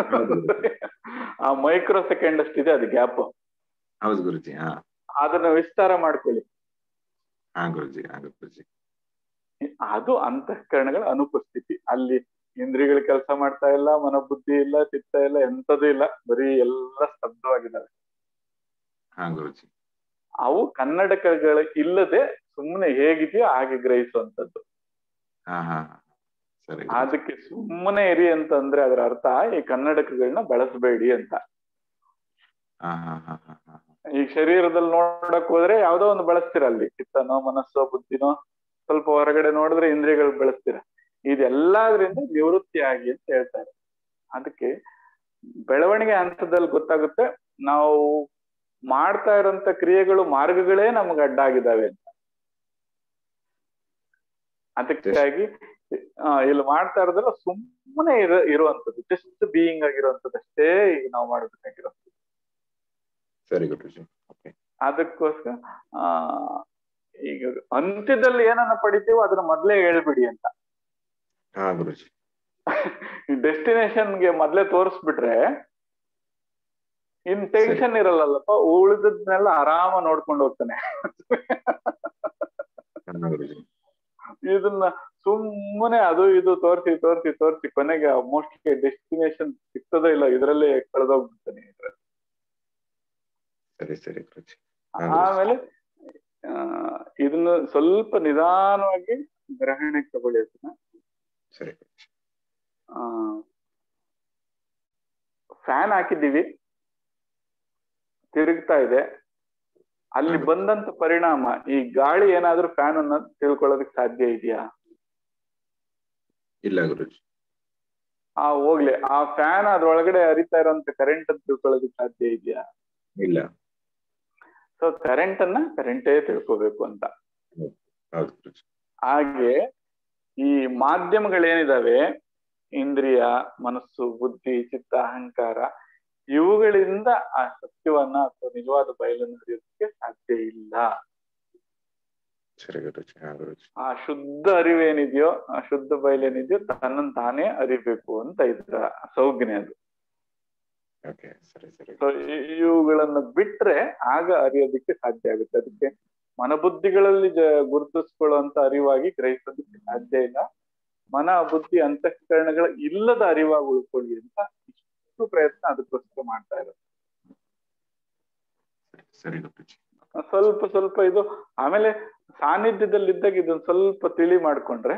ಆ ಮೈಕ್ರೋ ಸೆಕೆಂಡ್ ಅಷ್ಟಿದೆ ಅದು ಗ್ಯಾಪ್. ಹೌದು ಗುರುಜಿ. ಅದನ್ನ ವಿಸ್ತಾರ ಮಾಡ್ಕೊಳ್ಳಿ. ಗುರುಜಿ. ಅದು ಅಂತಃಕರಣಗಳ ಅನುಪಸ್ಥಿತಿ. ಅಲ್ಲಿ ಇಂದ್ರಿಯಗಳು ಕೆಲಸ ಮಾಡ್ತಾ ಇಲ್ಲ, ಮನೋಬುದ್ಧಿ ಇಲ್ಲ, ಚಿತ್ತ ಇಲ್ಲ, ಎಂಥದೂ ಇಲ್ಲ, ಬರೀ ಎಲ್ಲ ಸ್ತಬ್ಧವಾಗಿದ್ದಾವೆ. ಅವು ಕನ್ನಡಕಗಳು ಇಲ್ಲದೆ ಸುಮ್ಮನೆ ಹೇಗಿದೆಯೋ ಹಾಗೆ ಗ್ರಹಿಸುವಂಥದ್ದು. ಅದಕ್ಕೆ ಸುಮ್ಮನೆ ಇರಿ ಅಂತಂದ್ರೆ ಅದರ ಅರ್ಥ ಈ ಕನ್ನಡಕಗಳನ್ನ ಬಳಸಬೇಡಿ ಅಂತ. ಈ ಶರೀರದಲ್ಲಿ ನೋಡಕ್ ಹೋದ್ರೆ ಯಾವ್ದೋ ಒಂದು ಬಳಸ್ತೀರ, ಅಲ್ಲಿ ಚಿತ್ತನೋ ಮನಸ್ಸೋ ಬುದ್ಧಿನೋ, ಸ್ವಲ್ಪ ಹೊರಗಡೆ ನೋಡಿದ್ರೆ ಇಂದ್ರಿಯಗಳು ಬೆಳೆಸ್ತೀರ. ಇದೆಲ್ಲದ್ರಿಂದ ನಿವೃತ್ತಿ ಆಗಿ ಅಂತ ಹೇಳ್ತಾರೆ. ಅದಕ್ಕೆ ಬೆಳವಣಿಗೆ ಹಂತದಲ್ಲಿ ಗೊತ್ತಾಗುತ್ತೆ ನಾವು ಮಾಡ್ತಾ ಇರೋಂಥ ಕ್ರಿಯೆಗಳು, ಮಾರ್ಗಗಳೇ ನಮ್ಗೆ ಅಡ್ಡ ಆಗಿದ್ದಾವೆ ಅಂತ. ಅದಕ್ಕಾಗಿ ಇಲ್ಲಿ ಮಾಡ್ತಾ ಇರೋದೆಲ್ಲ ಸುಮ್ಮನೆ ಇರುವಂತದ್ದು, ಜಸ್ಟ್ ಬೀಯಿಂಗ್ ಆಗಿರುವಂತದ್ದು ಅಷ್ಟೇ ಈಗ ನಾವು ಮಾಡ್ಬೇಕಾಗಿರೋದು. ಅದಕ್ಕೋಸ್ಕರ ಈಗ ಅಂತ್ಯದಲ್ಲಿ ಏನನ್ನ ಪಡಿತೀವೋ ಅದನ್ನ ಮೊದ್ಲೇ ಹೇಳ್ಬಿಡಿ ಅಂತ. ಡೆಸ್ಟಿನೇಷನ್ಗೆ ಮೊದ್ಲೇ ತೋರಿಸ್ಬಿಟ್ರೆ ಇನ್ ಟೆನ್ಷನ್ ಇರಲ್ಲಪ್ಪ, ಉಳಿದದ್ನೆಲ್ಲ ಆರಾಮ ನೋಡ್ಕೊಂಡು ಹೋಗ್ತಾನೆ. ಇದನ್ನ ಸುಮ್ಮನೆ ಅದು ಇದು ತೋರಿಸಿ ಕೊನೆಗೆ ಮೋಸ್ಟ್ಲಿ ಡೆಸ್ಟಿನೇಷನ್ ಸಿಗ್ತದೋ ಇಲ್ಲ ಇದರಲ್ಲೇ ಕಳೆದೋಗ್ಬಿಡ್ತಾನೆ. ಆಮೇಲೆ ಇದನ್ನ ಸ್ವಲ್ಪ ನಿಧಾನವಾಗಿ ಗ್ರಹಣಕ್ಕೆ ತಗೊಳ್ಳಿ. ಅದನ್ನ ಫ್ಯಾನ್ ಹಾಕಿದ್ದೀವಿ, ತಿರುಗ್ತಾ ಇದೆ, ಅಲ್ಲಿ ಬಂದಂತ ಪರಿಣಾಮ ಈ ಗಾಳಿ ಏನಾದ್ರೂ ಫ್ಯಾನ್ ಅನ್ನ ತಿಳ್ಕೊಳ್ಳೋದಕ್ಕೆ ಸಾಧ್ಯ ಇದೆಯಾ? ಇಲ್ಲ ಗುರುಜಿ. ಹೋಗ್ಲಿ, ಆ ಫ್ಯಾನ್ ಅದ್ರೊಳಗಡೆ ಹರಿತಾ ಇರೋಂತ ಕರೆಂಟ್ ಅಂತ ತಿಳ್ಕೊಳ್ಳೋದಕ್ಕೆ ಸಾಧ್ಯ ಇದೆಯಾ? ಇಲ್ಲ. ಸೊ ಕರೆಂಟೇ ತಿಳ್ಕೋಬೇಕು ಅಂತ. ಹಾಗೆ ಈ ಮಾಧ್ಯಮಗಳೇನಿದಾವೆ, ಇಂದ್ರಿಯ, ಮನಸ್ಸು, ಬುದ್ಧಿ, ಚಿತ್ತ, ಅಹಂಕಾರ, ಇವುಗಳಿಂದ ಆ ಸತ್ಯವನ್ನ ಅಥವಾ ನಿಜವಾದ ಬಯಲನ್ನು ಹಿಡಿಯೋದಕ್ಕೆ ಸಾಧ್ಯ ಇಲ್ಲ. ಸರಿ ಗುರುಜಿ. ಹಾ ಗುರುಜಿ. ಆ ಶುದ್ಧ ಅರಿವೇನಿದೆಯೋ, ಆ ಶುದ್ಧ ಬಯಲೇನಿದೆಯೋ ತನ್ನನ್ನು ತಾನೇ ಅರಿಬೇಕು ಅಂತ ಇದ್ರ ಸಂಜ್ಞೆ ಅದು. ಓಕೆ, ಸರಿ ಸರಿ. ಸೊ ಇವುಗಳನ್ನು ಬಿಟ್ರೆ ಆಗ ಅರಿಯೋದಕ್ಕೆ ಸಾಧ್ಯ ಆಗುತ್ತೆ. ಅದಕ್ಕೆ ಮನಬುದ್ಧಿಗಳಲ್ಲಿ ಗುರುತಿಸ್ಕೊಳ್ಳುವಂತ ಅರಿವಾಗಿ ಗ್ರಹಿಸೋದಕ್ಕೆ ಸಾಧ್ಯ ಇಲ್ಲ. ಮನ ಬುದ್ಧಿ ಅಂತಃಕರಣಗಳ ಇಲ್ಲದ ಅರಿವಾಗಿ ಉಳ್ಕೊಳ್ಳಿ ಅಂತ ಇಷ್ಟು ಪ್ರಯತ್ನ ಅದಕ್ಕೋಸ್ಕರ ಮಾಡ್ತಾ ಇರೋದು. ಸರಿ ಗುರುಜಿ. ಸ್ವಲ್ಪ ಸ್ವಲ್ಪ ಇದು ಆಮೇಲೆ ಸಾನ್ನಿಧ್ಯದಲ್ಲಿದ್ದಾಗ ಇದೊಂದು ಸ್ವಲ್ಪ ತಿಳಿ ಮಾಡ್ಕೊಂಡ್ರೆ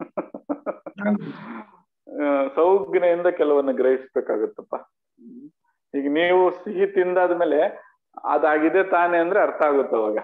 ಸಂಜ್ಞೆಯಿಂದ ಕೆಲವನ್ನ ಗ್ರಹಿಸ್ಬೇಕಾಗತ್ತಪ್ಪ. ಈಗ ನೀವು ಸಿಹಿ ತಿಂದಾದ್ಮೇಲೆ ಅದಾಗಿದೆ ತಾನೆ ಅಂದ್ರೆ ಅರ್ಥ ಆಗುತ್ತೆ ಅವಾಗ.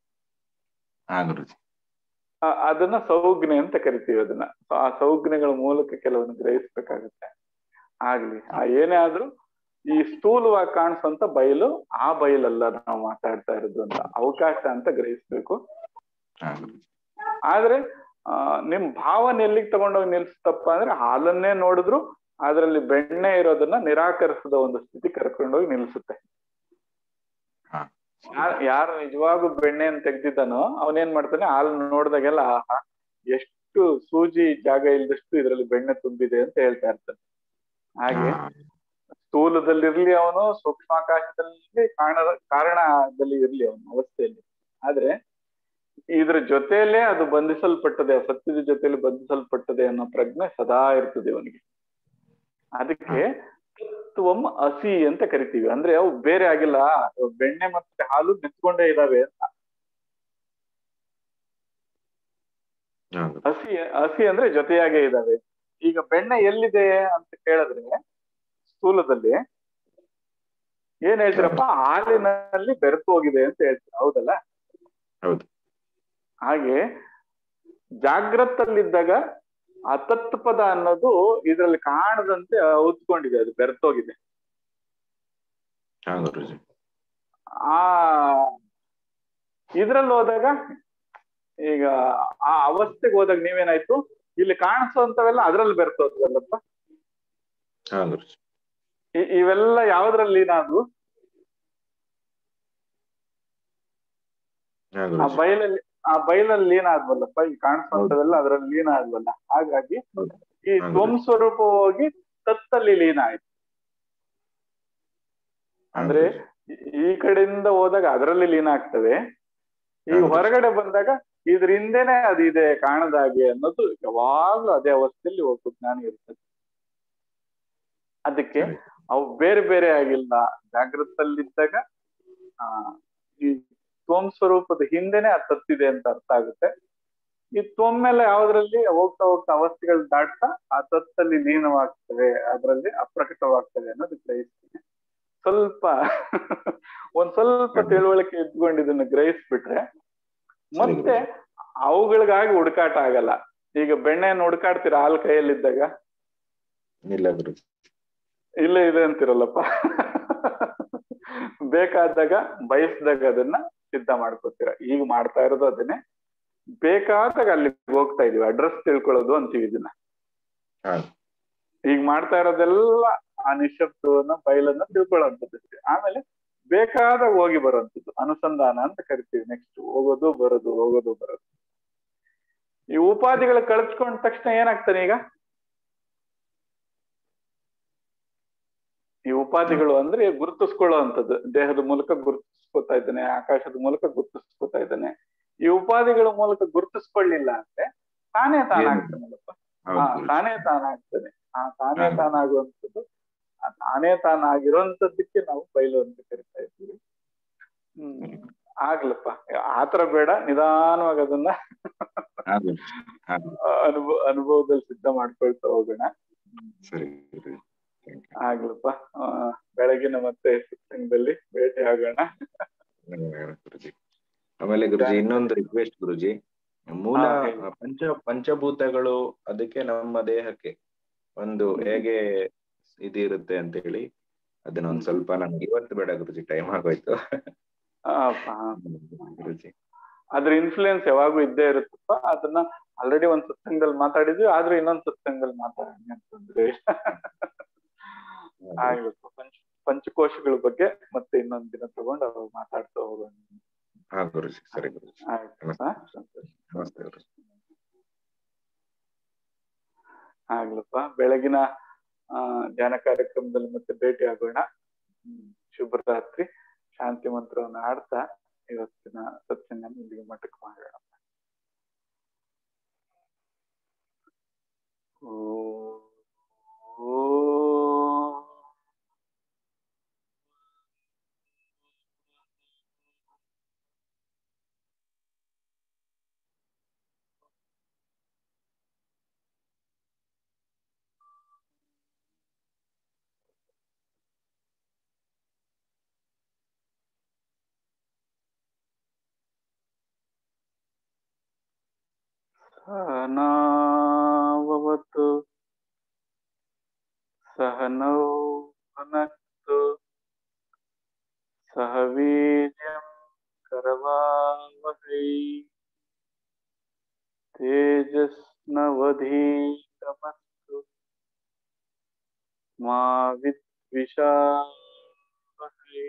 ಅದನ್ನ ಸಂಜ್ಞೆ ಅಂತ ಕರಿತೀವಿ ಅದನ್ನ. ಆ ಸಂಜ್ಞೆಗಳ ಮೂಲಕ ಕೆಲವನ್ನ ಗ್ರಹಿಸ್ಬೇಕಾಗತ್ತೆ. ಆಗ್ಲಿ ಏನೇ ಆದ್ರೂ ಈ ಸ್ಥೂಲವಾಗಿ ಕಾಣಿಸುವಂತ ಬಯಲು ಆ ಬಯಲಲ್ಲ ನಾವು ಮಾತಾಡ್ತಾ ಇರೋದು ಅಂತ ಅವಕಾಶ ಅಂತ ಗ್ರಹಿಸ್ಬೇಕು. ಆದ್ರೆ ನಿಮ್ ಭಾವನೆ ಎಲ್ಲಿಗೆ ತಗೊಂಡೋಗಿ ನಿಲ್ಸ್ತಪ್ಪ ಅಂದ್ರೆ ಹಾಲನ್ನೇ ನೋಡಿದ್ರು ಅದ್ರಲ್ಲಿ ಬೆಣ್ಣೆ ಇರೋದನ್ನ ನಿರಾಕರಿಸದ ಒಂದು ಸ್ಥಿತಿ ಕರ್ಕೊಂಡೋಗಿ ನಿಲ್ಸುತ್ತೆ. ಯಾರು ನಿಜವಾಗೂ ಬೆಣ್ಣೆಯನ್ನು ತೆಗ್ದಿದ್ದಾನೋ ಅವನೇನ್ ಮಾಡ್ತಾನೆ, ಹಾಲು ನೋಡ್ದಾಗೆಲ್ಲ ಎಷ್ಟು ಸೂಜಿ ಜಾಗ ಇಲ್ದಷ್ಟು ಇದ್ರಲ್ಲಿ ಬೆಣ್ಣೆ ತುಂಬಿದೆ ಅಂತ ಹೇಳ್ತಾ ಇರ್ತಾನೆ. ಹಾಗೆ ಸ್ಥೂಲದಲ್ಲಿರ್ಲಿ ಅವನು, ಸೂಕ್ಷ್ಮಾಕಾಶದಲ್ಲಿ ಕಾರಣದಲ್ಲಿ ಇರ್ಲಿ ಅವನ ಅವಸ್ಥೆಯಲ್ಲಿ, ಆದ್ರೆ ಇದ್ರ ಜೊತೆಯಲ್ಲೇ ಅದು ಬಂಧಿಸಲ್ಪಟ್ಟದೆ, ಸತ್ಯದ ಜೊತೆಯಲ್ಲಿ ಬಂಧಿಸಲ್ಪಟ್ಟದೆ ಅನ್ನೋ ಪ್ರಜ್ಞೆ ಸದಾ ಇರ್ತದೆ ಅವನಿಗೆ. ಅದಕ್ಕೆ ತತ್ವಂ ಹಸಿ ಅಂತ ಕರಿತೀವಿ. ಅಂದ್ರೆ ಅವು ಬೇರೆ ಆಗಿಲ್ಲ, ಬೆಣ್ಣೆ ಮತ್ತೆ ಹಾಲು ನಿಂತ್ಕೊಂಡೇ ಇದಾವೆ ಅಂತ. ಹಸಿ ಅಂದ್ರೆ ಜೊತೆಯಾಗೇ ಇದಾವೆ. ಈಗ ಬೆಣ್ಣೆ ಎಲ್ಲಿದೆ ಅಂತ ಕೇಳಿದ್ರೆ ಸ್ಥೂಲದಲ್ಲಿ ಏನ್ ಹೇಳ್ತೀರಪ್ಪ, ಹಾಲಿನಲ್ಲಿ ಬೆರೆತು ಹೋಗಿದೆ ಅಂತ ಹೇಳ್ತೀರ, ಹೌದಲ್ಲ? ಹೌದು. ಹಾಗೆ ಜಾಗ್ರತಲ್ಲಿದ್ದಾಗ ಅತತ್ಪದ ಅನ್ನೋದು ಇದ್ರಲ್ಲಿ ಕಾಣದಂತೆ ಔತ್ಕೊಂಡಿದೆ, ಅದು ಬೆರೆತೋಗಿದೆ. ಆ ಇದ್ರಲ್ಲಿ ಹೋದಾಗ, ಈಗ ಆ ಅವಸ್ಥೆಗೆ ಹೋದಾಗ ನೀವೇನಾಯ್ತು, ಇಲ್ಲಿ ಕಾಣಿಸುವಂತವೆಲ್ಲ ಅದ್ರಲ್ಲಿ ಬೆರೆತೋದ್ವಲ್ಲಪ್ಪ. ಇವೆಲ್ಲ ಯಾವ್ದ್ರಲ್ಲಿ ಲೀನಾದ್ವು? ಆ ಬಯಲಲ್ಲಿ ಲೀನ ಆದ್ವಲ್ಲಪ್ಪ. ಈ ಕಾಣಿಸುವಂತವೆಲ್ಲ ಅದ್ರಲ್ಲಿ ಲೀನ ಆದ್ವಲ್ಲ. ಹಾಗಾಗಿ ಈ ತ್ವಂ ಸ್ವರೂಪ ಹೋಗಿ ತತ್ತಲ್ಲಿ ಲೀನ ಆಯ್ತು. ಅಂದ್ರೆ ಈ ಕಡೆಯಿಂದ ಹೋದಾಗ ಅದರಲ್ಲಿ ಲೀನ ಆಗ್ತವೆ, ಈ ಹೊರಗಡೆ ಬಂದಾಗ ಇದ್ರ ಹಿಂದೆನೆ ಅದಿದೆ ಕಾಣದಾಗೆ ಅನ್ನೋದು ಯಾವಾಗ್ಲೂ ಅದೇ ಅವಸ್ಥೆಯಲ್ಲಿ ಒಬ್ಬ ಜ್ಞಾನಿ ಇರ್ತದೆ. ಅದಕ್ಕೆ ಅವು ಬೇರೆ ಬೇರೆ ಆಗಿಲ್ಲ. ಜಾಗೃತಲ್ಲಿದ್ದಾಗ ಈ ತ್ವಂ ಸ್ವರೂಪದ ಹಿಂದೆನೆ ಅದು ತತ್ತಿದೆ ಅಂತ ಅರ್ಥ ಆಗುತ್ತೆ. ಈ ತ್ವಮ್ಮೆಲ್ಲ ಯಾವ್ದ್ರಲ್ಲಿ ಹೋಗ್ತಾ ಹೋಗ್ತಾ ಅವಸ್ಥೆಗಳು ದಾಟ್ತಾ ಆ ತತ್ತಲ್ಲಿ ಲೀನವಾಗ್ತವೆ, ಅದರಲ್ಲಿ ಅಪ್ರಕಟವಾಗ್ತವೆ ಅನ್ನೋದು ಗ್ರಹಿಸ್ತೀನಿ. ಸ್ವಲ್ಪ ಒಂದ್ ಸ್ವಲ್ಪ ತಿಳುವಳಿಕೆ ಇದ್ಕೊಂಡಿದ್ದನ್ನ ಗ್ರಹಿಸ್ಬಿಟ್ರೆ ಮತ್ತೆ ಅವುಗಳಿಗಾಗಿ ಹುಡುಕಾಟ ಆಗಲ್ಲ. ಈಗ ಬೆಣ್ಣೆಯನ್ನು ಹುಡುಕಾಡ್ತೀರಾ ಹಾಲು ಕೈಯಲ್ಲಿದ್ದಾಗ? ಇಲ್ಲೇ ಇದೆ ಅಂತಿರಲ್ಲಪ್ಪ. ಬೇಕಾದಾಗ ಬಯಸ್ದಾಗ ಅದನ್ನ ಸಿದ್ಧ ಮಾಡ್ಕೋತೀರ. ಈಗ ಮಾಡ್ತಾ ಇರೋದು ಅದನ್ನೇ. ಬೇಕಾದಾಗ ಅಲ್ಲಿ ಹೋಗ್ತಾ ಇದೀವಿ, ಅಡ್ರೆಸ್ ತಿಳ್ಕೊಳ್ಳೋದು ಅಂತೀವಿ ಇದನ್ನ. ಈಗ ಮಾಡ್ತಾ ಇರೋದೆಲ್ಲ ಆ ನಿಶಬ್ದವನ್ನ ಬಯಲನ್ನ ತಿಳ್ಕೊಳ್ಳೋಂಥದ್ದಷ್ಟೇ. ಆಮೇಲೆ ಬೇಕಾದಾಗ ಹೋಗಿ ಬರುವಂಥದ್ದು ಅನುಸಂಧಾನ ಅಂತ ಕರಿತೀವಿ. ನೆಕ್ಸ್ಟ್ ಹೋಗೋದು ಬರೋದು, ಹೋಗೋದು ಬರೋದು. ಈ ಉಪಾಧಿಗಳು ಕಳ್ಸ್ಕೊಂಡ ತಕ್ಷಣ ಏನಾಗ್ತಾನೆ ಈಗ? ಈ ಉಪಾಧಿಗಳು ಅಂದ್ರೆ ಗುರುತಿಸ್ಕೊಳ್ಳೋ ಅಂಥದ್ದು. ದೇಹದ ಮೂಲಕ ಗುರುತಿಸ್ಕೊತಾ ಇದ್ದಾನೆ, ಆಕಾಶದ ಮೂಲಕ ಗುರುತಿಸ್ಕೊತಾ ಇದ್ದಾನೆ. ಈ ಉಪಾಧಿಗಳ ಮೂಲಕ ಗುರುತಿಸ್ಕೊಳ್ಳಿಲ್ಲ ಅಂದ್ರೆ ತಾನೇ ತಾನಾಗ್ತಾನಲ್ಲಪ್ಪ. ತಾನೇ ತಾನಾಗ್ತಾನೆ. ಆ ತಾನೇ ತಾನಾಗುವಂಥದ್ದು, ಆ ತಾನೇ ತಾನಾಗಿರುವಂತದ್ದಕ್ಕೆ ನಾವು ಬಯಲು ಅಂತ ಕರಿತಾ ಇದ್ದೀವಿ. ಆಗ್ಲಪ್ಪ, ಆತರ ಬೇಡ, ನಿಧಾನವಾಗಿ ಅದನ್ನ ಅನುಭವದಲ್ಲಿ ಸಿದ್ಧ ಮಾಡ್ಕೊಳ್ತಾ ಹೋಗೋಣ. ಆಗ್ಲಪ್ಪ, ಬೆಳಗಿನ ಮತ್ತೆ ಸತ್ಸಂಗದಲ್ಲಿ ಭೇಟಿ ಆಗೋಣ. ಆಮೇಲೆ ಗುರುಜಿ ಇನ್ನೊಂದು ರಿಕ್ವೆಸ್ಟ್ ಗುರುಜಿ, ಮೂಲ ಪಂಚಭೂತಗಳು ಅದಕ್ಕೆ ನಮ್ಮ ದೇಹಕ್ಕೆ ಒಂದು ಹೇಗೆ ಇದಿರುತ್ತೆ ಅಂತ ಹೇಳಿ ಅದನ್ನ ಒಂದ್ ಸ್ವಲ್ಪ ನಮ್ಗೆ ಇವತ್ತು ಬೇಡ ಗುರುಜಿ, ಟೈಮ್ ಆಗೋಯ್ತು ಗುರುಜಿ. ಅದ್ರ ಇನ್ಫ್ಲೂಯೆನ್ಸ್ ಯಾವಾಗೂ ಇದ್ದೇ ಇರುತ್ತಪ್ಪ. ಅದನ್ನ ಆಲ್ರೆಡಿ ಒಂದ್ ಸತ್ಸಂಗದಲ್ಲಿ ಮಾತಾಡಿದ್ವಿ, ಆದ್ರೆ ಇನ್ನೊಂದ್ ಸತ್ಸಂಗದಲ್ಲಿ ಮಾತಾಡೋಣ ಅಂತಂದ್ರೆ ಆಗ್ಲಪ್ಪ. ಪಂಚಕೋಶಗಳ ಬಗ್ಗೆ ಮತ್ತೆ ಇನ್ನೊಂದ್ ದಿನ ತಗೊಂಡು ಮಾತಾಡ್ತಾ ಹೋಗೋಣ. ಗುರುಜಿ. ಸರಿ ಗುರುಜಿ. ಆಯ್ತು. ಆಗ್ಲಪ್ಪ. ಬೆಳಗಿನ ಧ್ಯಾನ ಕಾರ್ಯಕ್ರಮದಲ್ಲಿ ಮತ್ತೆ ಭೇಟಿ ಆಗೋಣ. ಶುಭರಾತ್ರಿ. ಶಾಂತಿ ಮಂತ್ರವನ್ನು ಆಡ್ತಾ ಇವತ್ತಿನ ಸತ್ಸಂಗ ಇಲ್ಲಿಗೆ ಮಟ್ಟಕ್ಕೆ ಮಾಡೋಣ. सहनावतु सहनौ भुनक्तु सह वीर्यं करवावहै तेजस्नवधीतमस्तु मा विद्विषावहै।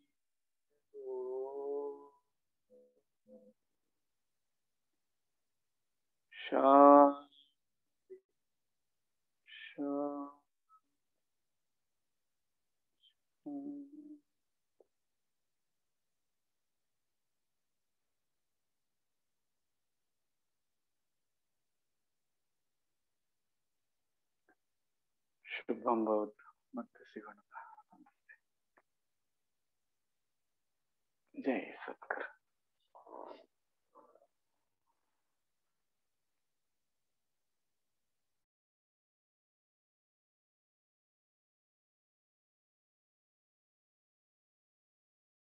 शांति शांति। शुभम भवतु. ಮತ್ತೆ ಸಿಗೋಣ. ಜೈ ಸದ್ಗುರು.